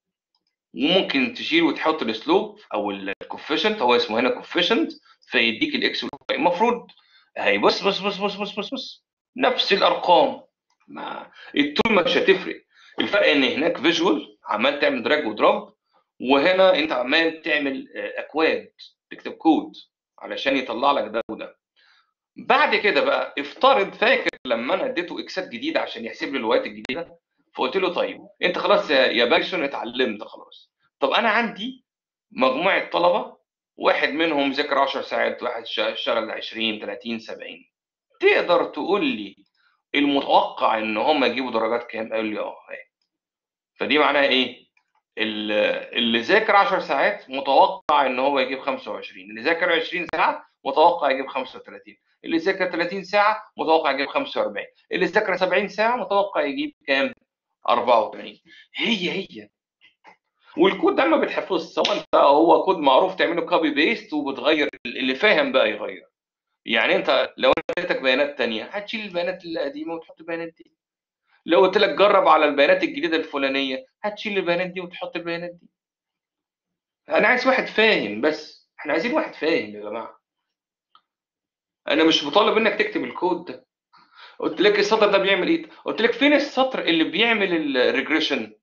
وممكن تشيل وتحط السلوب او الكوفيشنت، هو اسمه هنا كوفيشنت، فيديك الاكس والواي. المفروض اهي بص بص بص بص بص بص بص نفس الارقام. الطول مش هتفرق. الفرق ان هناك فيجوال عمال تعمل دراج ودروب، وهنا انت عمال تعمل اكواد، تكتب كود علشان يطلع لك ده وده. بعد كده بقى افترض، فاكر لما انا اديته اكسات جديده عشان يحسب لي الوايات الجديده، فقلت له طيب انت خلاص يا بايثون اتعلمت خلاص. طب انا عندي مجموعه طلبه، واحد منهم ذاكر 10 ساعات، واحد شغل 20 30 70. تقدر تقول لي المتوقع ان هم يجيبوا درجات كام؟ قال لي اه. فدي معناها ايه؟ اللي ذاكر 10 ساعات متوقع ان هو يجيب 25، اللي ذاكر 20 ساعه متوقع يجيب 35، اللي ذاكر 30 ساعه متوقع يجيب 45، اللي ذاكر 70 ساعه متوقع يجيب كام؟ 84. هي والكود ده ما بيتحفظش، سواء انت هو كود معروف تعمله كوبي بيست وبتغير، اللي فاهم بقى يغير. يعني انت لو اديتك بيانات ثانيه هتشيل البيانات القديمه وتحط البيانات دي. لو قلت لك جرب على البيانات الجديده الفلانيه هتشيل البيانات دي وتحط البيانات دي. انا عايز واحد فاهم، بس احنا عايزين واحد فاهم يا جماعه. انا مش مطالب منك تكتب الكود ده. قلت لك السطر ده بيعمل ايه؟ قلت لك فين السطر اللي بيعمل الريجريشن؟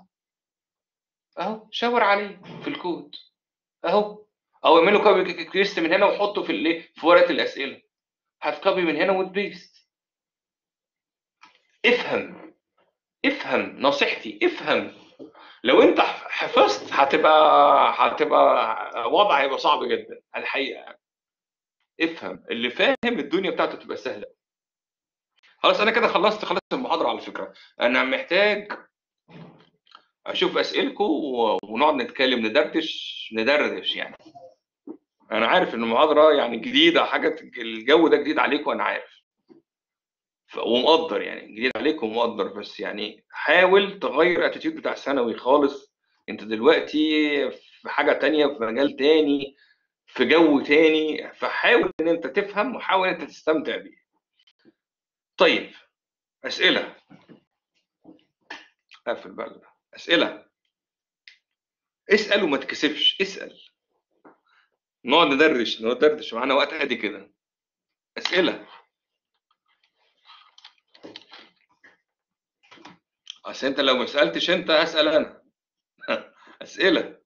اهو شاور عليه في الكود اهو، او اعمله كوبي بيست من هنا وحطه في الايه، في ورقه الاسئله. هتكوبي من هنا وتبيست. افهم نصيحتي، افهم. لو انت حفظت هتبقى وضع هيبقى صعب جدا الحقيقه يعني. افهم، اللي فاهم الدنيا بتاعته تبقى سهله. خلاص انا كده خلصت المحاضره على فكره. انا محتاج اشوف اسئلتكم ونقعد نتكلم ندردش يعني. انا عارف ان المحاضره يعني جديده، حاجه الجو ده جديد عليكم انا عارف، ومقدر يعني جديد عليكم ومقدر، بس يعني حاول تغير الاتيتيود بتاع الثانوي خالص. انت دلوقتي في حاجه تانية، في مجال تاني، في جو تاني، فحاول ان انت تفهم وحاول ان انت تستمتع بيه. طيب اسئله. قفل بقى اسئله. اسال وما تكسفش، اسال. نقعد ندردش معانا وقت هادي كده. اسئله. اصل انت لو ما سالتش انت اسال انا. اسئله.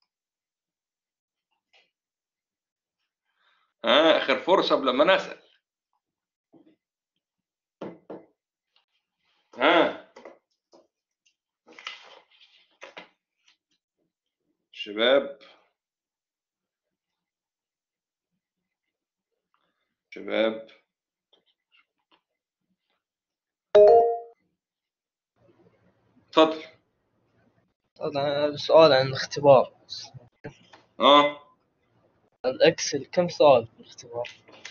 اخر فرصه قبل ما نسال. شباب شباب اتفضل. أنا سؤال عن الاختبار. الإكسل كم سؤال في الاختبار؟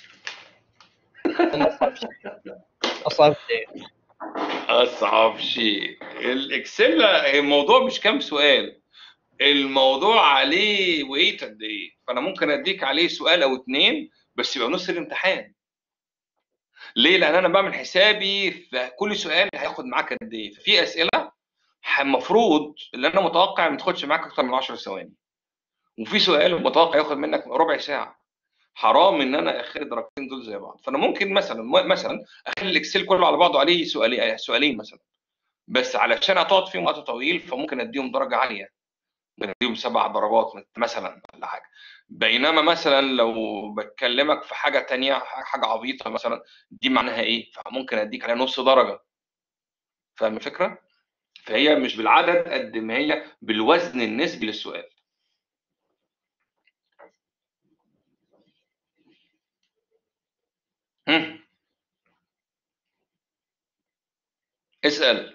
أنا أصعب شيء. اصعب شيء الاكسل، الموضوع مش كام سؤال، الموضوع عليه ويت قد ايه. فانا ممكن اديك عليه سؤال او اتنين بس يبقى نص الامتحان. ليه؟ لان انا بعمل حسابي في كل سؤال هياخد معاك قد ايه. في اسئله المفروض اللي انا متوقع ما تاخدش معاك اكتر من 10 ثواني، وفي سؤال متوقع ياخد منك ربع ساعه. حرام ان انا اخلي الدرجتين دول زي بعض. فانا ممكن مثلا اخلي الاكسل كله على بعضه عليه سؤالين مثلا، بس علشان هتقعد فيهم وقت طويل فممكن اديهم درجه عاليه، ممكن اديهم 7 درجات مثلا ولا حاجه. بينما مثلا لو بتكلمك في حاجه تانية، حاجه عبيطه مثلا، دي معناها ايه، فممكن اديك عليها نص درجه. فاهم الفكره؟ فهي مش بالعدد قد ما هي بالوزن النسبي للسؤال. هم. اسال.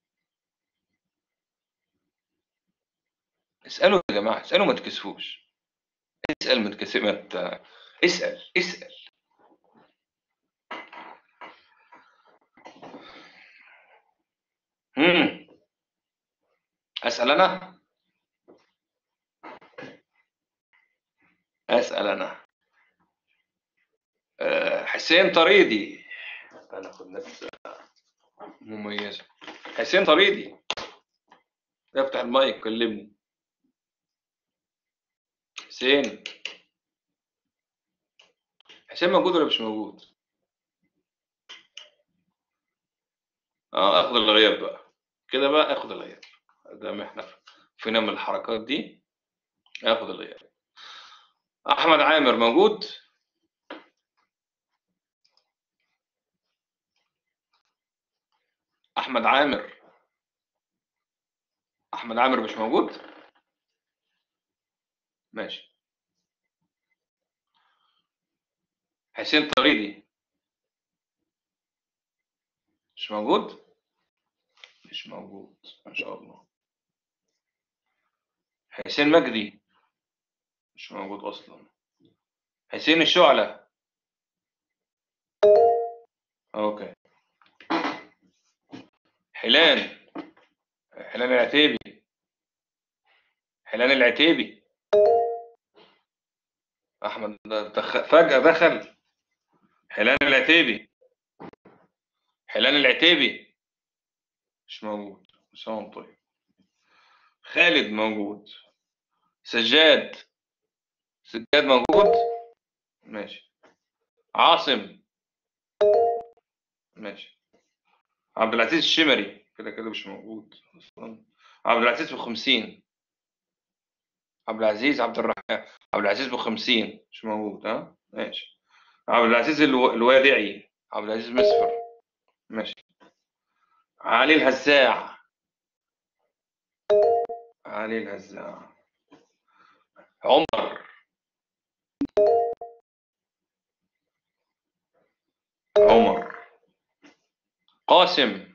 اسالوا يا جماعه، اسالوا ما تكسفوش. اسال ما تكسف اسال اسال. هم. اسال انا. اسال انا. حسين طريدي. هناخد ناس مميزه. حسين طريدي، افتح المايك كلمني. حسين. حسين موجود ولا مش موجود؟ اخد الغياب بقى. كده بقى اخد الغياب. دام احنا فينا من الحركات دي، اخد الغياب. احمد عامر موجود؟ احمد عامر. احمد عامر مش موجود؟ ماشي. حسين طريدي مش موجود؟ مش موجود ما شاء الله. حسين مجدي مش موجود اصلا. حسين الشعلة. اوكي. حلال. حلال العتيبي. حلال العتيبي. احمد فجأة دخل. حلال العتيبي. حلال العتيبي مش موجود. مش هون طيب. خالد موجود. سجاد. سجاد موجود. ماشي. عاصم. ماشي. عبد العزيز الشمري كده كده مش موجود اصلا. عبد العزيز ب50. عبد الرحمن. عبد العزيز ب50 مش موجود. ها ماشي. عبد العزيز الوادعي. عبد العزيز مسفر. ماشي. علي الهزاع. علي الهزاع. عمر. عمر. قاسم.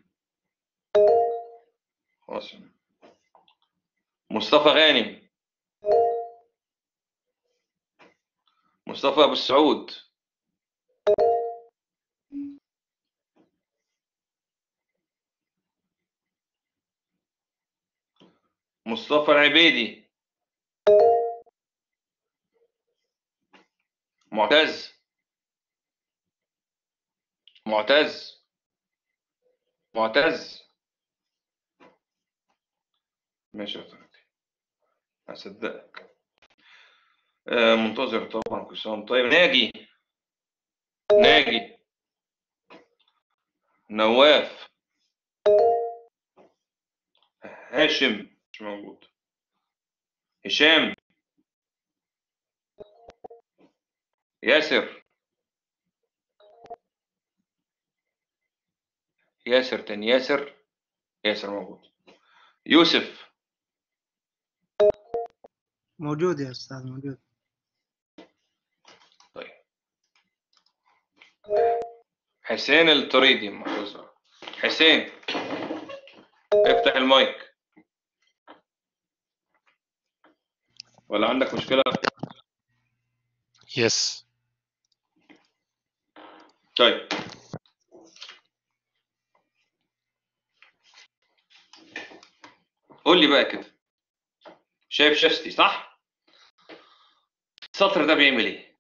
قاسم. مصطفى غانم. مصطفى ابو السعود. مصطفى العبيدي. معتز. معتز. معتز. ماشي يا طارق، هصدقك. منتظر طبعا كل سنة وأنت طيب. ناجي. ناجي. نواف. هاشم مش موجود. هشام. ياسر. ياسر تاني ياسر. ياسر موجود. يوسف. موجود يا أستاذ موجود. طيب. حسين الطريدي محفوظة. حسين. افتح المايك. ولا عندك مشكلة؟ يس. طيب قول لي بقى كده، شايف شاستي صح؟ السطر ده بيعمل ايه؟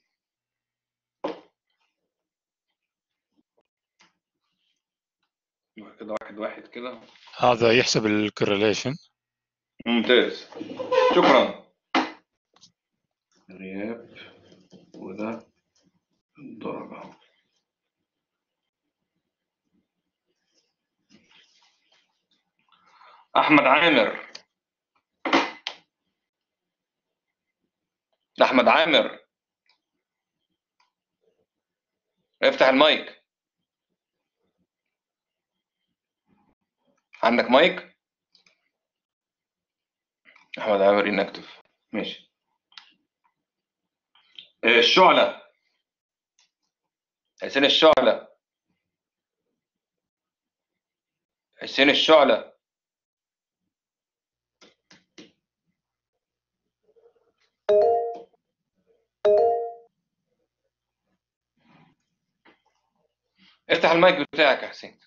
كده واحد واحد كده. هذا يحسب الكورليشن. ممتاز، شكرا. غياب وده الدرجة. أحمد عامر، أحمد عامر افتح المايك. عندك مايك؟ أحمد عامر إنكتف. ماشي. الشعلة، حسين الشعلة، حسين الشعلة. افتح المايك بتاعك يا حسين.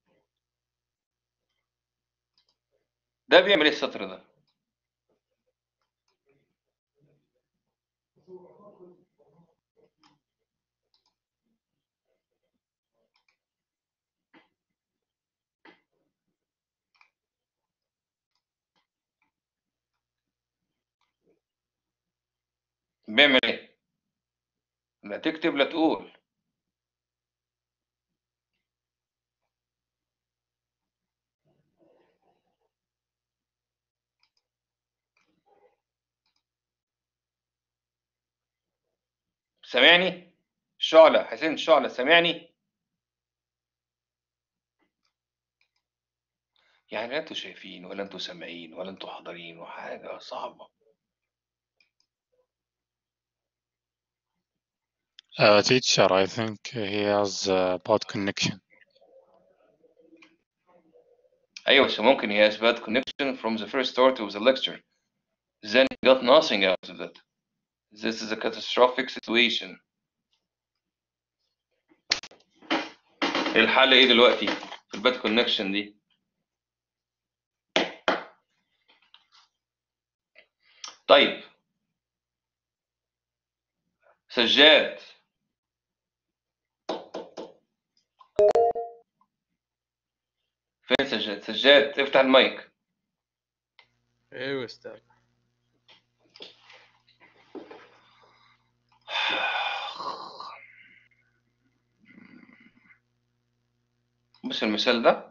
ده بيعمل ايه السطر ده؟ بيعمل ايه؟ لا تكتب لا تقول. سامعني؟ الشعلة، حسين الشعلة، سامعني؟ يعني لا انتوا شايفين ولا انتوا سامعين ولا انتوا حاضرين، وحاجة صعبة. Teacher, I think he has a bad connection. ايوه بس ممكن he has bad connection from the first start of the lecture. Then he got nothing out of that. This is a catastrophic situation. الحل ايه دلوقتي في الباد كونكشن دي؟ طيب سجاد، فين سجاد؟ سجاد افتح المايك. ايوه استاذ. بص المثال ده،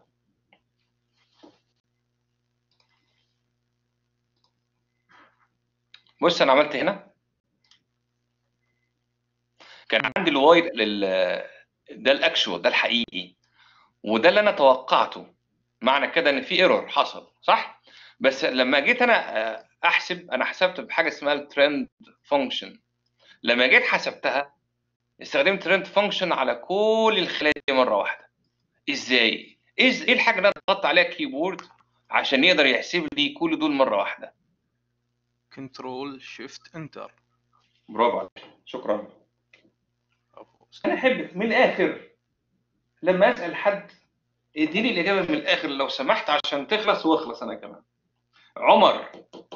بص انا عملت هنا كان عندي الواي ده الاكشوال، ده الحقيقي، وده اللي انا توقعته. معنى كده ان في ايرور حصل صح. بس لما جيت انا احسب، انا حسبت بحاجه اسمها الترند فانكشن. لما جيت حسبتها استخدمت ترند فانكشن على كل الخلايا دي مره واحده. ازاي؟ ايه الحاجه اللي انا ضغطت عليها كيبورد عشان يقدر يحسب لي كل دول مره واحده؟ كنترول شيفت انتر. برافو عليك، شكرا. انا احب من الاخر لما اسال حد اديني الاجابه من الاخر لو سمحت عشان تخلص واخلص انا كمان. عمر،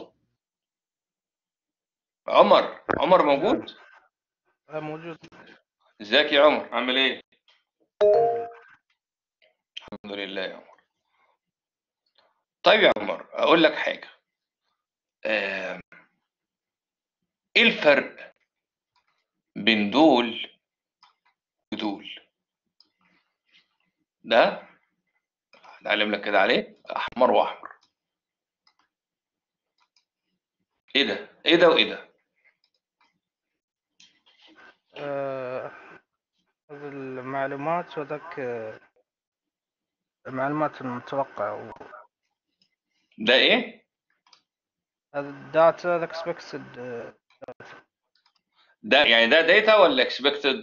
عمر موجود؟ موجود. ازيك يا عمر، عامل ايه؟ الحمد لله يا عمر. طيب يا عمر اقول لك حاجه، ايه الفرق بين دول ودول؟ ده هعلم لك كده عليه احمر واحمر. ايه ده؟ ايه ده وايه ده؟ هذه المعلومات وذاك المعلومات المتوقعة. ده ايه؟ هذا الداتا ذاك expected. ده يعني ده داتا ولا اكسبكتد؟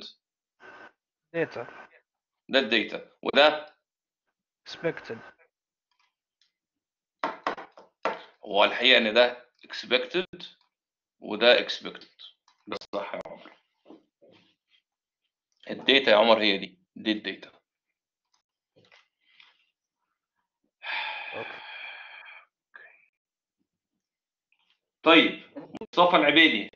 data ده الداتا وده expected. هو الحقيقة إن ده expected وده expected. ده صح يا عمر. الداتا يا عمر هي دي الداتا. اوكي. طيب مصطفى العبيدي.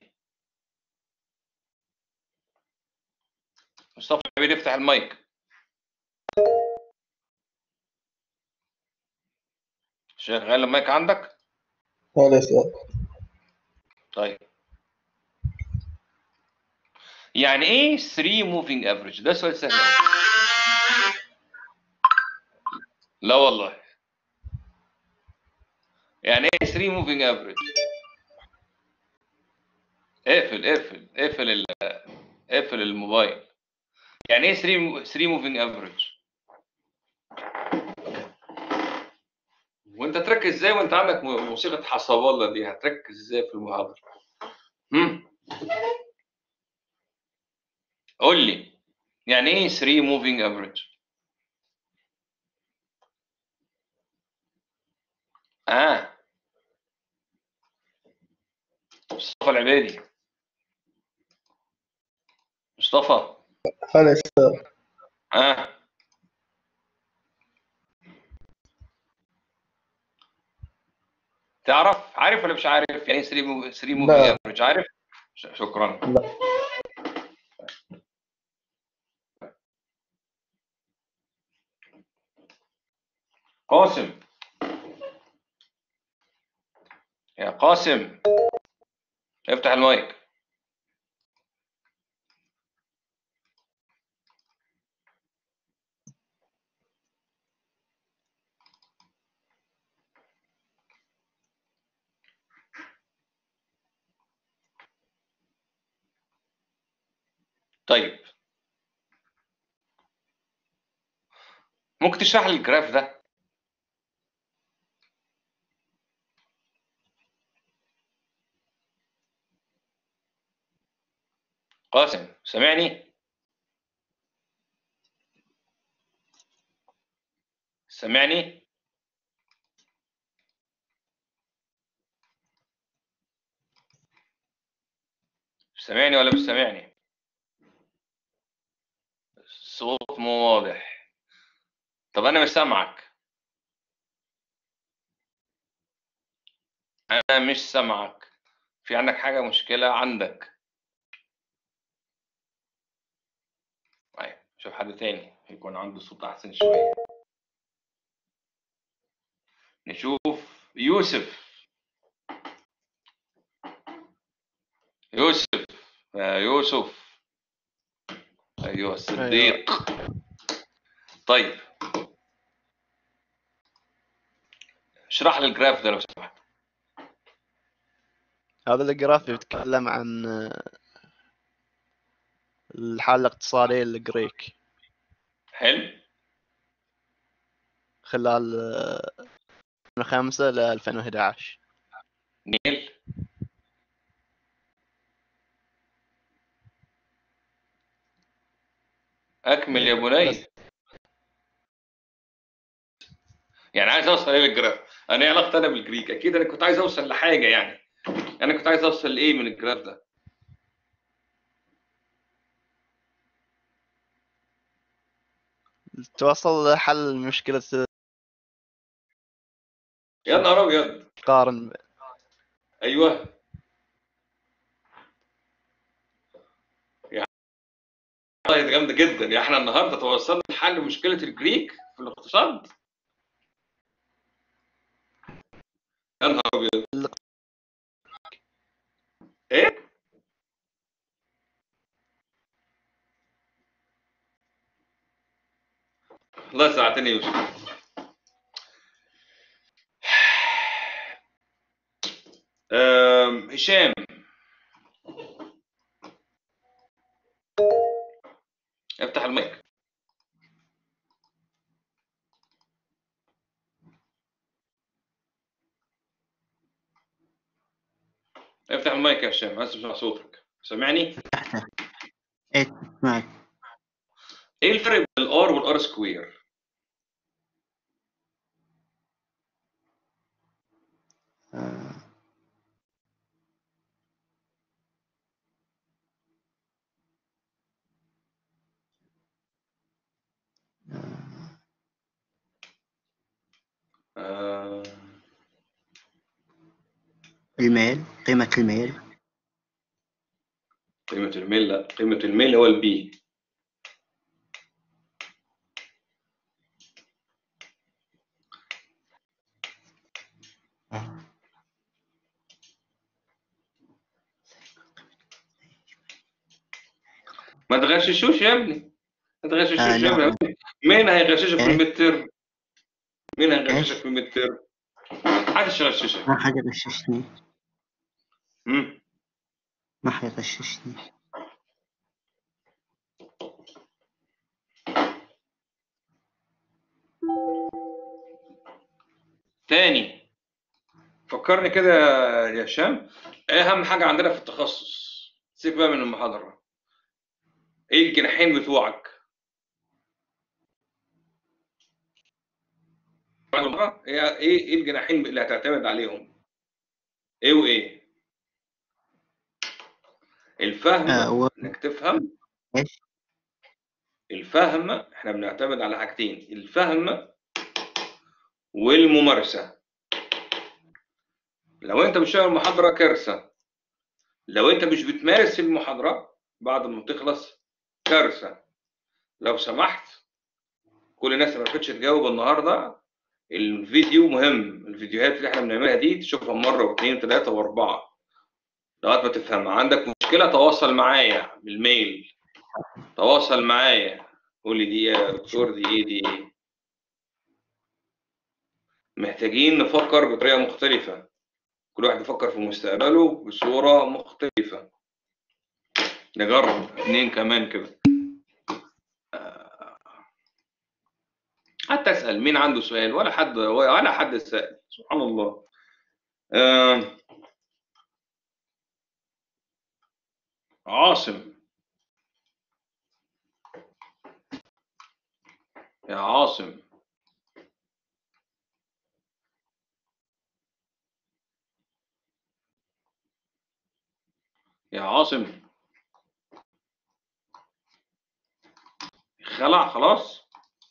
مصطفى العبيدي افتح المايك. شغال المايك عندك؟ هلا يا أستاذ. طيب يعني ايه 3 moving average؟ ده سؤال سهل أوي. لا والله. يعني ايه 3 moving average؟ اقفل الموبايل. يعني ايه 3 moving average؟ وانت تركز ازاي وانت عندك موسيقى حسب الله دي؟ هتركز ازاي في المحاضرة؟ قول لي يعني ايه 3 moving average؟ مصطفى العبيدي. مصطفى. هلا يا أستاذ. عارف ولا مش عارف يعني ايه 3 moving لا average؟ عارف؟ شكرا. لا. قاسم. يا قاسم افتح المايك. طيب ممكن تشرح لي الجراف ده؟ قاسم سامعني؟ سامعني؟ سامعني ولا مش سامعني؟ الصوت مو واضح. طب انا مش سامعك. انا مش سامعك. في عندك حاجة مشكلة عندك. طيب شوف حد تاني يكون عنده صوت احسن شوية. نشوف يوسف. يوسف يا يوسف ايوه الصديق. طيب اشرح لي الجراف ده لو سمحت. هذا الجراف يتكلم عن الحالة الاقتصادية للجريك حلو. خلال 2005 ل 2011. نيل. اكمل يا بني. يعني عايز اوصل ايه للجراف؟ انا ايه علاقتي انا بالجريك؟ اكيد انا كنت عايز اوصل لحاجه يعني. انا كنت عايز اوصل لايه من الجراف ده؟ توصل لحل مشكلة يا نهار ابيض. قارن. ايوه والله جامده جدا. يعني احنا النهارده توصلنا لحل مشكله الجريك في الاقتصاد. يا نهار ابيض. ايه؟ الله ساعتني يوسف. هشام افتح المايك. افتح المايك يا هشام. عايز اسمع صوتك. سامعني؟ ايه معك. ايه الفرق بين الار والار سكوير؟ آه، الميل، قيمة الميل. قيمة الميل، لا، قيمة الميل هو البي. ما تغششوش يا ابني، ما تغششوش يا لا. ابني. مين هيغششك في إيه؟ المتر؟ مين هيغششك إيش؟ في المتر؟ محدش يغششك. ما حد يغششني، مم. ما حيغششني. تاني فكرني كده يا هشام، ايه اهم حاجة عندنا في التخصص؟ سيبك بقى من المحاضرة. ايه الجناحين بتوعك؟ ايه الجناحين اللي هتعتمد عليهم؟ ايه وايه؟ الفهم، و... انك تفهم. إيش؟ الفهم احنا بنعتمد على حاجتين، الفهم والممارسة. لو انت مش شايف المحاضرة كارثة، لو انت مش بتمارس المحاضرة بعد ما تخلص كارثة. لو سمحت، كل الناس اللي ما عرفتش تجاوب النهارده، الفيديو مهم. الفيديوهات اللي احنا بنعملها دي تشوفها مرة واثنين وثلاثة واربعة لغاية ما تفهمها. عندك مشكلة تواصل معايا بالميل، تواصل معايا، قول لي دي يا دكتور دي ايه دي ايه. محتاجين نفكر بطريقة مختلفة، كل واحد يفكر في مستقبله بصورة مختلفة. نجرب 2 كمان كده. حتى اسأل مين عنده سؤال، ولا حد سأل، سبحان الله. عاصم، يا عاصم، يا عاصم، خلع خلاص.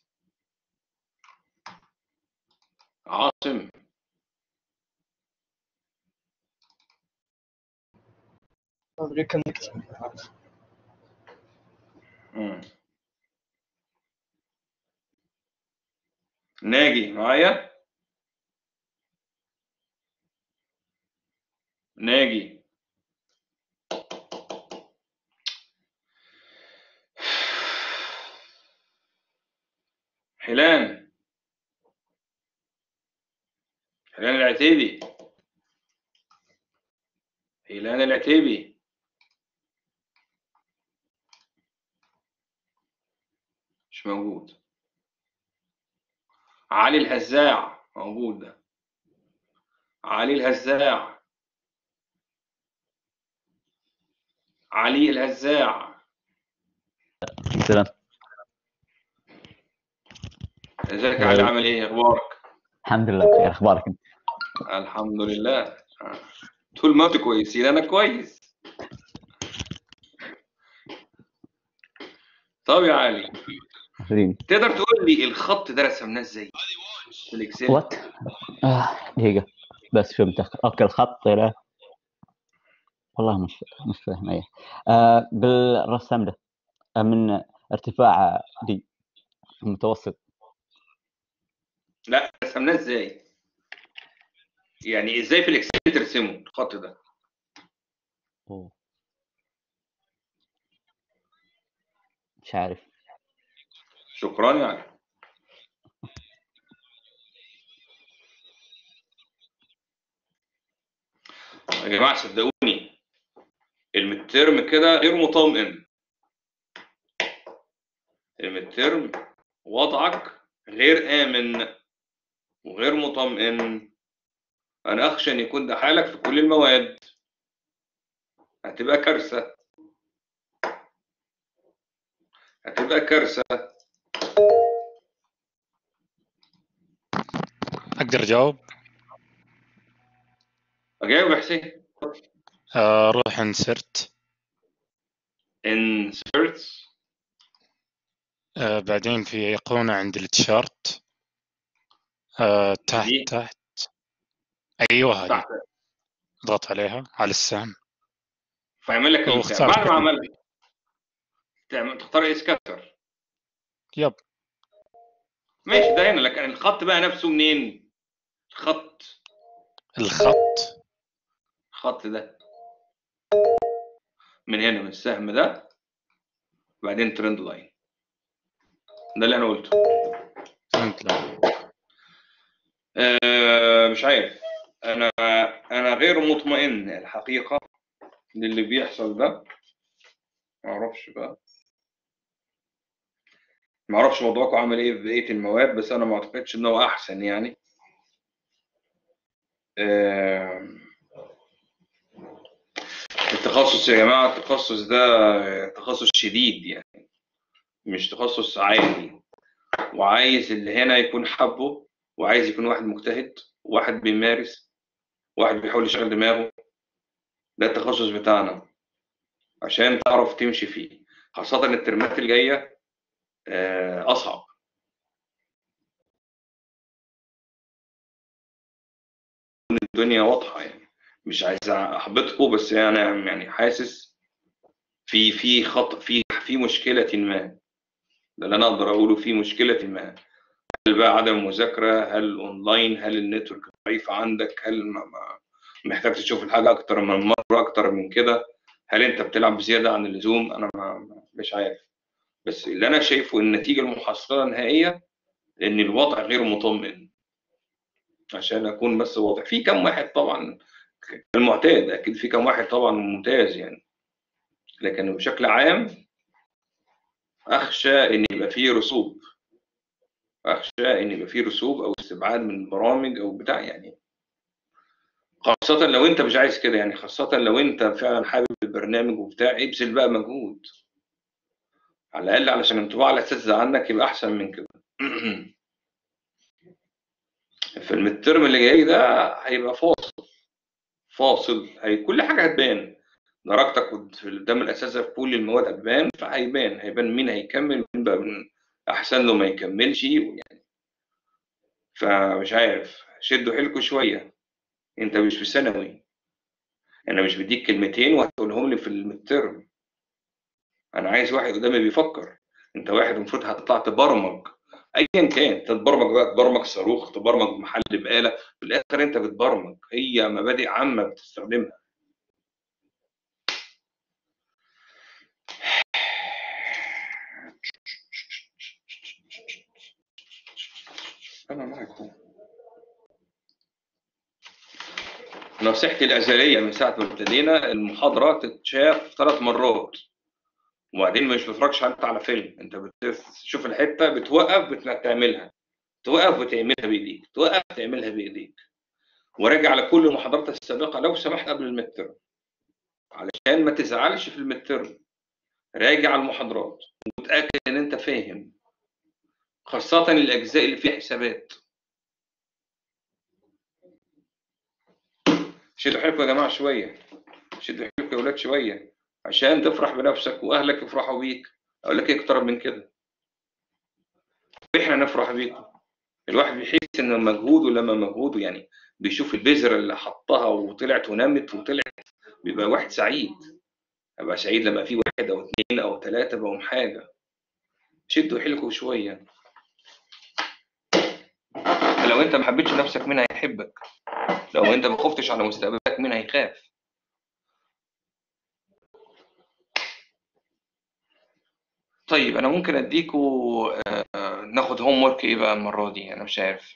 عاصم، ناجي معايا، ناجي. حلان، حلان العتيبي، حلان العتيبي. مش موجود. علي الهزاع موجود ده، علي الهزاع، علي الهزاع. سلام. ازيك يا علي، عامل ايه، اخبارك؟ الحمد لله بخير، اخبارك انت؟ الحمد لله. طول ما انتوا كويسين انا كويس. طب يا علي، تقدر تقول لي الخط ده رسمناه ازاي في الاكسل؟ وات؟ دقيقة بس فهمت. اوكي، الخط له والله مش فاهم ايه. بالرسم ده من ارتفاع دي المتوسط. لا، رسمناه ازاي؟ يعني ازاي في الاكسل ترسمه الخط ده؟ أوه. مش عارف. شكرا يعني. يا جماعه صدقوني، المترم كده غير مطمئن. المترم وضعك غير آمن وغير مطمئن. أنا أخشى أن يكون ده حالك في كل المواد. هتبقى كارثة، هتبقى كارثة. أقدر أجاوب؟ أجاوب يا حسين؟ روح انسرت، inserts. بعدين في أيقونة عند التشارت، تحت دي تحت. ايوه هذه، تحت، اضغط عليها على السهم فيعمل لك البتاع. واختار بعد ما شكل. عملت تختار ايه سكاتر. يب. ماشي، ده هنا. لكن الخط بقى نفسه منين؟ الخط ده من هنا، من السهم ده، بعدين ترند لاين. ده اللي انا قلته. مش عارف، انا غير مطمئن الحقيقه للي بيحصل ده. معرفش موضوعكم عامل ايه في بقيه المواد، بس انا ما اعتقدش ان هو احسن يعني. التخصص يا جماعه، التخصص ده تخصص شديد يعني، مش تخصص عادي. وعايز اللي هنا يكون حبه، وعايز يكون واحد مجتهد، واحد بيمارس، واحد بيحاول يشغل دماغه. ده التخصص بتاعنا عشان تعرف تمشي فيه، خاصة الترمات الجاية أصعب. الدنيا واضحة يعني، مش عايز أحبطكم، بس يعني حاسس في خط، في مشكلة ما. ده اللي أنا أقدر أقوله، في مشكلة ما. هل بقى عدم مذاكرة؟ هل أونلاين؟ هل النتورك ضعيف عندك؟ هل محتاج تشوف الحاجة أكتر من مرة، أكتر من كده؟ هل أنت بتلعب بزيادة عن اللزوم؟ أنا مش عارف. بس اللي أنا شايفه النتيجة المحصلة النهائية إن الوضع غير مطمئن. عشان أكون بس واضح، في كم واحد طبعا المعتاد، أكيد في كم واحد طبعا ممتاز يعني، لكن بشكل عام أخشى إن يبقى فيه رسوب، أو استبعاد من البرامج أو بتاع يعني. خاصة لو أنت مش عايز كده يعني، خاصة لو أنت فعلا حابب البرنامج وبتاع، ابذل بقى مجهود على الأقل علشان انطباع الأساتذة عنك يبقى أحسن من كده. في المترم اللي جاي ده هيبقى فاصل، كل حاجة هتبان. درجتك قدام الأساتذة في كل المواد هتبان، هيبان مين هيكمل ومين بقى من أحسن له ما يكملش يعني. فمش عارف، شدوا حيلكوا شوية. أنت مش في ثانوي، أنا مش بديك كلمتين وهتقولهم لي في المترم. أنا عايز واحد قدامي بيفكر. أنت واحد المفروض هتطلع تبرمج ايا كان، تتبرمج بقى، تبرمج صاروخ، تبرمج محل بقاله، في الاخر انت بتبرمج، هي مبادئ عامه بتستخدمها. انا معاكم. نصيحتي الازليه من ساعه ما ابتدينا، المحاضره تتشاف 3 مرات، وبعدين مش بتتفرجش انت على فيلم، انت بتشوف الحته، بتوقف تعملها، توقف وتعملها بايديك، توقف تعملها بايديك. وراجع على كل المحاضرات السابقه لو سمحت قبل المترم، علشان ما تزعلش في المترم. راجع على المحاضرات وتاكد ان انت فاهم، خاصه الاجزاء اللي فيها حسابات. شدوا حيلكم يا جماعه شويه، شدوا حيلكم يا ولاد شويه، عشان تفرح بنفسك واهلك يفرحوا بيك. اقول لك ايه اكتر من كده؟ احنا نفرح بيكم. الواحد بيحس ان مجهوده، لما مجهوده يعني بيشوف البذره اللي حطها وطلعت ونمت بيبقى واحد سعيد. ابقى سعيد لما في واحد او اثنين او ثلاثه بقوا حاجه. شدوا حيلكم شويه. لو انت ما حبيتش نفسك مين هيحبك؟ لو انت ما خفتش على مستقبلك مين هيخاف؟ طيب انا ممكن اديكوا ناخد هوم ورك ايه بقى المره دي؟ انا مش عارف.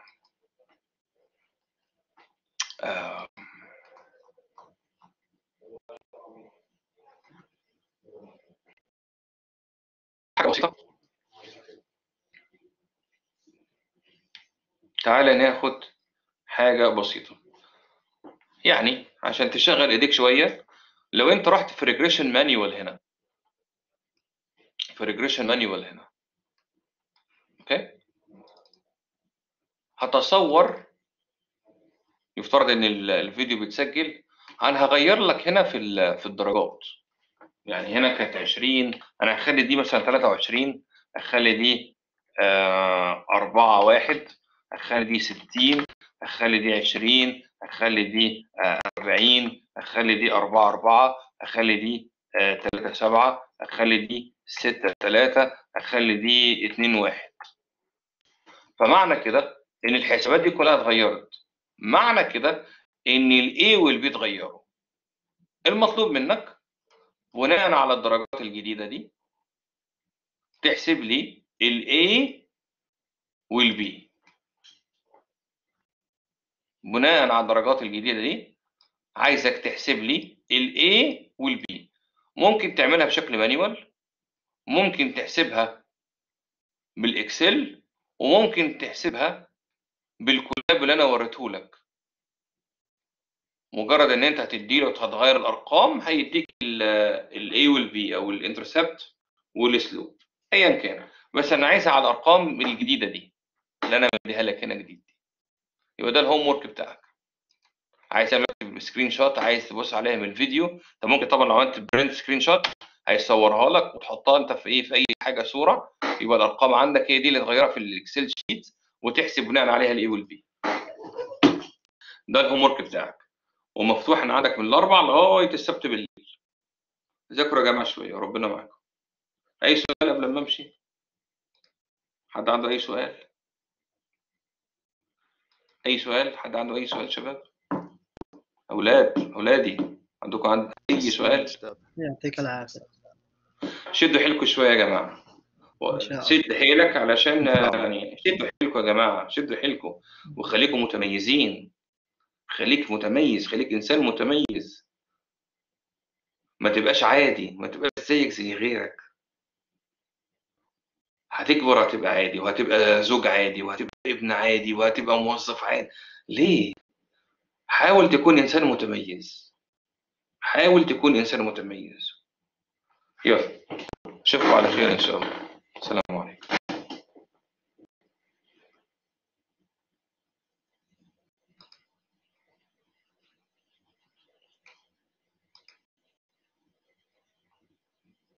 حاجه بسيطه. تعالى ناخد حاجه بسيطه يعني عشان تشغل ايديك شويه. لو انت رحت في ريجريشن مانيوال هنا، اوكي، هتصور، يفترض ان الفيديو بيتسجل. انا هغير لك هنا في الدرجات. يعني هنا كانت 20، انا هخلي دي مثلا 23، هخلي دي 4-1، اخلي دي 60، اخلي دي 20، اخلي دي 40، اخلي دي 4 اخلي دي 3 7، اخلي دي 6 3، اخلي دي 2 1. فمعنى كده ان الحسابات دي كلها اتغيرت، معنى كده ان الاي والبي اتغيروا. المطلوب منك بناء على الدرجات الجديده دي تحسب لي الاي والبي. بناء على الدرجات الجديده دي عايزك تحسب لي الاي والبي. ممكن تعملها بشكل مانيوال، ممكن تحسبها بالاكسل، وممكن تحسبها بالكتاب اللي انا وريته لك. مجرد ان انت هتديله هتغير الارقام هيديك الاي والبي او الانترسبت والسلوب ايا كان، بس انا عايزها على الارقام الجديده دي اللي انا مديها لك هنا جديد دي. يبقى ده الهوم ورك بتاعك. عايز تعمل سكرين شوت، عايز تبص عليها من الفيديو، انت ممكن طبعا لو عملت برنت سكرين شوت هيصورها لك وتحطها انت في اي حاجه صوره، يبقى الارقام عندك هي دي اللي تغيرها في الاكسل شيت وتحسب بناء عليها الاي والبي. ده الهوم ورك بتاعك، ومفتوح ان عندك من الاربع لغايه السبت بالليل. ذاكروا يا جماعه شويه وربنا معاكم. اي سؤال قبل ما امشي؟ حد عنده اي سؤال؟ اي سؤال؟ حد عنده اي سؤال شباب؟ اولادي عندكم اي سؤال؟ يعطيك العافية. شدوا حيلكم شويه يا جماعه، إن شاء الله. شد حيلك علشان إن شاء الله. يعني شدوا حيلكم يا جماعه، شدوا حيلكم وخليكم متميزين. خليك متميز، خليك انسان متميز، ما تبقاش عادي، ما تبقاش زيك زي غيرك. هتكبر هتبقى عادي، وهتبقى زوج عادي، وهتبقى ابن عادي، وهتبقى موظف عادي. ليه؟ حاول تكون انسان متميز، حاول تكون انسان متميز. يلا اشوفكم على خير ان شاء الله. السلام عليكم.